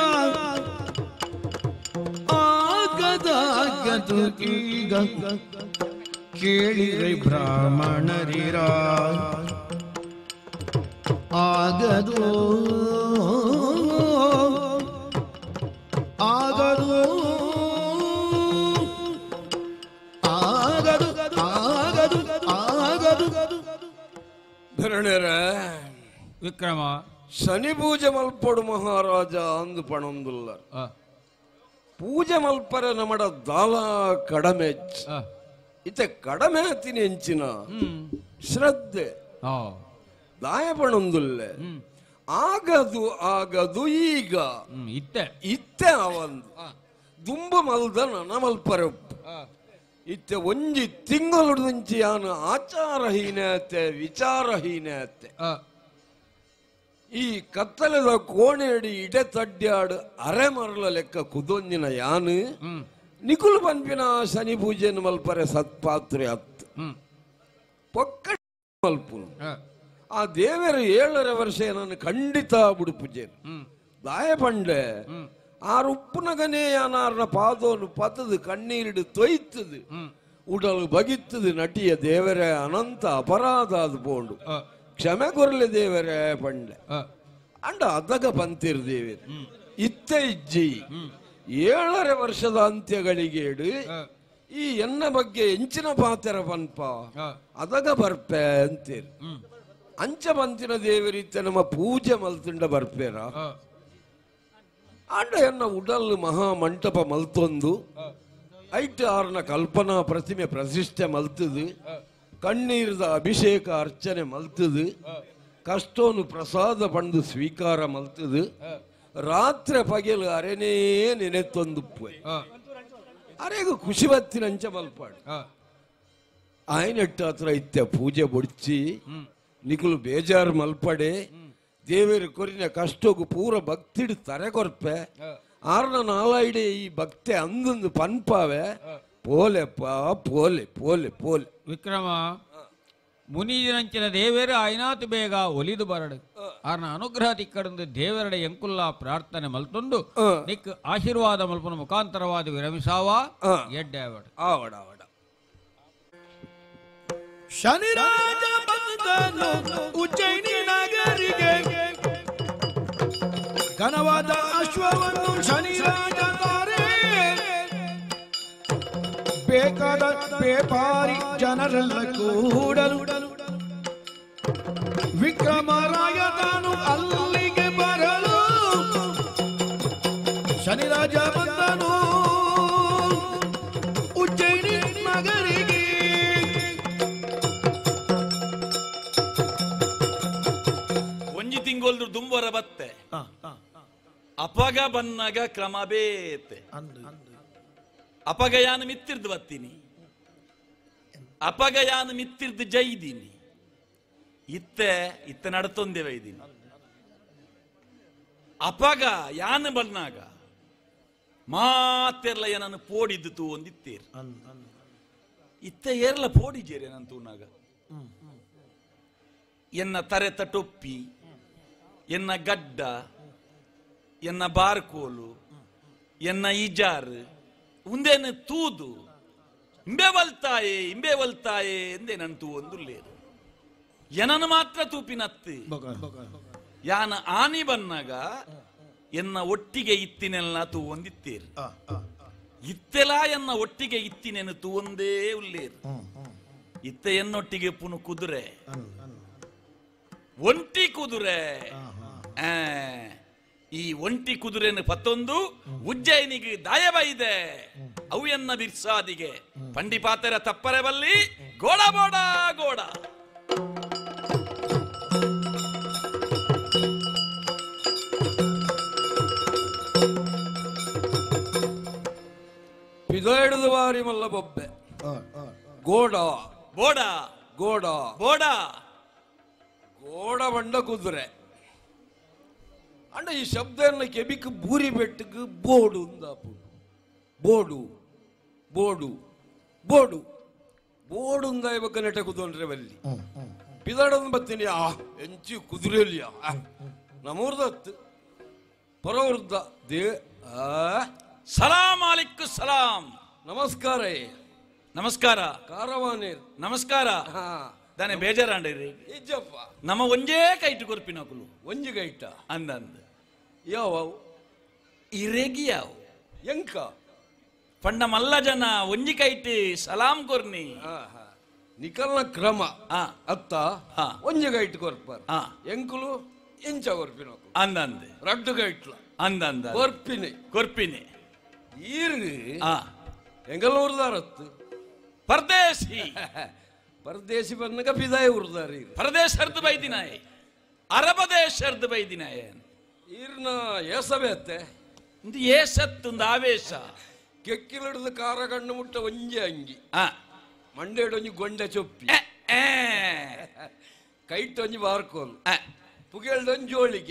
ಆಗದಾಗದು ಈಗ ಕೇಳಿರೆ ಬ್ರಾಹ್ಮಣರಿರ ಆಗದು ಆಗದು ಆಗದು ಆಗದು ಆಗದು ಭರಣರ ವಿಕ್ರಮ ಶನಿ ಪೂಜೆ ಮಲ್ಪಡು ಮಹಾರಾಜ ಅಂದು ಪಣೊಂದುಲ್ಲ ಪೂಜೆ ಮಲ್ಪರೆ ನಮ್ಮಡ ದಾಲ ಕಡಮೆ ಇತ್ತೆ ಕಡಮೆ ಹತ್ತಿನ ಹೆಂಚಿನ ಶ್ರದ್ಧೆ ದಾಯ ಪಣೊಂದುಲ್ಲೆ ಆಗದು ಆಗದು ಈಗ ಇತ್ತೆ ಅವಂದು ದುಂಬು ಮಲ್ದ ನನ ಮಲ್ಪರೆ ಇತ್ತೆ ಒಂಜಿ ತಿಂಗಳು ಯಾನು ಆಚಾರಹೀನತೆ ವಿಚಾರಹೀನತೆ ಈ ಕತ್ತಲೆದ ಕೋಣೆಡಿ ಇಡೆ ತಡ್ಡ್ಯಾಡು ಅರೆ ಮರಳ ಲೆಕ್ಕ ಕುದೊಂದಿನ ಯಾನು ನಿಕುಲು ಪಂಪಿನ ಶನಿ ಪೂಜೆಯನ್ನು ಮಲ್ಪರೆ ಸತ್ಪಾತ್ರೆ ಹತ್ತು ಪೊಕ್ಕ ಮಲ್ಪು ಆ ದೇವರ 7 ವರ್ಷ ನಾನು ಖಂಡಿತ ಬುಡು ಪೂಜೆ ದಾಯ ಪಂಡೆ ಆ ರುಪ್ಪುನಗನೇ ಯಾನಾರ್ನ ಪಾದೋನು ಪತದು ಕಣ್ಣೀರಿಡು ತೊಯ್ತದು ಉಡಲು ಬಗಿತ್ತದು ನಟಿಯ ದೇವರೇ ಅನಂತ ಅಪರಾಧ ಅದು ಬೋಂಡು ಕ್ಷಮೆ ಕೊರಲೆ ದೇವರೇ ಪಂಡೆ ಅಂಡ ಅದಗ ಬಂತಿರ್ ದೇವರು ಇತ್ತೆ ಇಜ್ಜಿ 7 ವರ್ಷದ ಅಂತ್ಯಗಳಿಗೇಡು ಈ ಎನ್ನ ಬಗ್ಗೆ ಎಂಚಿನ ಪಾತೆರ ಪನ್ಪ ಅದಗ ಬರ್ಪೆ ಅಂತೀರಿ ಅಂಚ ಬಂತಿನ ದೇವರಿತ್ತೆ ನಮ್ಮ ಪೂಜೆ ಮಲ್ತುಂಡ ಬರ್ಪೇರ ಅಂಡ ಎನ್ನ ಉಡಲ್ ಮಹಾ ಮಂಟಪ ಮಲ್ತೊಂದು ಐಟ್ ಆರ್ನ ಕಲ್ಪನಾ ಪ್ರತಿಮೆ ಪ್ರತಿಷ್ಠೆ ಮಲ್ತದು ಕಣ್ಣೀರದ ಅಭಿಷೇಕ ಅರ್ಚನೆ ಮಲ್ತದು ಕಷ್ಟೋನು ಪ್ರಸಾದ ಪಂಡು ಸ್ವೀಕಾರ ಮಲ್ತದು ರಾತ್ರಿ ಪಗೆಲು ಅರೆನೇ ನೆನೆತ್ತೊಂದುಪ್ಪೆ ಅರೆಗೂ ಖುಷಿ ಬತ್ತಿನಂಚ ಮಲ್ಪಾಡು ಆಯ್ನೆಟ್ಟ ಹತ್ರ ಇತ್ತೆ ಪೂಜೆ ಬೊಡ್ಚಿ ನಿಕುಲು ಬೇಜಾರು ಮಲ್ಪಡೆ ದೇವರು ಕೊರಿನ ಕಷ್ಟೋಗು ಪೂರ ಭಕ್ತಿಡ್ ತರೆ ಕೊರ್ಪೆ ಆರ್ನ ನಾಲಾಯಿಡೆ ಈ ಭಕ್ತಿ ಅಂದೊಂದು ಪನ್ಪಾವೆ ಪೋಲೆಪ್ಪ ಪೋಲೆ ಪೋಲೆ ಪೋಲೆ ವಿಕ್ರಮ ಮುನಿದಿನಂಚಿನ ದೇವೇರು ಆಯ್ನಾತು ಬೇಗ ಒಲಿದು ಬರಡು ಆರ್ನ ಅನುಗ್ರಹ ತಿಕ್ಕಡಂದು ದೇವರಡ ಎಂಕುಲ್ಲ ಪ್ರಾರ್ಥನೆ ಮಲ್ತೊಂದು ನಿಕ್ ಆಶೀರ್ವಾದ ಮಲ್ಪನ ಮುಖಾಂತರವಾದ ವಿರಮಿಸಾವ ಎಡ್ಡೆ ಆವಡ ಆವಡ ಶನಿರಾಜ ಬಂದನು ಉಜ್ಜಯಿನಿ ನಗರಿಗೆ ಘನವಾದ ಅಶ್ವವನ್ನು ಶನಿರಾಜ ತಾರೆ ಬೇಕಾದ ಬೇಪಾರಿ ಜನರೆಲ್ಲ ಕೂಡಲು ವಿಕ್ರಮರಾಯ ತಾನು ಅಲ್ಲಿಗೆ ಬರಲು ಶನಿರಾಜ ಬಂದನು ಉಜ್ಜಯಿನಿ ನಗರಿಗೆ ಒಂಜಿ ತಿಂಗೊಲ್ದು ದುಂಬರ ಬತ್ತೆ ಅಪಗ ಬನ್ನಾಗ ಕ್ರಮ ಬೇತೆ ಅಪಗಯಾನ ಮಿತ್ತಿರ್ದು ಬತ್ತೀನಿ ಅಪಗಯಾನ ಮಿತ್ತಿರ್ದು ಜೈದೀನಿ ಇತ್ತೆ ನಡತೊಂದೇವ ಇದೀನಿ ಅಪಗ ಯಾನ ಬನ್ನಾಗ ಮಾತೆರ್ಲ ಏನನ್ನು ಪೋಡಿದ್ದು ತೂ ಒಂದಿತ್ತೇರು ಇತ್ತೆ ಏರ್ಲ ಪೋಡಿಜೇರಿ ನಾನು ತೂನಾಗ ಎನ್ನ ತರೆತ ಟೊಪ್ಪಿ ಎನ್ನ ಗಡ್ಡ ಎನ್ನ ಬಾರ್ಕೋಲು ಎನ್ನ ಇಜಾರ್ ಉಂದೇನು ತೂದು ಇಂಬೆ ಬಲ್ತಾಯೆ ಎಂದೇ ನಾನು ತೂ ಒಂದು ಲೇರು ಎನನ್ನು ಮಾತ್ರ ತೂಪಿನತ್ತಿ ಯಾನ ಆನಿ ಬನ್ನಾಗ ಎನ್ನ ಒಟ್ಟಿಗೆ ಇತ್ತಿನೆಲ್ಲ ತೂ ಒಂದಿತ್ತೇರು ಇತ್ತೆಲ ಎನ್ನ ಒಟ್ಟಿಗೆ ಇತ್ತಿನೇನು ತೂ ಒಂದೇ ಉಳ್ಳೇರು ಇತ್ತೆ ಎನ್ನೊಟ್ಟಿಗೆ ಪುನು ಕುದುರೆ ಒಂಟಿ ಕುದುರೆ ಈ ಒಂಟಿ ಕುದುರೆನ ಪತ್ತೊಂದು ಉಜ್ಜಯಿನಿಗೆ ದಾಯಬೈದೆ ಅವು ಎನ್ನ ಬಿರ್ಸಾದಿಗೆ ಪಂಡಿಪಾತರ ತಪ್ಪರೆ ಬಲ್ಲಿ ಗೋಡ ಬೋಡ ಗೋಡ ಪಿದೈಡದ ವಾರಿ ಮಲ್ಲ ಬೊಬ್ಬೆ ಗೋಡ ಬೋಡ ಗೋಡ ಬೋಡ ಗೋಡ ಬಂಡ ಕುದುರೆ ಅಂಡ ಈ ಶಬ್ದ ಕೆಬಿಕ್ ಬೂರಿ ಬೆಟ್ಟಕ್ಕೆ ಬೋಡು ಬೋಡು ಬೋಡು ಬೋಡು ಬೋಡು ಇವಾಗ ನೆಟ ಕುದುರೆ ಬಲ್ಲಿ ಪಿದಾಡೊಂದು ಬತ್ತೀನಿ ಎಂಚಿ ಕುದುರೆಲಿಯ ನಮ್ಮೂರ್ದತ್ತು ಪರವೃದ್ಧ ಸಲಾಂ ಅಲಿಕ್ಕು ಸಲಾಂ ನಮಸ್ಕಾರ ನಮಸ್ಕಾರ ಕಾರವಾನೇರ್ ನಮಸ್ಕಾರ ದಾನೆ ಬೇಜಾರಾಂಡ್ರಿ ಇಜ್ಜಪ್ಪ ನಮ್ಮ ಒಂಜೇ ಕೈಟ್ ಕೊರ್ಪಿನಕುಲು ಒಂಜಿ ಗೈಟ ಅಂದಂದ ಯಾವ ಇರೆಗಿ ಯಾವ ಎಂಕ ಪಂಡ ಮಲ್ಲ ಜನ ಒಂಜಿ ಕೈಟ್ ಸಲಾಂ ಕೊರ್ನಿ ನಿಕಲ್ನ ಕ್ರಮ ಅತ್ತ ಒಂಜಿ ಗೈಟ್ ಕೊರ್ಪಾರ ಎಂಕುಲು ಎಂಚ ಕೊರ್ಪಿನಕು ಅಂದಂದ ರಡ್ಡು ಗೈಟ್ಲ ಅಂದಂದ ಕೊರ್ಪಿನಿ ಈರ್ಗಿ ಎಂಗಲೂರ್ದಾರತ್ತು ಪರದೇಶಿ ಬನ್ನಗ ಪಿದಾಯ ಉರ್ದಾರಿ ಪರದೇಶರ್ದು ಬೈದಿನಾಯ್ ಅರಬದೇಶರ್ದು ಬೈದಿನಾಯ ಈರ್ನ ಏಸಬೇತ್ತೆ ಇಂದು ಏಸತ್ತೊಂದು ಆವೇಶ ಕೆಕ್ಕಿಲಿಡ್ದು ಕಾರ ಕಣ್ಣು ಮುಟ್ಟ ಒಂಜಿ ಅಂಗಿ ಮಂಡೇಡೊಂಜಿ ಗೊಂಡೆ ಚೊಪ್ಪಿ ಕೈಟೊಂಜಿ ಬಾರ್ಕೋಲು ಪುಗೇಳ್ದೊಂಜಿ ಜೋಳಿಗೆ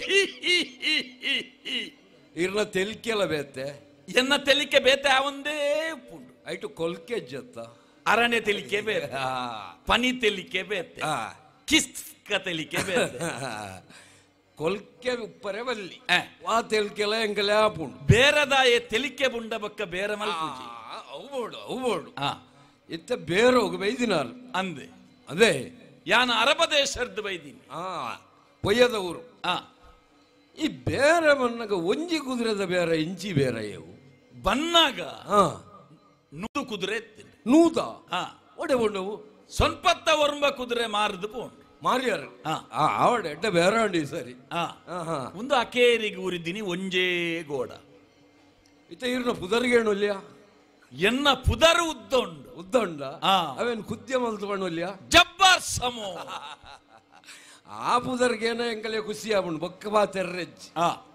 ಈರ್ನ ತೆಲ್ಕೆಲ ಬೇತೆ ಎನ್ನ ತೆಲಿಕೆ ಬೇತೆ ಅವಂದೇ ಪುಂಡು ಐಟು ಕೊಲ್ಕೆ ಜತ್ತ ಅರಣ್ಯ ತೆಲಿಕೆ ಬೇತೆ ಪನಿ ತೆಲಿಕೆ ಬೇತೆ ಕಿಸ್ಕ ತೆಲಿಕೆ ಬೇತೆ ಕೊಲ್ಕೆ ಉಪ್ಪರೆ ಬಲ್ಲಿ ವಾ ತೆಲ್ಕೆಲ ಎಂಕಲೆ ಆಪುಂಡು ಬೇರದಾಯ ತೆಲಿಕೆ ಬುಂಡ ಬಕ್ಕ ಬೇರೆ ಮಲ್ಪುಜಿ ಅವು ಇತ್ತ ಬೇರೆ ಹೋಗಿ ಬೈದಿನಾರು ಅಂದೆ ಅದೇ ಯಾನ ಅರಬದೇಶರ್ದು ಬೈದಿನಿ ಪೊಯ್ಯದ ಊರು ಈ ಬೇರೆ ಬನ್ನಾಗ ಒಂಜಿ ಕುದುರೆದ ಬೇರೆ ಇಂಚಿ ಬೇರೆ ಇವು ಬನ್ನಾಗ ನೂದು ಕುದುರೆ ನೂದ ಒಡೆ ಉಂಡವು ಸ್ವಲ್ಪತ್ತ ಒರ್ಂಬ ಕುದುರೆ ಮಾರದು ಪೋಂಡು ಮಾರಿಯಾರು ಅವಡೆ ಎಡ್ಡ ಬೇರೆ ಅಂಡಿ ಸರಿ ಒಂದು ಅಕೇರಿಗೆ ಊರಿದ್ದೀನಿ ಒಂಜೇ ಗೋಡ ಇತ್ತ ಇರ್ನ ಪುದರ್ಗೇಣೊಲ್ಯ ಎನ್ನ ಪುದರ್ ಉದ್ದೊಂಡ ಅವೇನು ಕುದ್ಯ ಮಲ್ತುಕೊಂಡೊಲ್ಯ ಜಬ್ಬಾರ್ ಸಮೋ ಆ ಪುದರ್ಗೇನ ಎಂಕಲೆ ಖುಷಿ ಆಪುಂಡು ಬೊಕ್ಕ ಬಾ ತೆರ್ರೆಜ್ಜಿ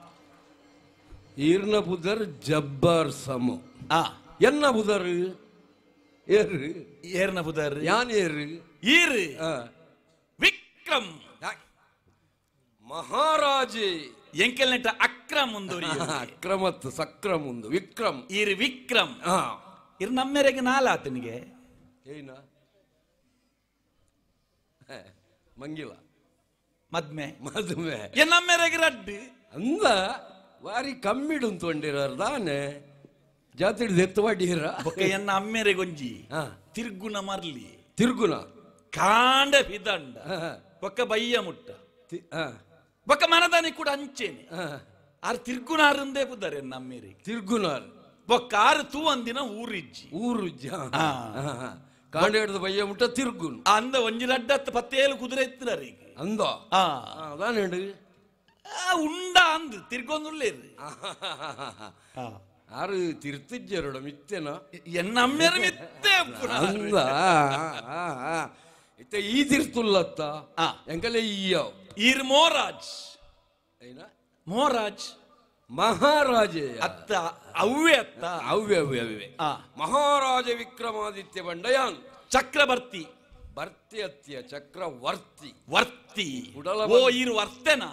ಈರ್ನ ಪುದರ್ ಜಬ್ಬಾರ್ ಸಮೋ ಎನ್ನ ಪುದರ್ ಏರು ಏರ್ನ ಪುದರ್ ಯಾನ್ ಏರು ಈರು ವಿಕ್ರಮ್ ಮಹಾರಾಜೆ ಎಂಕೆಲ್ ನೆಟ್ಟ ಅಕ್ರಮ್ ಮುಂದೂರಿ ಅಕ್ರಮತ್ ಸಕ್ರಮ್ ಒಂದು ವಿಕ್ರಮ್ ಈರು ವಿಕ್ರಮ್ ಇರು ನಮ್ಮೆರೆಗೆ ನಾಲಾತನಿಗೆ ಏನ ಮಂಗಿಲ ಮದ್ಮೆ ನಮ್ಮೆರೆಗೆ ರಡ್ಡು ಅಂದ ವಾರಿ ಕಮ್ಮಿಡು ತೊಂಡಿರಾರ ದಾನೆ ಜಾತಿ ಎತ್ತು ಬಾಡಿರ ಎನ್ನ ಅಮ್ಮೆರೆಗೊಂಜಿ ತಿರ್ಗುನ ಮರ್ಲಿ ತಿರ್ಗುನ ಕಾಂಡ ಪಿದಂಡ ಒಕ್ಕ ಬಯ್ಯ ಮುಟ್ಟ ಒಕ್ಕ ಮನದಾನಿ ಕೂಡ ಅಂಚೇನೆ ಆರು ತಿರ್ಗುನಾರಂದೇ ಬುದ್ದಾರೆ ನಮ್ಮೇರಿ ತಿರ್ಗುನಾರ್ ಒಕ್ಕ ಆರು ತೂ ಅಂದಿನ ಊರಿಜ್ಜಿ ಕಾಂಡ ಹಿಡಿದು ಬಯ್ಯ ಮುಟ್ಟ ತಿರ್ಗುನ್ ಅಂದ ಒಂಜಿ ಲಡ್ಡತ್ತು 17 ಕುದುರೆ ಎತ್ತಿನಾರ ಈಗ ಅಂದ ಅದಾನೇಡು ಉಂಡ ಅಂದ್ ತಿರ್ಗೊಂದುಳ್ಳೇರು ಆರು ತಿರ್ತಿಜ್ಜರಡ ಮಿತ್ತೆನ ಎನ್ನಮ್ಮೇರ ಮಿತ್ತೆ ಅಂದ ಇತ್ತ ಈ ತಿರ್ತುಲ್ಲತ್ತ ಎಂಕಲೆ ಈಯವ್ ಈರ್ ಮೋರಾಜ್ ಏನ ಮೋರಾಜ್ ಮಹಾರಾಜ ಅತ್ತ ಅವ್ವೆ ಅತ್ತ ಅವ್ವೆ ಅವ್ವೆ ಅವ್ವೆ ಮಹಾರಾಜ ವಿಕ್ರಮಾದಿತ್ಯ ಬಂಡಯಾನ್ ಚಕ್ರವರ್ತಿ ಬರ್ತಿ ಅತ್ಯ ಚಕ್ರವರ್ತಿ ವರ್ತಿ ಓ ಈರು ವರ್ತನ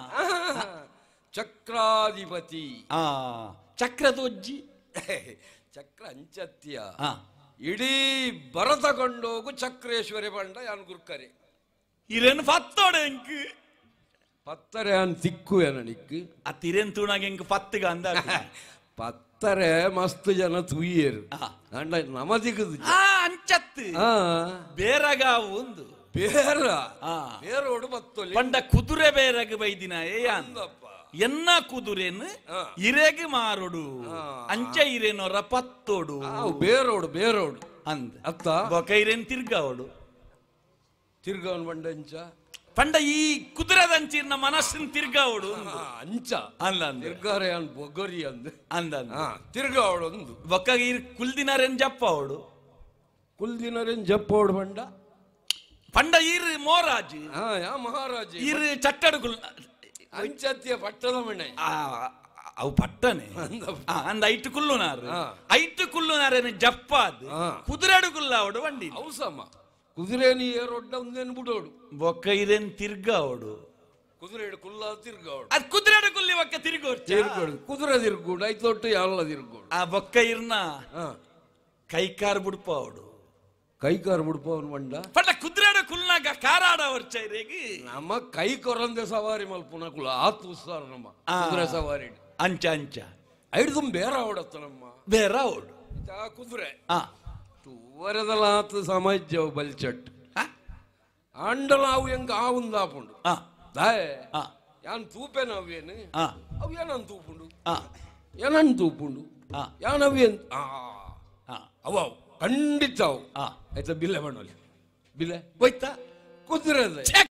ಚಕ್ರಾಧಿಪತಿ ಚಕ್ರದೊಜ್ಜಿ ಚಕ್ರ ಅಂಚತ್ಯ ಇಡೀ ಭರತ ಕೊಂಡೋಗು ಚಕ್ರೇಶ್ವರಿ ಬಂಡ ಯಾನ್ ಗುರ್ಕರೆ ಇರೇನು ಪತ್ತೋಡೆ ಎಂಕ್ ಪತ್ತರೆ ಅನ್ ತಿಕ್ಕು ಏನನಿಕ್ ಆ ತಿರೇನ್ ತೂಣಾಗ ಎಂಕ್ ಪತ್ತಗ ಅಂದ ಪತ್ತರೆ ಮಸ್ತ್ ಜನ ತುಯ್ಯರು ಅಂಡ ನಮ ದಿಗದು ಅಂಚತ್ತು ಬೇರಗ ಒಂದು ಬೇರೋಡು ಬತ್ತೊಲಿ ಪಂಡ ಕುದುರೆ ಬೇರಗ ಬೈದಿನ ಎನ್ನ ಕುದುರೆನ್ ಇರೆಗ್ ಮಾರೋಡು ಅಂಚ ಇರೇನೋರ ಪತ್ತೋಡು ಬೇರೋಡು ಅಂದ ಅತ್ತ ಬೊಕೈರೇನ್ ತಿರ್ಗಾವಡು ತಿರ್ಗವನ್ ಬಂಡ ಅಂಚ ಪಂಡ ಈ ಕುದುರೆದಂಚಿನ ಮನಸ್ಸಿನ ತಿರ್ಗಾವಡು ಅಂಚ ಅಲ್ಲ ತಿರ್ಗಾರೆ ಅನ್ ಬೊಗರಿ ಅಂದ ತಿರ್ಗಾವಡು ಒಂದು ಬೊಕ್ಕ ಕುಲ್ದಿನಾರೇನ್ ಜಪ್ಪವಡು ಕುಲ್ದಿನಾರೇನ್ ಜಪ್ಪವಡು ಬಂಡ ಪಂಡ ಈರ್ ಮೋರಾಜ್ ಯಾ ಮಹಾರಾಜ ಈರ್ ಚಟ್ಟಡು ಅಂಚತ್ಯ ಪಟ್ಟದ ಮಣ್ಣೆ ಅವು ಪಟ್ಟನೆ ಅಂದ ಐಟು ಕುಲ್ಲುನಾರೇನು ಜಪ್ಪಾದ್ ಕುದುರೆಡು ಕುಲ್ಲಾವಡು ಬಂಡಿ ಅವು ಸಮ ಕುದುರೆ ನೀ ಏರೊಡ್ಡ ಒಂದೇನು ಬಿಡೋಡು ಬೊಕ್ಕ ಇದೇನ್ ತಿರ್ಗಾವಡು ಕುದುರೆ ಕುಲ್ಲ ತಿರ್ಗಾವಡು ಅದ್ ಕುದುರೆಡು ಕುಲ್ಲಿ ಒಕ್ಕ ತಿರ್ಗೋಡು ಕುದುರೆ ತಿರ್ಗೋಡು ಐತೊಟ್ಟು ಎಲ್ಲ ತಿರ್ಗೋಡು ಆ ಬೊಕ್ಕ ಇರ್ನ ಕೈಕಾರ್ ಬುಡ್ಪಾವಡು ಕೈಕಾರ್ ಬುಡ್ಪವನ್ ಬಂಡ ಪಂಡ ಕುದುರೆಡು ಕುಲ್ನಾಗ ಕಾರಾಡ ವರ್ಚೈರೇಗಿ ನಮ್ಮ ಕೈ ಕೊರಂದೆ ಸವಾರಿ ಮಲ್ಪುನ ಕುಲ ಆತ್ ಉತ್ಸಾರ ನಮ್ಮ ಕುದುರೆ ಸವಾರಿ ಅಂಚ ಅಂಚ ಐಡ್ದು ಬೇರ ಓಡತ್ತ ನಮ್ಮ ಬೇರ ಓಡು ಕುದುರೆ ತೂವರೆದಲ್ಲ ಆತ್ ಸಮಾಜವು ಬಲ್ಚಟ್ ಅಂಡಲ ಅವು ಹೆಂಗ ಆವುಂದಾಪುಂಡು ದಾಯ್ ಯಾನ್ ತೂಪೇನ ಅವೇನು ಅವು ಏನನ್ ತೂಪುಂಡು ಏನನ್ ತೂಪುಂಡು ಯಾನ್ ಅವೇನ್ ಅವ ಖಂಡಿತ ಅವು ಆಯ್ತಾ ಬಿಲ್ಲೆ ಮಾಡೋಲಿ ಬಿಲ್ಲೆ ಹೋಯ್ತಾ ಕುದುರೆ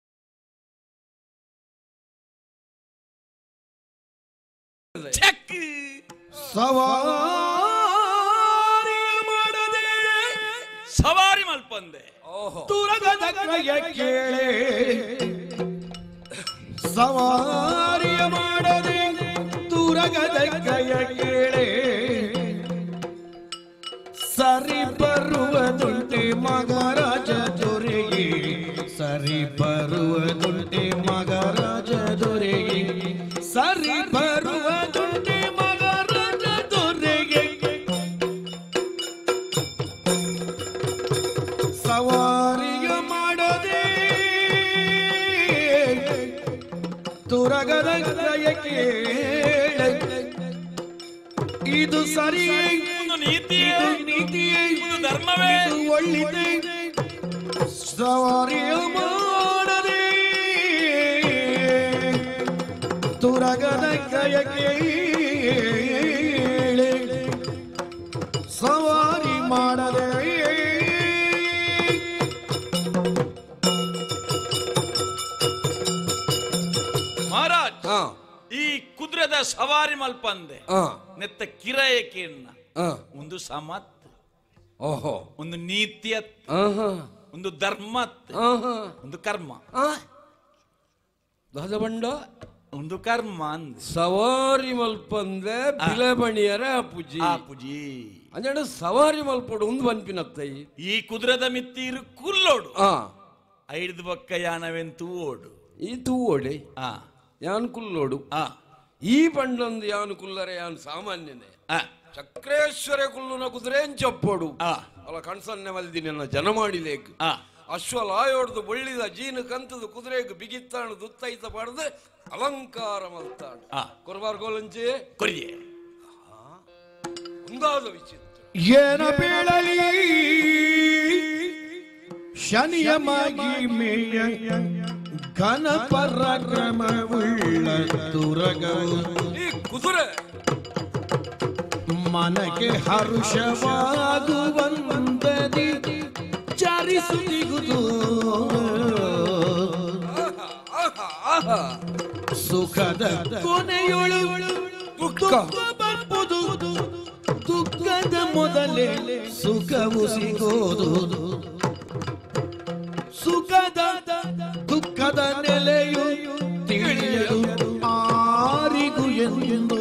ಸವಾರಿ ಮಲ್ಪಂದೆ ತುರಗದ ಕೈಯ ಕೇಳೆ ಸವಾರಿಯ ಮಾಡದೆ ತುರಗದ ಕೈಯ ಕೇಳೆ ಸರಿ ಬರುವುದುಂಟೆ ಮಗರಾಜ ದೊರೆಗೆ ಸರಿ ಬರುವುದುಂಟೆ ಮಗರಾಜ ದೊರೆಗೆ ಸರಿ ಬರುವುದುಂಟೆ ಮಗರಾಜ ದೊರೆಗೆ ಸವಾರಿಯ ಮಾಡದೆ ತುರಗದ ಕೈಯ ಕೇಳೆ ಇದು ಸರಿ ನೀತಿಯೇ ಧರ್ಮವೇ ಒಳ್ಳಿದೆ ಸವಾರಿಯ ಮಾಡದೆ ತುರಗದ ಕೈಯ ಕೇಳೆ ಸವಾರಿ ಮಾಡದೆ ಮಹಾರಾಜ್ ಈ ಕುದುರೆದ ಸವಾರಿ ಮಲ್ಪಂದೆ ನೆತ್ತ ಕಿರಾಯಕೇನ್ನ ಒಂದು ಸಮತ್ ಓಹೋ ಒಂದು ನೀತಿಯತ್ ಒಂದು ಧರ್ಮತ್ ಒಂದು ಕರ್ಮ ಬಂಡ ಒಂದು ಕರ್ಮ ಅಂದ ಸವಾರಿ ಮಲ್ಪಂದೆ ಬಿಲೆ ಬಣಿಯರ ಅಪ್ಪುಜಿ ಪೂಜಿ ಅಂದ್ರೆ ಸವಾರಿ ಮಲ್ಪೋಡು ಒಂದು ಬನ್ಪಿನತ್ತೈ ಈ ಕುದುರೆದ ಮಿತ್ತಿರು ಕುಲ್ಲೋಡು ಐದು ಬೊಕ್ಕ ಯಾನವೆನ್ ತೂವೋಡು ಈ ತೂವೋಡೆ ಯಾನ್ ಕುಲ್ಲೋಡು ಈ ಪಂಡೊಂದು ಯಾನು ಕುಲ್ಲರೆ ಯಾನ್ ಸಾಮಾನ್ಯನೇ ಚಕ್ರೇಶ್ವರ ಕುಲ್ಲುನ ಕುದುರೆ ಚಪ್ಪೋಡು ಅಲ್ಲ ಕಣ್ಸನ್ನೆ ಮಲ್ದಿ ನನ್ನ ಜನ ಮಾಡಿಲೇಕು ಅಶ್ವಲಾಯೋಡ್ದು ಬಳ್ಳಿದ ಜೀನು ಕಂತದು ಕುದುರೆಗೆ ಬಿಗಿತ್ತಾಣ ದುತ್ತೈತ ಪಡೆದು ಅಲಂಕಾರ ಮಲ್ತಾಡು ಕೊರಬಾರ್ ಗೋಲಂಚಿ ಕೊರಿಯೆ ಒಂದಾದ ವಿಚಿತ್ರ ಏನ ಬೀಳಲಿ ಶನಿಯ ಮಹಿಮೆಯ ಘನ ಪರಾಕ್ರಮವುಳ್ಳ ತುರಗವು ಈ ಕುದುರೆ ಮನಕ್ಕೆ ಹರ್ಷವಾಗುವಂತದಿ ಚರಿಸುತ್ತಿಗುದು ಸುಖದ ಕೊನೆಯೊಳು ದುಃಖ ಬರ್ಬೋದು ದುಃಖದ ಮೊದಲೇ ಸುಖವು ಸಿಗೋದು ಸುಖದ ದುಃಖದ ನೆಲೆಯು ತಿಳಿಯಲು ಆರಿಗೂ ಎಂದು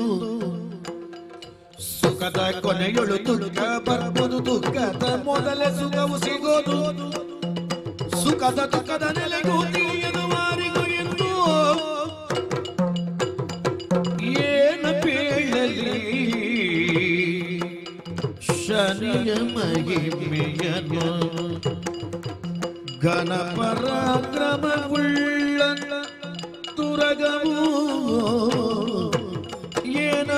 ಸುಖದ ಕೊನೆಯೊಳು ದುಃಖ ಬರ್ಬೋದು ದುಃಖದ ಮೊದಲೇ ಸುಖವು ಸಿಗೋದು ಸುಖದ ದುಃಖದ ನೆಲೆಗೂ ತಿಳಿಯಲು ಆರಿಗೂ ಎಂದು ಏನು ಪೇಳಲಿ ಶನಿಯ ಮಹಿಮೆಯನ್ನು ಘನ ಪರಾಕ್ರಮವುಳ್ಳ ತುರಗವು ಏನ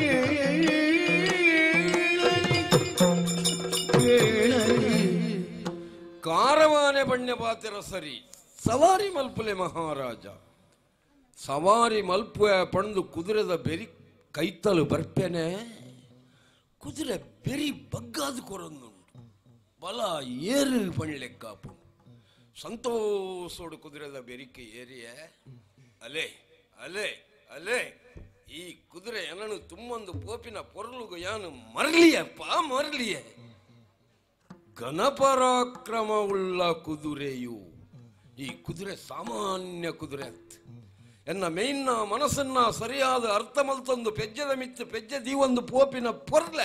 ಕಾರವಾನೆ ಬಣ್ಣ ಪಾತಿರ ಸರಿ ಸವಾರಿ ಮಲ್ಪಲೆ ಮಹಾರಾಜ ಸವಾರಿ ಮಲ್ಪುವ ಪಣದು ಕುದುರೆದ ಬೆರಿ ಕೈತಲು ಬರ್ಪೇನೆ ಕುದುರೆ ಬೆರಿ ಬಗ್ಗಾದು ಕೊರೊಂದುಂಟು ಬಲ ಏರು ಪಣ್ಲೆಕ್ಕಾಪು ಸಂತೋಷೋಡು ಕುದುರೆದ ಬೆರಿಕೆ ಏರಿಯ ಅಲೆ ಅಲೆ ಅಲೆ ಈ ಕುದುರೆ ಏನನು ತುಂಬೊಂದು ಪೋಪಿನ ಪೊರ್ಲುಗು ಯಾನು ಮರಲಿಯಪ್ಪ ಮರಲಿಯ ಘನಪರಾಕ್ರಮವುಳ್ಳ ಕುದುರೆಯು ಈ ಕುದುರೆ ಸಾಮಾನ್ಯ ಕುದುರೆ ಎನ್ನ ಮೇಯ್ನ ಮನಸ್ಸನ್ನ ಸರಿಯಾದ ಅರ್ಥ ಮಲ್ತೊಂದು ಪೆಜ್ಜದ ಮಿತ್ತು ಪೆಜ್ಜೆ ದೀವೊಂದು ಪೋಪಿನ ಪೊರ್ಲೆ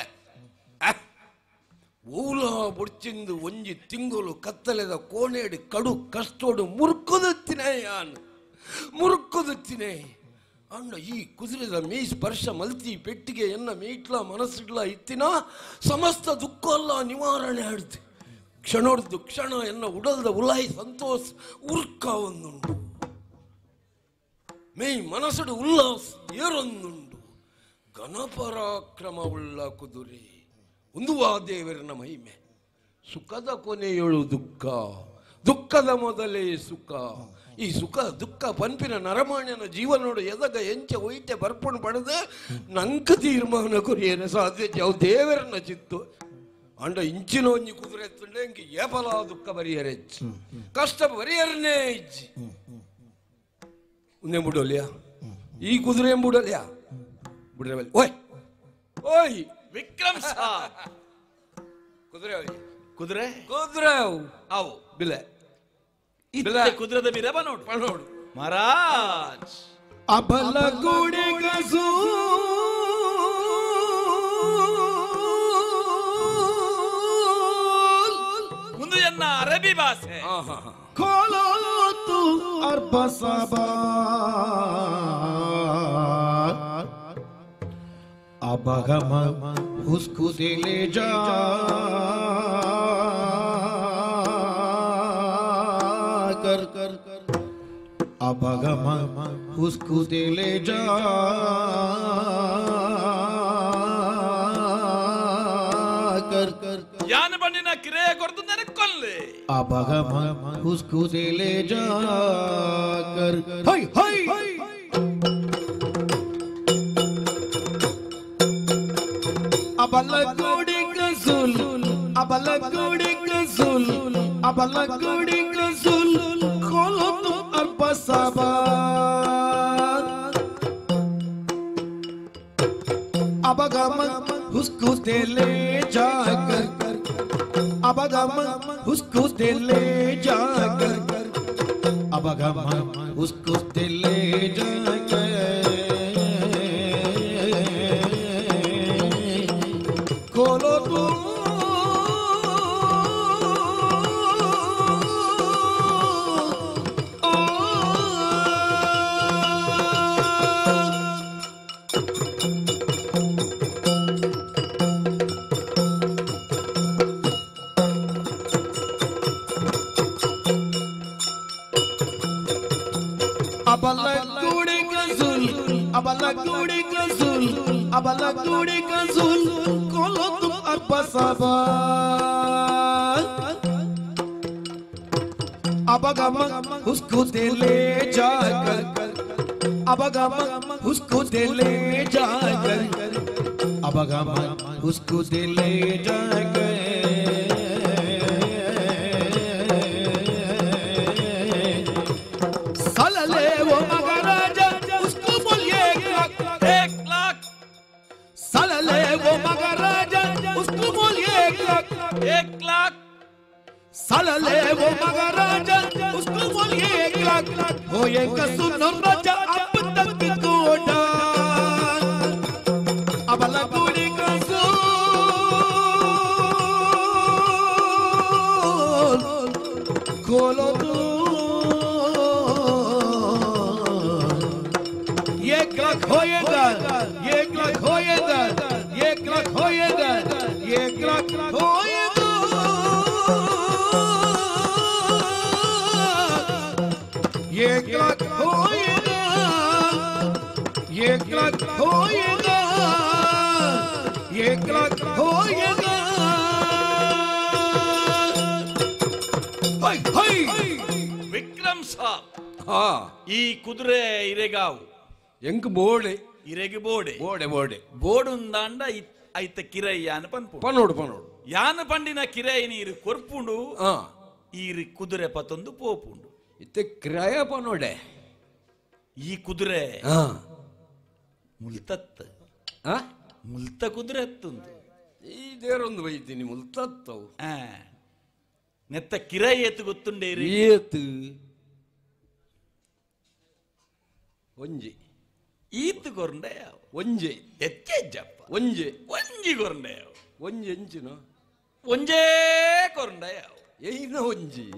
ಊಲ ಬುಡ್ಚಿಂದು ಒಂಜಿ ತಿಂಗಳು ಕತ್ತಲೆದ ಕೋಣೇಡು ಕಡು ಕಷ್ಟೋಡು ಮುರುಕುದುತ್ತಿನೇ ಯಾನು ಮುರುಕುದುತ್ತಿನೇ ಅಣ್ಣ ಈ ಕುದುರೆದ ಮೀ ಸ್ಪರ್ಶ ಮಲ್ತಿ ಪೆಟ್ಟಿಗೆ ಎನ್ನ ಮೀಟ್ಲ ಮನಸ್ಸಿಡ್ಲ ಇತ್ತಿನ ಸಮಸ್ತ ದುಃಖ ಅಲ್ಲ ನಿವಾರಣೆ ಆಡ್ತು ಕ್ಷಣೋಡ್ದು ಕ್ಷಣ ಎನ್ನ ಉಡಲ್ದ ಉಲಾಯಿ ಸಂತೋಷ ಉರ್ಕ ಒಂದುಂಡು ಮೇಯ್ ಮನಸ್ಸುಡು ಉಲ್ಲಾಸ ಏರೊಂದುಂಡು ಘನಪರಾಕ್ರಮವುಳ್ಳ ಕುದುರೆ ಒಂದುವಾ ದೇವರನ ಮಹಿಮೆ ಸುಖದ ಕೊನೆಯೊಳು ದುಃಖ ದುಃಖದ ಮೊದಲೇ ಸುಖ ಈ ಸುಖ ದುಃಖ ಪಂಪಿನ ನರಮಾಣ್ಯನ ಜೀವನೋಡು ಎದಗ ಎಂಚೆ ಒಯ್ಟೆ ಬರ್ಪಣ್ ಪಡೆದು ನಂಕ ತೀರ್ಮಾನ ಕೊರಿಯೇನ ಸಾಧ್ಯ ಅವು ದೇವರನ ಚಿತ್ತು ಅಂಡ ಇಂಚಿನ ಒಂಜಿ ಕುದುರೆ ಎತ್ತುಂಡೆ ಇಂಕಿ ಏಪಲ ದುಃಖ ಬರಿಯರೆ ಕಷ್ಟ ಬರಿಯರನೇ ಇಜ್ಜಿ ಉಂದೆ ಬಿಡೋಲಿಯಾ ಈ ಕುದುರೆ ಬಿಡೋಲಿಯಾ ಬಿಡ್ರೆ ಓಯ್ ಓಯ್ ವಿಕ್ರಮ್ ಸಾ ಕುದುರೆ ಕುದುರೆ ಕುದುರೆ ಅವು ಬಿಲೆ ಕುದುರೆದ ಬಿರಬ ನೋಡು ನೋಡು ಮಹಾರಾಜ್ ಅಬಲ ಗೋಡೆ ಗಸು ಮುಂದೆ ಎನ್ನ ಅರಬಿ ಭಾಷೆ ಕೋಲೋತು ಅರ್ಬ ಸಬಾ ಅಬಗಮ ಹುಸ್ಕು ದಿಲೆ ಜಾ कर कर अबगम उसको दिले जा कर कर ಯಾನ ಬಣ್ಣಿನ ಕಿರೆಯ ಕೊರ್ದು ನೆನಕೊಲ್ಲೆ अबगम उसको दिले जा कर हाय हाय अबल कोड़ी कसूल अबल कोड़ी कसूल अबल कोड़ी कसूल खोलो तो अरब सबा अबगम उसको दिले जाकर अबगम उसको दिले जाकर अबगम उसको दिले जाकर खोलो तो अबला कुड़ी कसूल अबला कुड़ी कसूल अबला कुड़ी कसूल कोलो तुम अरब सबा अब गम उसको दे ले जाकर, अब गम उसको दे ले जाकर, अब गम उसको दे ले जाकर। सलले वो महाराजा उसको बोलिए 1,00,000 सलले वो महाराजा उसको बोलिए 1,00,000 सलले वो महाराजा उसको बोलिए 1,00,000 होएगा सुनो राजा अब तक कोड़ा अब लगोड़ी का सोल खोलो तू 1,00,000 होएगा 1,00,000 होएगा 1,00,000 होएगा 1,00,000 होएगा 1,00,000 होएगा 1,00,000 होएगा 1,00,000 होएगा। हाय हाय ವಿಕ್ರಮ್ ಸಾಬ್ ಹಾ ಈ ಕುದುರೆ ಇರೆಗಾವು ಎಂಕ್ ಬೋಡೆ ಇರೆಗೆ ಬೋಡೆ ಬೋಡೆ ಬೋಡೆ ಬೋಡುಂದಾಂಡ ಐತ ಕಿರೈ ಯಾನ ಪನ್ಪು ಪನೋಡು ಪನೋಡು ಯಾನ ಪಂಡಿನ ಕಿರೈ ನೀರು ಕೊರ್ಪುಂಡು ಹಾ ಈರಿ ಕುದುರೆ ಪತ್ತೊಂದು ಪೋಪುಂಡು ಇತ್ತೆ ಕ್ರಯ ಪನೋಡೆ ಈ ಕುದುರೆ ಹಾ ಮುಲ್ತತ್ ಹಾ ಮುಲ್ತ ಕುದುರೆ ಎತ್ತುಂದು ಈ ದೇರೊಂದು ಬೈತೀನಿ ಮುಲ್ತತ್ತವು ನೆತ್ತ ಕಿರೈ ಎತ್ತು ಗೊತ್ತುಂಡೇರಿ ಏತು ಒಂಜಿ ಈತ್ ಕೊರಂಡೆ ಒಂಜೆ ಎಚ್ಚೆಜ್ಜಪ್ಪ ಒಂಜೆ ಒಂಜಿ ಕೊರಂಡೆ ಒಂಜಿ ಎಂಚಿನ ಒಂಜೇ ಕೊರಂಡೆ ಏನ ಒಂಜಿ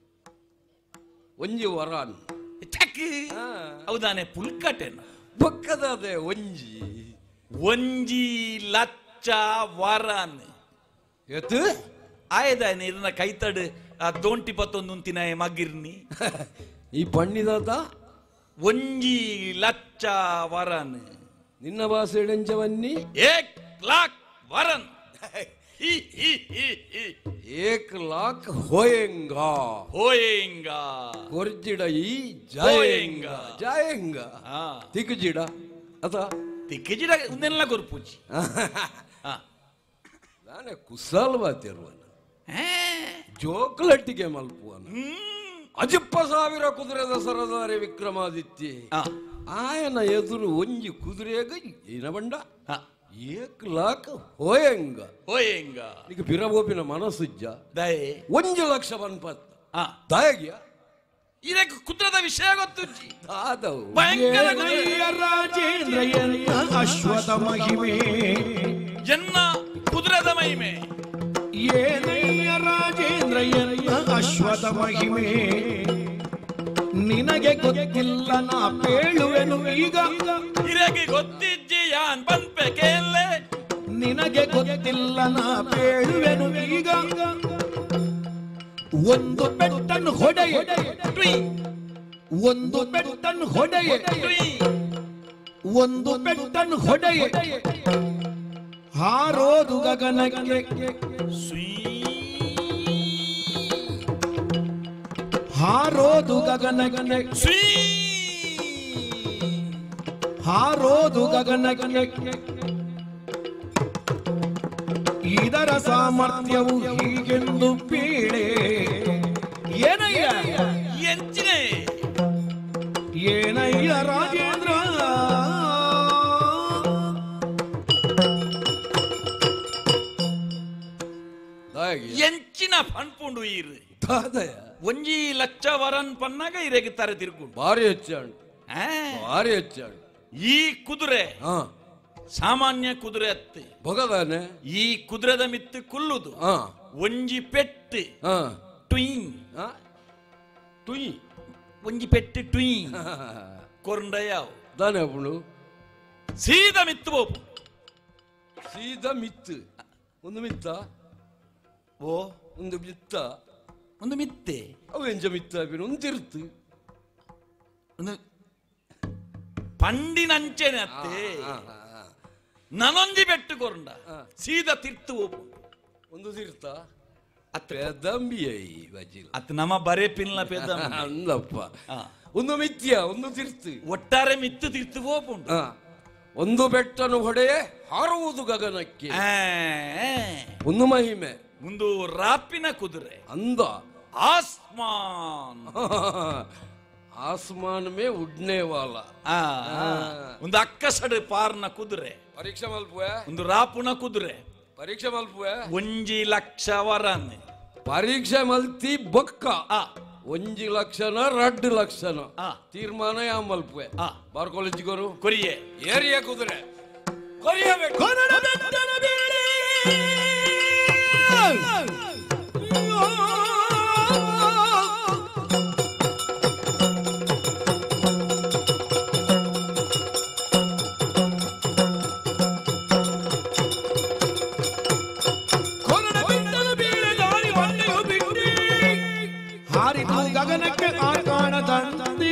ಒಂಜಿ ವರಾನ್ ಚಕ್ಕಿ ಹೌದಾನೆ ಪುಲ್ಕಟೆನ ಬಕ್ಕದಾದೆ ಒಂಜಿ ಒಂಜಿ ಲಚ್ಚ ವರಾನ್ ಎತ್ತು ಆಯ್ದಾನೆ ಇದನ್ನ ಕೈತಡ್ ಆ ದೋಂಟಿ ಪತ್ತೊಂದು ಉಂತಿನ ಮಗಿರ್ನಿ ಈ ಪಣ್ಣಿದಾತ ಒಂಜಿ ಲಚ್ಚ ವರನ್ ನಿನ್ನ ಭಾಷೆ ಎಂಚವನ್ನಿ 1,00,000 ವರನ್ 1,00,000 ಹೋಯಂಗ ಹೋಯೆಂಗ ಕೊರ್ಜಿಡ ಈ ಹೋಯೆಂಗ. ಜಾಯಂಗ ತಿಕ್ಕುಜಿಡ ಅತ ತಿಕ್ಕಿಜಿಡ ಉಂದೆಲ್ಲ ಗೊರ್ಪುಜಿ ನಾನೇ ಕುಸಲ್ ಬಾತಿರುವನ ಜೋಕ್ಲಟ್ಟಿಗೆ ಮಲ್ಪುವನ ಅಜಪ್ಪ ಸಾವಿರ ಕುದುರೆದ ಸರದಾರೆ ವಿಕ್ರಮಾದಿತ್ಯ ಆಯನ ಎದುರು ಒಂಜಿ ಕುದುರೆಗ ಏನ ಬಂಡ 1,00,000 ಹೋಯಂಗ ಹೋಯೆಂಗ ಈಗ ಬಿರಬೋಪಿನ ಮನಸ್ಸುಜ್ಜ ದಯೆ 1,00,000 ಬನ್ಪತ್ತ ದಯಗ್ಯ ಇದಕ್ಕೆ ಕುದುರೆದ ವಿಷಯ ಗೊತ್ತುಜ್ಜಿ ದಾದವು ಭಯಂಕರ ರಾಜೇಂದ್ರ ಅಶ್ವಥ ಮಹಿಮೆ ಎನ್ನ ಕುದುರೆದ ಮಹಿಮೆ ಏನಯ್ಯ ರಾಜೇಂದ್ರ ಅಶ್ವಥ ಮಹಿಮೆ ನಿನಗೆ ಗೊತ್ತಿಲ್ಲ ನಾ ಪೇಳುವೆನು ಈಗ ಇರಗೆ ಗೊತ್ತಿಜ್ಜಿ ಯಾನ್ ಬನ್ಪೆಕೆಯಲ್ಲೇ ನಿನಗೆ ಗೊತ್ತಿಲ್ಲ ನಾ ಪೇಳುವೆನು ಈಗ ಒಂದು ಪೆಟ್ಟನ್ನು ಹೊಡೆಯೆ ಒಂದು ಪೆಟ್ಟನ್ನು ಹೊಡೆಯೆ ಒಂದು ಪೆಟ್ಟನ್ನು ಹೊಡೆಯೆ ಹಾರೋದು ಗಗನಕ್ಕೆ ಹಾರೋದು ಗಗನಕ್ಕೆ ಹಾರೋದು ಗಗನಕ್ಕೆ ಇದರ ಸಾಮರ್ಥ್ಯವು ಹೀಗೆಂದು ಪೀಳೆ ಏನಯ್ಯ ಎಂಚಿನೆ ಏನಯ್ಯ ರಾಜೇಂದ್ರ ಎಂಚಿನ ಪನ್ಪುಂಡು ಈರು ದಾದಯ ಒಂಜಿ ಲಚ್ಚ ವರನ್ ಪನ್ನಾಗ ಇರೆಗೆ ತರ ತಿರುಗುಂಡು ಭಾರಿ ಹೆಚ್ಚಾಂಡು ಭಾರಿ ಹೆಚ್ಚಾಂಡು ಈ ಕುದುರೆ ಸಾಮಾನ್ಯ ಕುದುರೆ ಅತ್ತೆ ಬೊಗದಾನೆ ಈ ಕುದುರೆದ ಮಿತ್ತು ಕುಲ್ಲುದು ಒಂಜಿ ಪೆಟ್ಟು ಟ್ವೀನ್ ತುಯಿ ಒಂಜಿ ಪೆಟ್ಟು ಟ್ವೀನ್ ಕೊರಂಡ ಯಾವ್ ದಾನೆ ಅಪ್ಪಳು ಸೀದಾ ಮಿತ್ತು ಬೋಪು ಸೀದಾ ಮಿತ್ತು ಒಂದು ಮಿತ್ತ ಓ ಒಂದು ಮಿತ್ತ ಒಂದು ಮಿತ್ತೆ ಅವು ಎಂಜ ಮಿತ್ತ ಒಂದು ತಿರ್ತು ಒಂದು ಪಂಡಿನಂಚೆನೆ ಅತ್ತೆ ನನೊಂಜಿ ಬೆಟ್ಟು ಕೊರಂಡ ಸೀದಾ ತಿರ್ತು ಹೋಪು ಒಂದು ತೀರ್ಥ ಪೆದಂಬಿಯೈ ವಜಿಲ್ ಅತ್ ನಮ್ಮ ಬರೇ ಪಿನ್ಲ ಪೆದ ಅಂದಪ್ಪ ಒಂದು ಮಿಥ್ಯ ಒಂದು ತಿರ್ತು ಒಟ್ಟಾರೆ ಮಿತ್ತು ತಿರ್ತು ಹೋಪುಂಡು ಒಂದು ಬೆಟ್ಟನು ಹೊಡೆಯೇ ಹಾರುವುದು ಗಗನಕ್ಕೆ ಒಂದು ಮಹಿಮೆ ಒಂದು ರಾಪಿನ ಕುದುರೆ ಅಂದ ಆಸ್ಮಾನ್ ಆಸ್ಮಾನ್ ಮೇ ಉಡ್ನೆ ವಾಲ ಒಂದು ಅಕ್ಕಸಡು ಪಾರ್ನ ಕುದುರೆ ಪರೀಕ್ಷೆ ಮಲ್ಪುವೆ ಒಂದು ರಾಪುನ ಕುದುರೆ ಪರೀಕ್ಷೆ ಮಲ್ಪುವೆ 1 ಲಕ್ಷ ವರನ್ ಪರೀಕ್ಷೆ ಮಲ್ತಿ ಬೊಕ್ಕ 1 ಲಕ್ಷನ 2 ಲಕ್ಷನ ತೀರ್ಮಾನ ಯಾ ಮಲ್ಪುವೆ ಬಾರ್ಕೊಲಿಜ್ಗೋರು ಕೊರಿಯೆ ಏರಿಯ ಕುದುರೆ ಕೊರಿಯಬೇಕು ಗಗನಕ್ಕೆ ಆಕಾಣದಂತಿ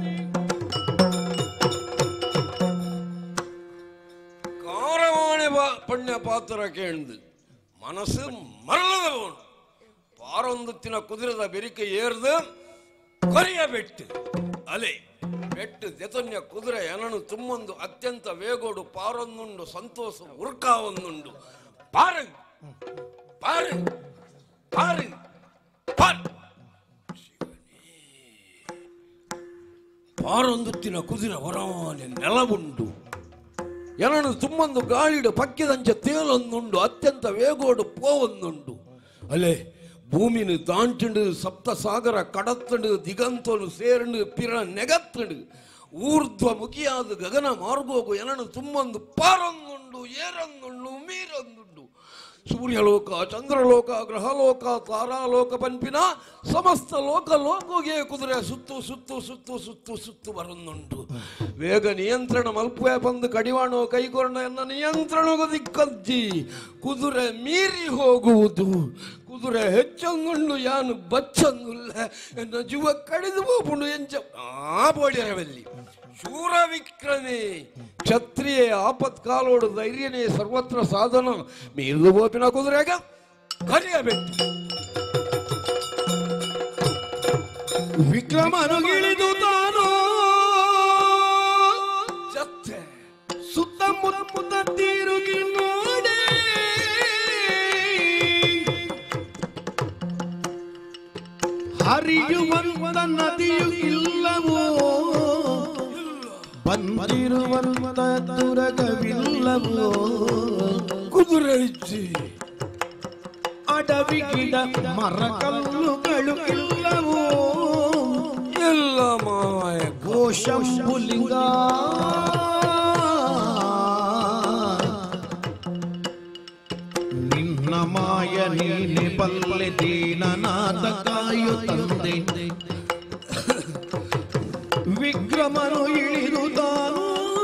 ಕಾರವಾಣೆ ಪುಣ್ಯ ಪಾತ್ರ ಕೇಳಿದು ಮನಸ್ಸು ಮರಳದವನು ಪಾರೊಂದುತ್ತಿನ ಕುದುರೆದ ಬೆರಿಕೆ ಏರ್ದು ಕೊರಿಯ ಬೆಟ್ಟು ಅಲೆ ಬೆಟ್ಟು ಜತನ್ಯ ಕುದುರೆ ಎನನು ತುಂಬೊಂದು ಅತ್ಯಂತ ವೇಗೋಡು ಪಾರೊಂದುಂಡು ಸಂತೋಷ ಉರ್ಕಾವೊಂದುಂಡು ಪಾರು ಪಾರು ಪಾರು ಪಾರು ಪಾರೊಂದುತ್ತಿನ ಕುದಿರ ಹೊರವಾನೆ ನೆಲವುಂಡು ಎನನು ತುಂಬೊಂದು ಗಾಳಿಡು ಪಕ್ಕಿದಂಚ ತೇಲೊಂದುಂಡು ಅತ್ಯಂತ ವೇಗೋಡು ಪೋವೊಂದುಂಡು ಅಲೆ ಭೂಮಿನು ದಾಂಟುಂಡು ಸಪ್ತ ಸಾಗರ ಕಡತ್ತಂಡು ದಿಗಂತನು ಸೇರ್ಂಡು ಪಿರ ನೆಗತ್ತಂಡು ಊರ್ಧ್ವ ಮುಖಿಯಾದ ಗಗನ ಮಾರ್ಗೋಗು ಎನನು ತುಂಬೊಂದು ಪಾರೊಂದುಂಡು ಏರೊಂದುಂಡು ಮೀರೊಂದುಂಡು ಸೂರ್ಯಲೋಕ ಚಂದ್ರಲೋಕ ಗ್ರಹಲೋಕ ತಾರಾಲೋಕ ಪಂಪಿನ ಸಮಸ್ತ ಲೋಕ ಲೋಕೋಗೆ ಕುದುರೆ ಸುತ್ತು ಸುತ್ತು ಸುತ್ತು ಸುತ್ತು ಸುತ್ತು ಬರುന്നുണ്ട് ವೇಗ ನಿಯಂತ್ರಣ ಮಲ್ಪುವೆ ಬಂದು ಕಡಿವಾಣೋ ಕೈಗೊರಣ ಎನ್ನ ನಿಯಂತ್ರಣಗೂ ದಿಕ್ಕಜ್ಜಿ ಕುದುರೆ ಮೀರಿ ಹೋಗುವುದು ಕುದುರೆ ಹೆಚ್ಚೊಂದುಂಡು ಯಾನು ಬಚ್ಚೊಂದುಲ್ಲ ಎನ್ನ ಜೀವ ಕಡಿದು ಹೋಗುಂಡು ಎಂಚ ಬೋಡಿರವಲ್ಲಿ ಶೂರ ವಿಕ್ರಮೇ ಕ್ಷತ್ರಿಯ ಆಪತ್ಕಾಲೋಡು ಧೈರ್ಯನೇ ಸರ್ವತ್ರ ಸಾಧನ ಮೀರಿದು ಬೋಪಿನ ಕುದುರೆಗ ಕರಿಯಬೇಕು ವಿಕ್ರಮನು ಇಳಿದು ತಾನು ಜತ್ತೆ ಸುತ್ತಮುತ್ತ ತಿರುಗಿ ನೋಡಿ ಹರಿಯುವಂತ ನದಿಯು ಇಲ್ಲವೋ ಬಂದಿರುವಂತ ತುರಗವಿಲ್ಲವೋ ಕುದುರೆ ಇಚ್ಚಿ ಅಡವಿ ಗಿಡ ಮರ ಕಲ್ಲುಗಳು ಇಲ್ಲವೋ ಎಲ್ಲ ಮಾಯ ಗೋಶಂಭುಲಿಂಗ ನಿನ್ನ ಮಾಯ ನೀನೆ ಬಲ್ಲೆ ದೀನನಾಥ ಕಾಯು ತಂದೆ ವಿಕ್ರಮನು ಇಳಿದು ತಾನು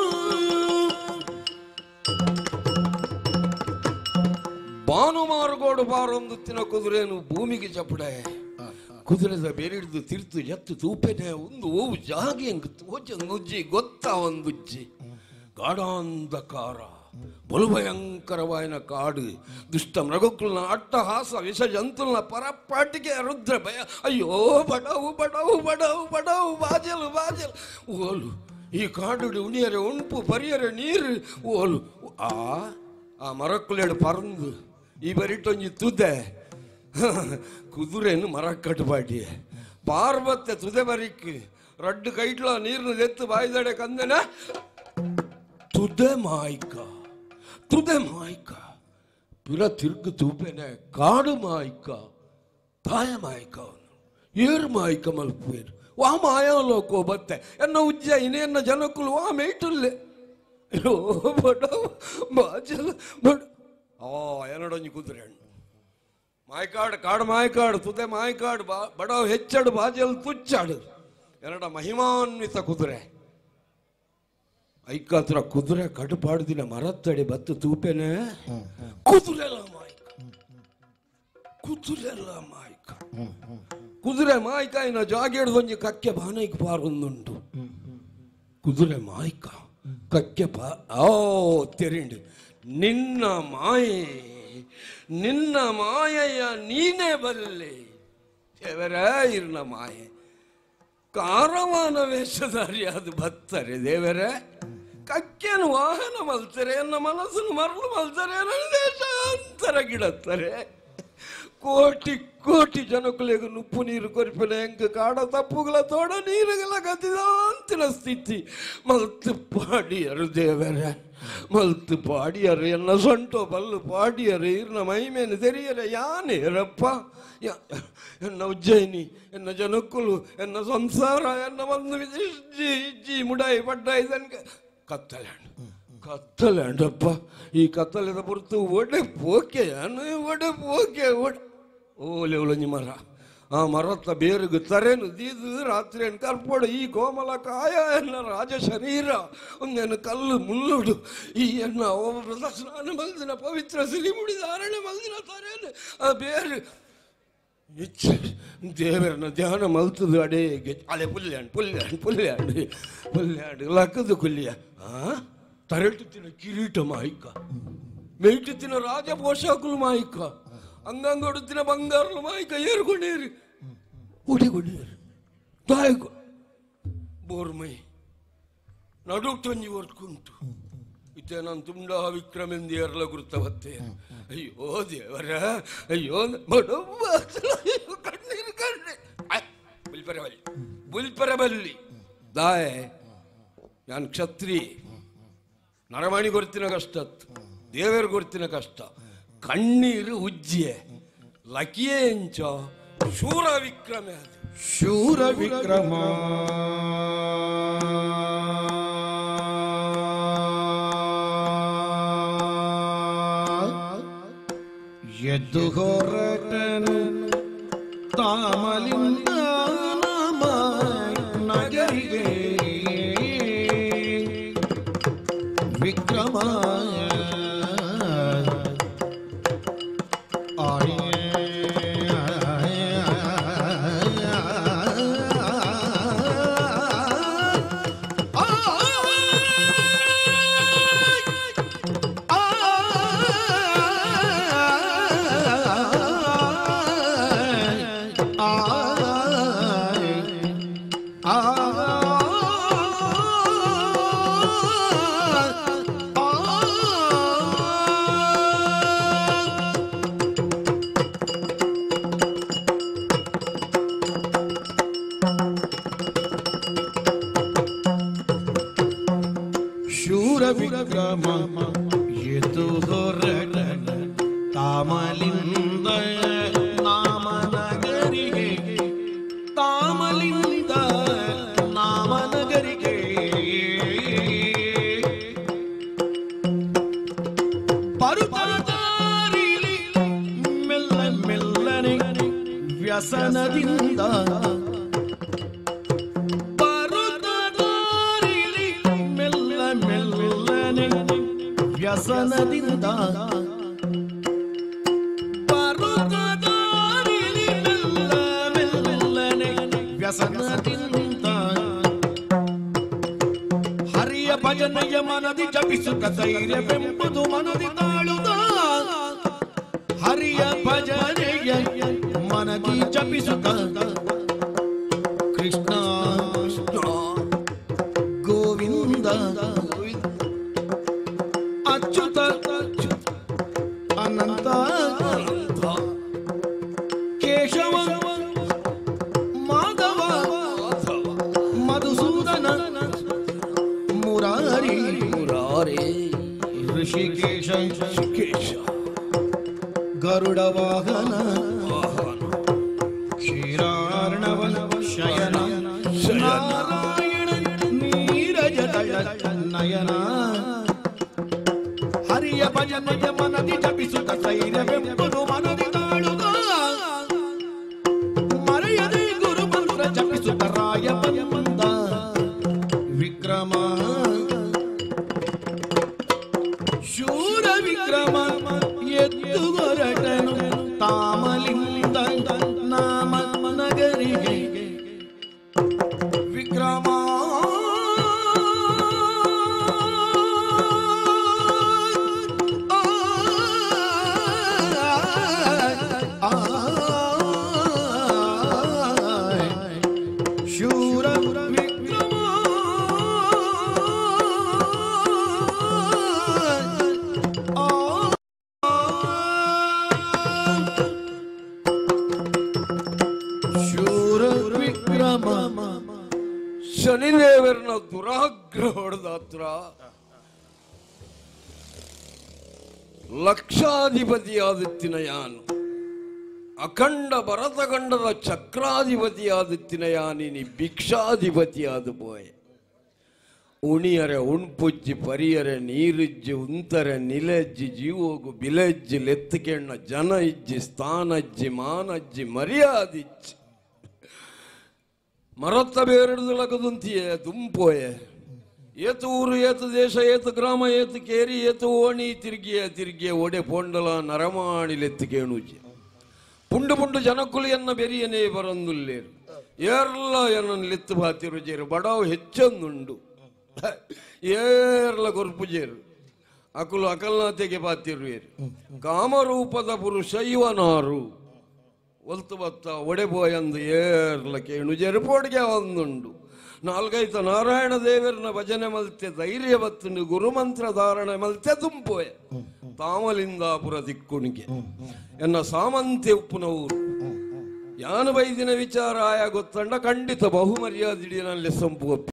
ಭಾನುಮಾರುಗೋಡು ಬಾರೊಂದುತ್ತಿನ ಕುದುರೆನು ಭೂಮಿಗೆ ಚಪ್ಪಡೆ ಕುದುರೆದ ಬೇರಿಡ್ದು ತಿರ್ತು ಎತ್ತು ತೂಪೆನೆ ಒಂದು ಓವು ಜಾಗಿ ಹಂಗ ತೋಚಂದುಜ್ಜಿ ಗೊತ್ತ ಒಂದುಜ್ಜಿ ಗಾಢಾಂಧಕಾರ ಬಲು ಭಯಂಕರವಾಯಿನ ಕಾಡು ದುಷ್ಟ ಮೃಗಕ್ಕುಲ್ನ ಅಟ್ಟಹಾಸ ವಿಷ ಜಂತುಲ್ನ ಪರಪಾಟಿಗೆ ರುದ್ರ ಭಯ ಅಯ್ಯೋ ಬಡವು ಬಡವು ಬಡವು ಬಡವು ಬಾಜಲು ಬಾಜಲು ಓಲು ಈ ಕಾಡು ಉಣಿಯರೆ ಉಂಪು ಪರಿಯರೆ ನೀರು ಓಲು ಆ ಮರಕ್ಕುಲೇಡು ಪರಂದು ಈ ಬರಿಟೊಂಜಿ ತುದೆ ಕುದುರೆನು ಮರ ಕಟ್ಟುಪಾಟಿ ಪಾರ್ವತ್ಯ ತುದೆ ಬರಿಕ್ ರಡ್ಡು ಕೈಟ್ಲ ನೀರ್ನ ಎತ್ತು ಬಾಯ್ದಡೆ ಕಂದನ ತುದೆ ಮಾಯ್ಕ ಪಿರ ತಿರ್ಗು ತೂಪೆನೆ ಕಾಡು ಮಾಯ್ಕ ತಾಯ ಮಾಯ್ಕ ಅವನು ಏರು ಮಾಯ್ಕ ಮಲ್ಪೇರು ವಾ ಮಾಯಾಲೋಕೋ ಬತ್ತೆ ಎನ್ನ ಉಜ್ಜಯಿನಿ ಎನ್ನ ಜನಕ್ಕುಲು ವಾ ಮೇಟುಲ್ಲೆ ಅಯ್ಯೋ ಬಡ ಬಾಜಲ ಬಡ ಎರಡೊಂಜಿ ಕುದುರೆ ಹಣ್ಣು ಮಾಯ್ಕಾಡು ಕಾಡು ಮಾಯ್ಕಾಡು ತುದೆ ಮಾಯ್ಕಾಡು ಬಡವ ಹೆಚ್ಚಾಡು ಬಾಜಲ್ ತುಚ್ಚಾಡು ಎರಡ ಮಹಿಮಾನ್ವಿತ ಕುದುರೆ ಐಕಾತ್ರ ಕುದುರೆ ಕಡುಪಾಡುದಿನ ಮರತ್ತಡಿ ಬತ್ತು ತೂಪೆನೆ ಕುದುರೆಲ್ಲ ಮಾಯ್ಕ ಕುದುರೆ ಮಾಯ್ಕ ಇನ್ನ ಜಾಗೇಡ್ದೊಂಜಿ ಕಕ್ಕೆ ಬಾನೈಕ್ ಪಾರೊಂದುಂಟು ಕುದುರೆ ಮಾಯ್ಕ ಕಕ್ಕೆ ಓ ತೆರಿಂಡು ನಿನ್ನ ಮಾಯೆ ನಿನ್ನ ಮಾಯೆಯ ನೀನೇ ಬಲ್ಲೆ ದೇವರ ಇರ್ನ ಮಾಯೆ ಕಾರವಾನ ವೇಷಧಾರಿಯಾದ ಭಕ್ತರೆ ದೇವರ ಕಕ್ಕೇನು ವಾಹನ ಮಲ್ತಾರೆ ಎನ್ನ ಮನಸ್ಸನ್ನು ಮರಳು ಮಲ್ತಾರೆ ನನ್ನ ದೇಶಾಂತರ ಗಿಡತ್ತಾರೆ ಕೋಟಿ ಕೋಟಿ ಜನಗಳಿಗೆ ನುಪ್ಪು ನೀರು ಕೊರಿಪಿನ ಹೆಂಗ ಕಾಡ ತಪ್ಪುಗಳ ತೋಡ ನೀರುಗಳ ಗತಿದಾಂತಿನ ಸ್ಥಿತಿ ಮಲ್ತು ಪಾಡಿಯರು ದೇವರ ಮಲ್ತು ಪಾಡಿಯರು ಎನ್ನ ಸೊಂಟು ಬಲ್ಲು ಪಾಡಿಯರು ಇರ್ನ ಮೈಮೇನು ತೆರೆಯರೆ ಯಾನೇರಪ್ಪ ಎನ್ನ ಉಜ್ಜಯಿನಿ ಎನ್ನ ಜನಕ್ಕುಲು ಎನ್ನ ಸಂಸಾರ ಎನ್ನ ಒಂದು ಇಜ್ಜಿ ಇಜ್ಜಿ ಮುಡಾಯಿ ಪಡ್ಡಾಯಿ ತನಕ ಕತ್ತಲೆಂಡಪ್ಪ ಈ ಕತ್ತಲೆದ ಪುರ್ತು ಒಡೆ ಪೋಕೆ ಒಡೆ ಪೋಕೆ ಓಲೆ ಉಳಂಜಿ ಮರ ಆ ಮರತ್ತ ಬೇರುಗು ತರೇನು ದೀದು ರಾತ್ರಿ ಕರ್ಪೋಡು ಈ ಕೋಮಲ ಕಾಯ ಎನ್ನ ರಾಜ ಶರೀರ ಒಂದೇನು ಕಲ್ಲು ಮುಳ್ಳುಡು ಈ ಎನ್ನ ಸ್ನಾನ ಮಲ್ದಿನ ಪವಿತ್ರ ಸಿರಿ ಮುಡಿದಾರಣೆ ಮಲ್ದಿನ ತರೇನು ಆ ಬೇರು ದೇವರನ್ನ ಧ್ಯಾನ ಮಲ್ತದು ಅಡೇಗೆ ಅಲೆ ಪುಲ್ಯಾಂಡು ಲಕ್ಕದು ಕುಲ್ಲಿಯ ತರಟುತ್ತಿನ ಕಿರೀಟ ಮಾಯಿಕ ಮೇಟುತ್ತಿನ ರಾಜ ಪೋಷಾಕುಲು ಮಾಯಿಕ ಅಂಗಂಗೊಡುತ್ತಿನ ಬಂಗಾರಲು ಮಾಯಿಕ ಏರ್ಕೊಂಡೇರಿ ಉಡಿಗೊಂಡೇರಿ ದಾಯಕ ಬೋರ್ಮೈ ನಡುಟೊಂಜಿ ವರ್ಕುಂಟು ಇತ್ತೆ ನಾನು ತುಂಡ ವಿಕ್ರಮೆಂದಿಯರ್ಲ ಗುರುತವತ್ತೆ ಅಯ್ಯೋ ದೇವರ ಅಯ್ಯೋ ಕಣ್ಣೀರು ಕಣ್ಣೆ ಬುಲ್ಪರಬಲ್ಲಿ ದಾಯ ನಾನು ಕ್ಷತ್ರಿ ನರಮಣಿ ಗೊತ್ತಿನ ಕಷ್ಟ ದೇವರ ಗೊತ್ತಿನ ಕಷ್ಟ ಕಣ್ಣೀರು ಉಜ್ಜಿಯೆ ಲಕಿಯೇ ಎಂಚ ಶೂರ ವಿಕ್ರಮ ಶೂರ ವಿಕ್ರಮ ಎದ್ದು ಹೊರಟನು ತಾಮಲಿಂದ ನಗರಿಗೆ ವಿಕ್ರಮ ವಿಕ್ರಮ ಎದ್ದು ಹೊರಟನ ತಾಮಲಿಂದ ನಾಮನಗರಿಗೆ ತಾಮಲಿಂದ ನಾಮನಗರಿಗೆ ಪರುತಾರಿಲಿ ಮೆಲ್ಲ ಮೆಲ್ಲನೆ ವ್ಯಸನದಿಂದ ವ್ಯಸನದಿಂದ ಪರುತ್ತಾರಿಲಿ ಮೆಲ್ಲ ಮೆಲ್ಲನೆ ವ್ಯಸನದಿಂದ ಹರಿಯ ಭಜನೆಯ ಮನದಿ ಜಪಿಸುತ್ತ ಧೈರ್ಯವೆಂಬುದು ಮನದಿ ತಾಳುದ ಹರಿಯ ಭಜನೆಯ ಮನದಿ ಜಪಿಸುತ್ತ ಕೃಷ್ಣ ಗೋವಿಂದ ಅಚ್ಯುತ ಅನಂತ ಕೇಶವ ಮಾಧವ ಮಧುಸೂದನ ಮುರಾರಿ ಋಷಿಕೇಶ ಗರುಡ ವಾಹನ ಕ್ಷೀರಾರ್ಣವ ಶಯನ ನಾರಾಯಣ ನೀರಜ ನಯನ ಹರಿಯ ಭಜನೆಯ ಮನದಿ ಜಪಿಸುತ್ತ ಧೈರ್ಯವೆಂಬುದು ಮನದಿ ತಾಳುದ ಮರೆಯದೆ ಗುರು ಮಂತ್ರ ಜಪಿಸುತ್ತ ರಾಯ ಬಂದ ವಿಕ್ರಮ ಶೂರ ವಿಕ್ರಮ ಎದ್ದು ಹೊರಟನು ತಾಮಲಿಂದ ನಾಮ ನಗರಿಗೆ ವಿಕ್ರಮ ಲಕ್ಷಾಧಿಪತಿಯಾದಿತ್ತಿನ ಯಾನು ಅಖಂಡ ಭರತಖಂಡದ ಚಕ್ರಾಧಿಪತಿಯಾದಿತ್ತಿನ ಯಾನಿನಿ ಭಿಕ್ಷಾಧಿಪತಿಯಾದ ಪೋಯೆ ಉಣಿಯರೆ ಉಣ್ಪುಜ್ಜಿ ಪರಿಯರೆ ನೀರಿಜ್ಜಿ ಉಂತರೆ ನಿಲೆಜ್ಜಿ ಜೀವೋಗು ಬಿಲೆಜ್ಜಿ ಲೆತ್ತಕೆಣ್ಣ ಜನ ಇಜ್ಜಿ ಸ್ಥಾನಜ್ಜಿ ಮಾನಜ್ಜಿ ಮರ್ಯಾದಿಜ್ಜಿ ಮರತ್ತ ಬೇರೆಡ್ದುಲಕದುಂತಿಯೇ ದುಂಪೋಯೆ ಏತು ಊರು ಏತು ದೇಶ ಏತು ಗ್ರಾಮ ಏತು ಕೇರಿ ಏತು ಓಣಿ ತಿರ್ಗಿಯ ಒಡೆ ಪೊಂಡಲ ನರಮಾಣಿಲೆತ್ತು ಕೇಣುಜಿ ಪುಂಡು ಪುಂಡು ಜನಕ್ಕುಲು ಎನ್ನ ಬೆರಿಯನೇ ಬರಂದುಲ್ಲೇರು ಏರ್ಲ ಎನ್ನ ಲೆತ್ತು ಬಾತಿರುಜೇರು ಬಡಾವು ಹೆಚ್ಚೊಂದುಂಡು ಏರ್ಲ ಗೊರ್ಪುಜೇರು ಅಕುಲು ಅಕಲ್ನಾತೆಗೆ ಬಾತಿರುವೇರು ಕಾಮರೂಪದ ಪುರುಷ ಇವನಾರು ಒಲ್ತು ಬತ್ತ ಒಡೆಬೋಯಂದು ಏರ್ಲ ಕೇಣುಜೇರು ಪೋಡ್ಗೆ ಒಂದುಂಡು ನಾಲ್ಕೈತ ನಾರಾಯಣ ದೇವರನ ಭಜನೆ ಮಲ್ತೆ ಧೈರ್ಯ ಬತ್ತುಂಡು ಗುರುಮಂತ್ರ ಧಾರಣೆ ಮಲ್ತೆ ತುಂಬೋಯ ತಾಮಲಿಂದಾಪುರ ದಿಕ್ಕುಣಿಗೆ ಎನ್ನ ಸಾಮಂತ್ಯ ಉಪ್ಪುನವರು ಯಾನು ಬೈದಿನ ವಿಚಾರ ಆಯ ಗೊತ್ತಂಡ ಖಂಡಿತ ಬಹುಮರ್ಯಾದಿನಲ್ಲಿ ಸಂಪು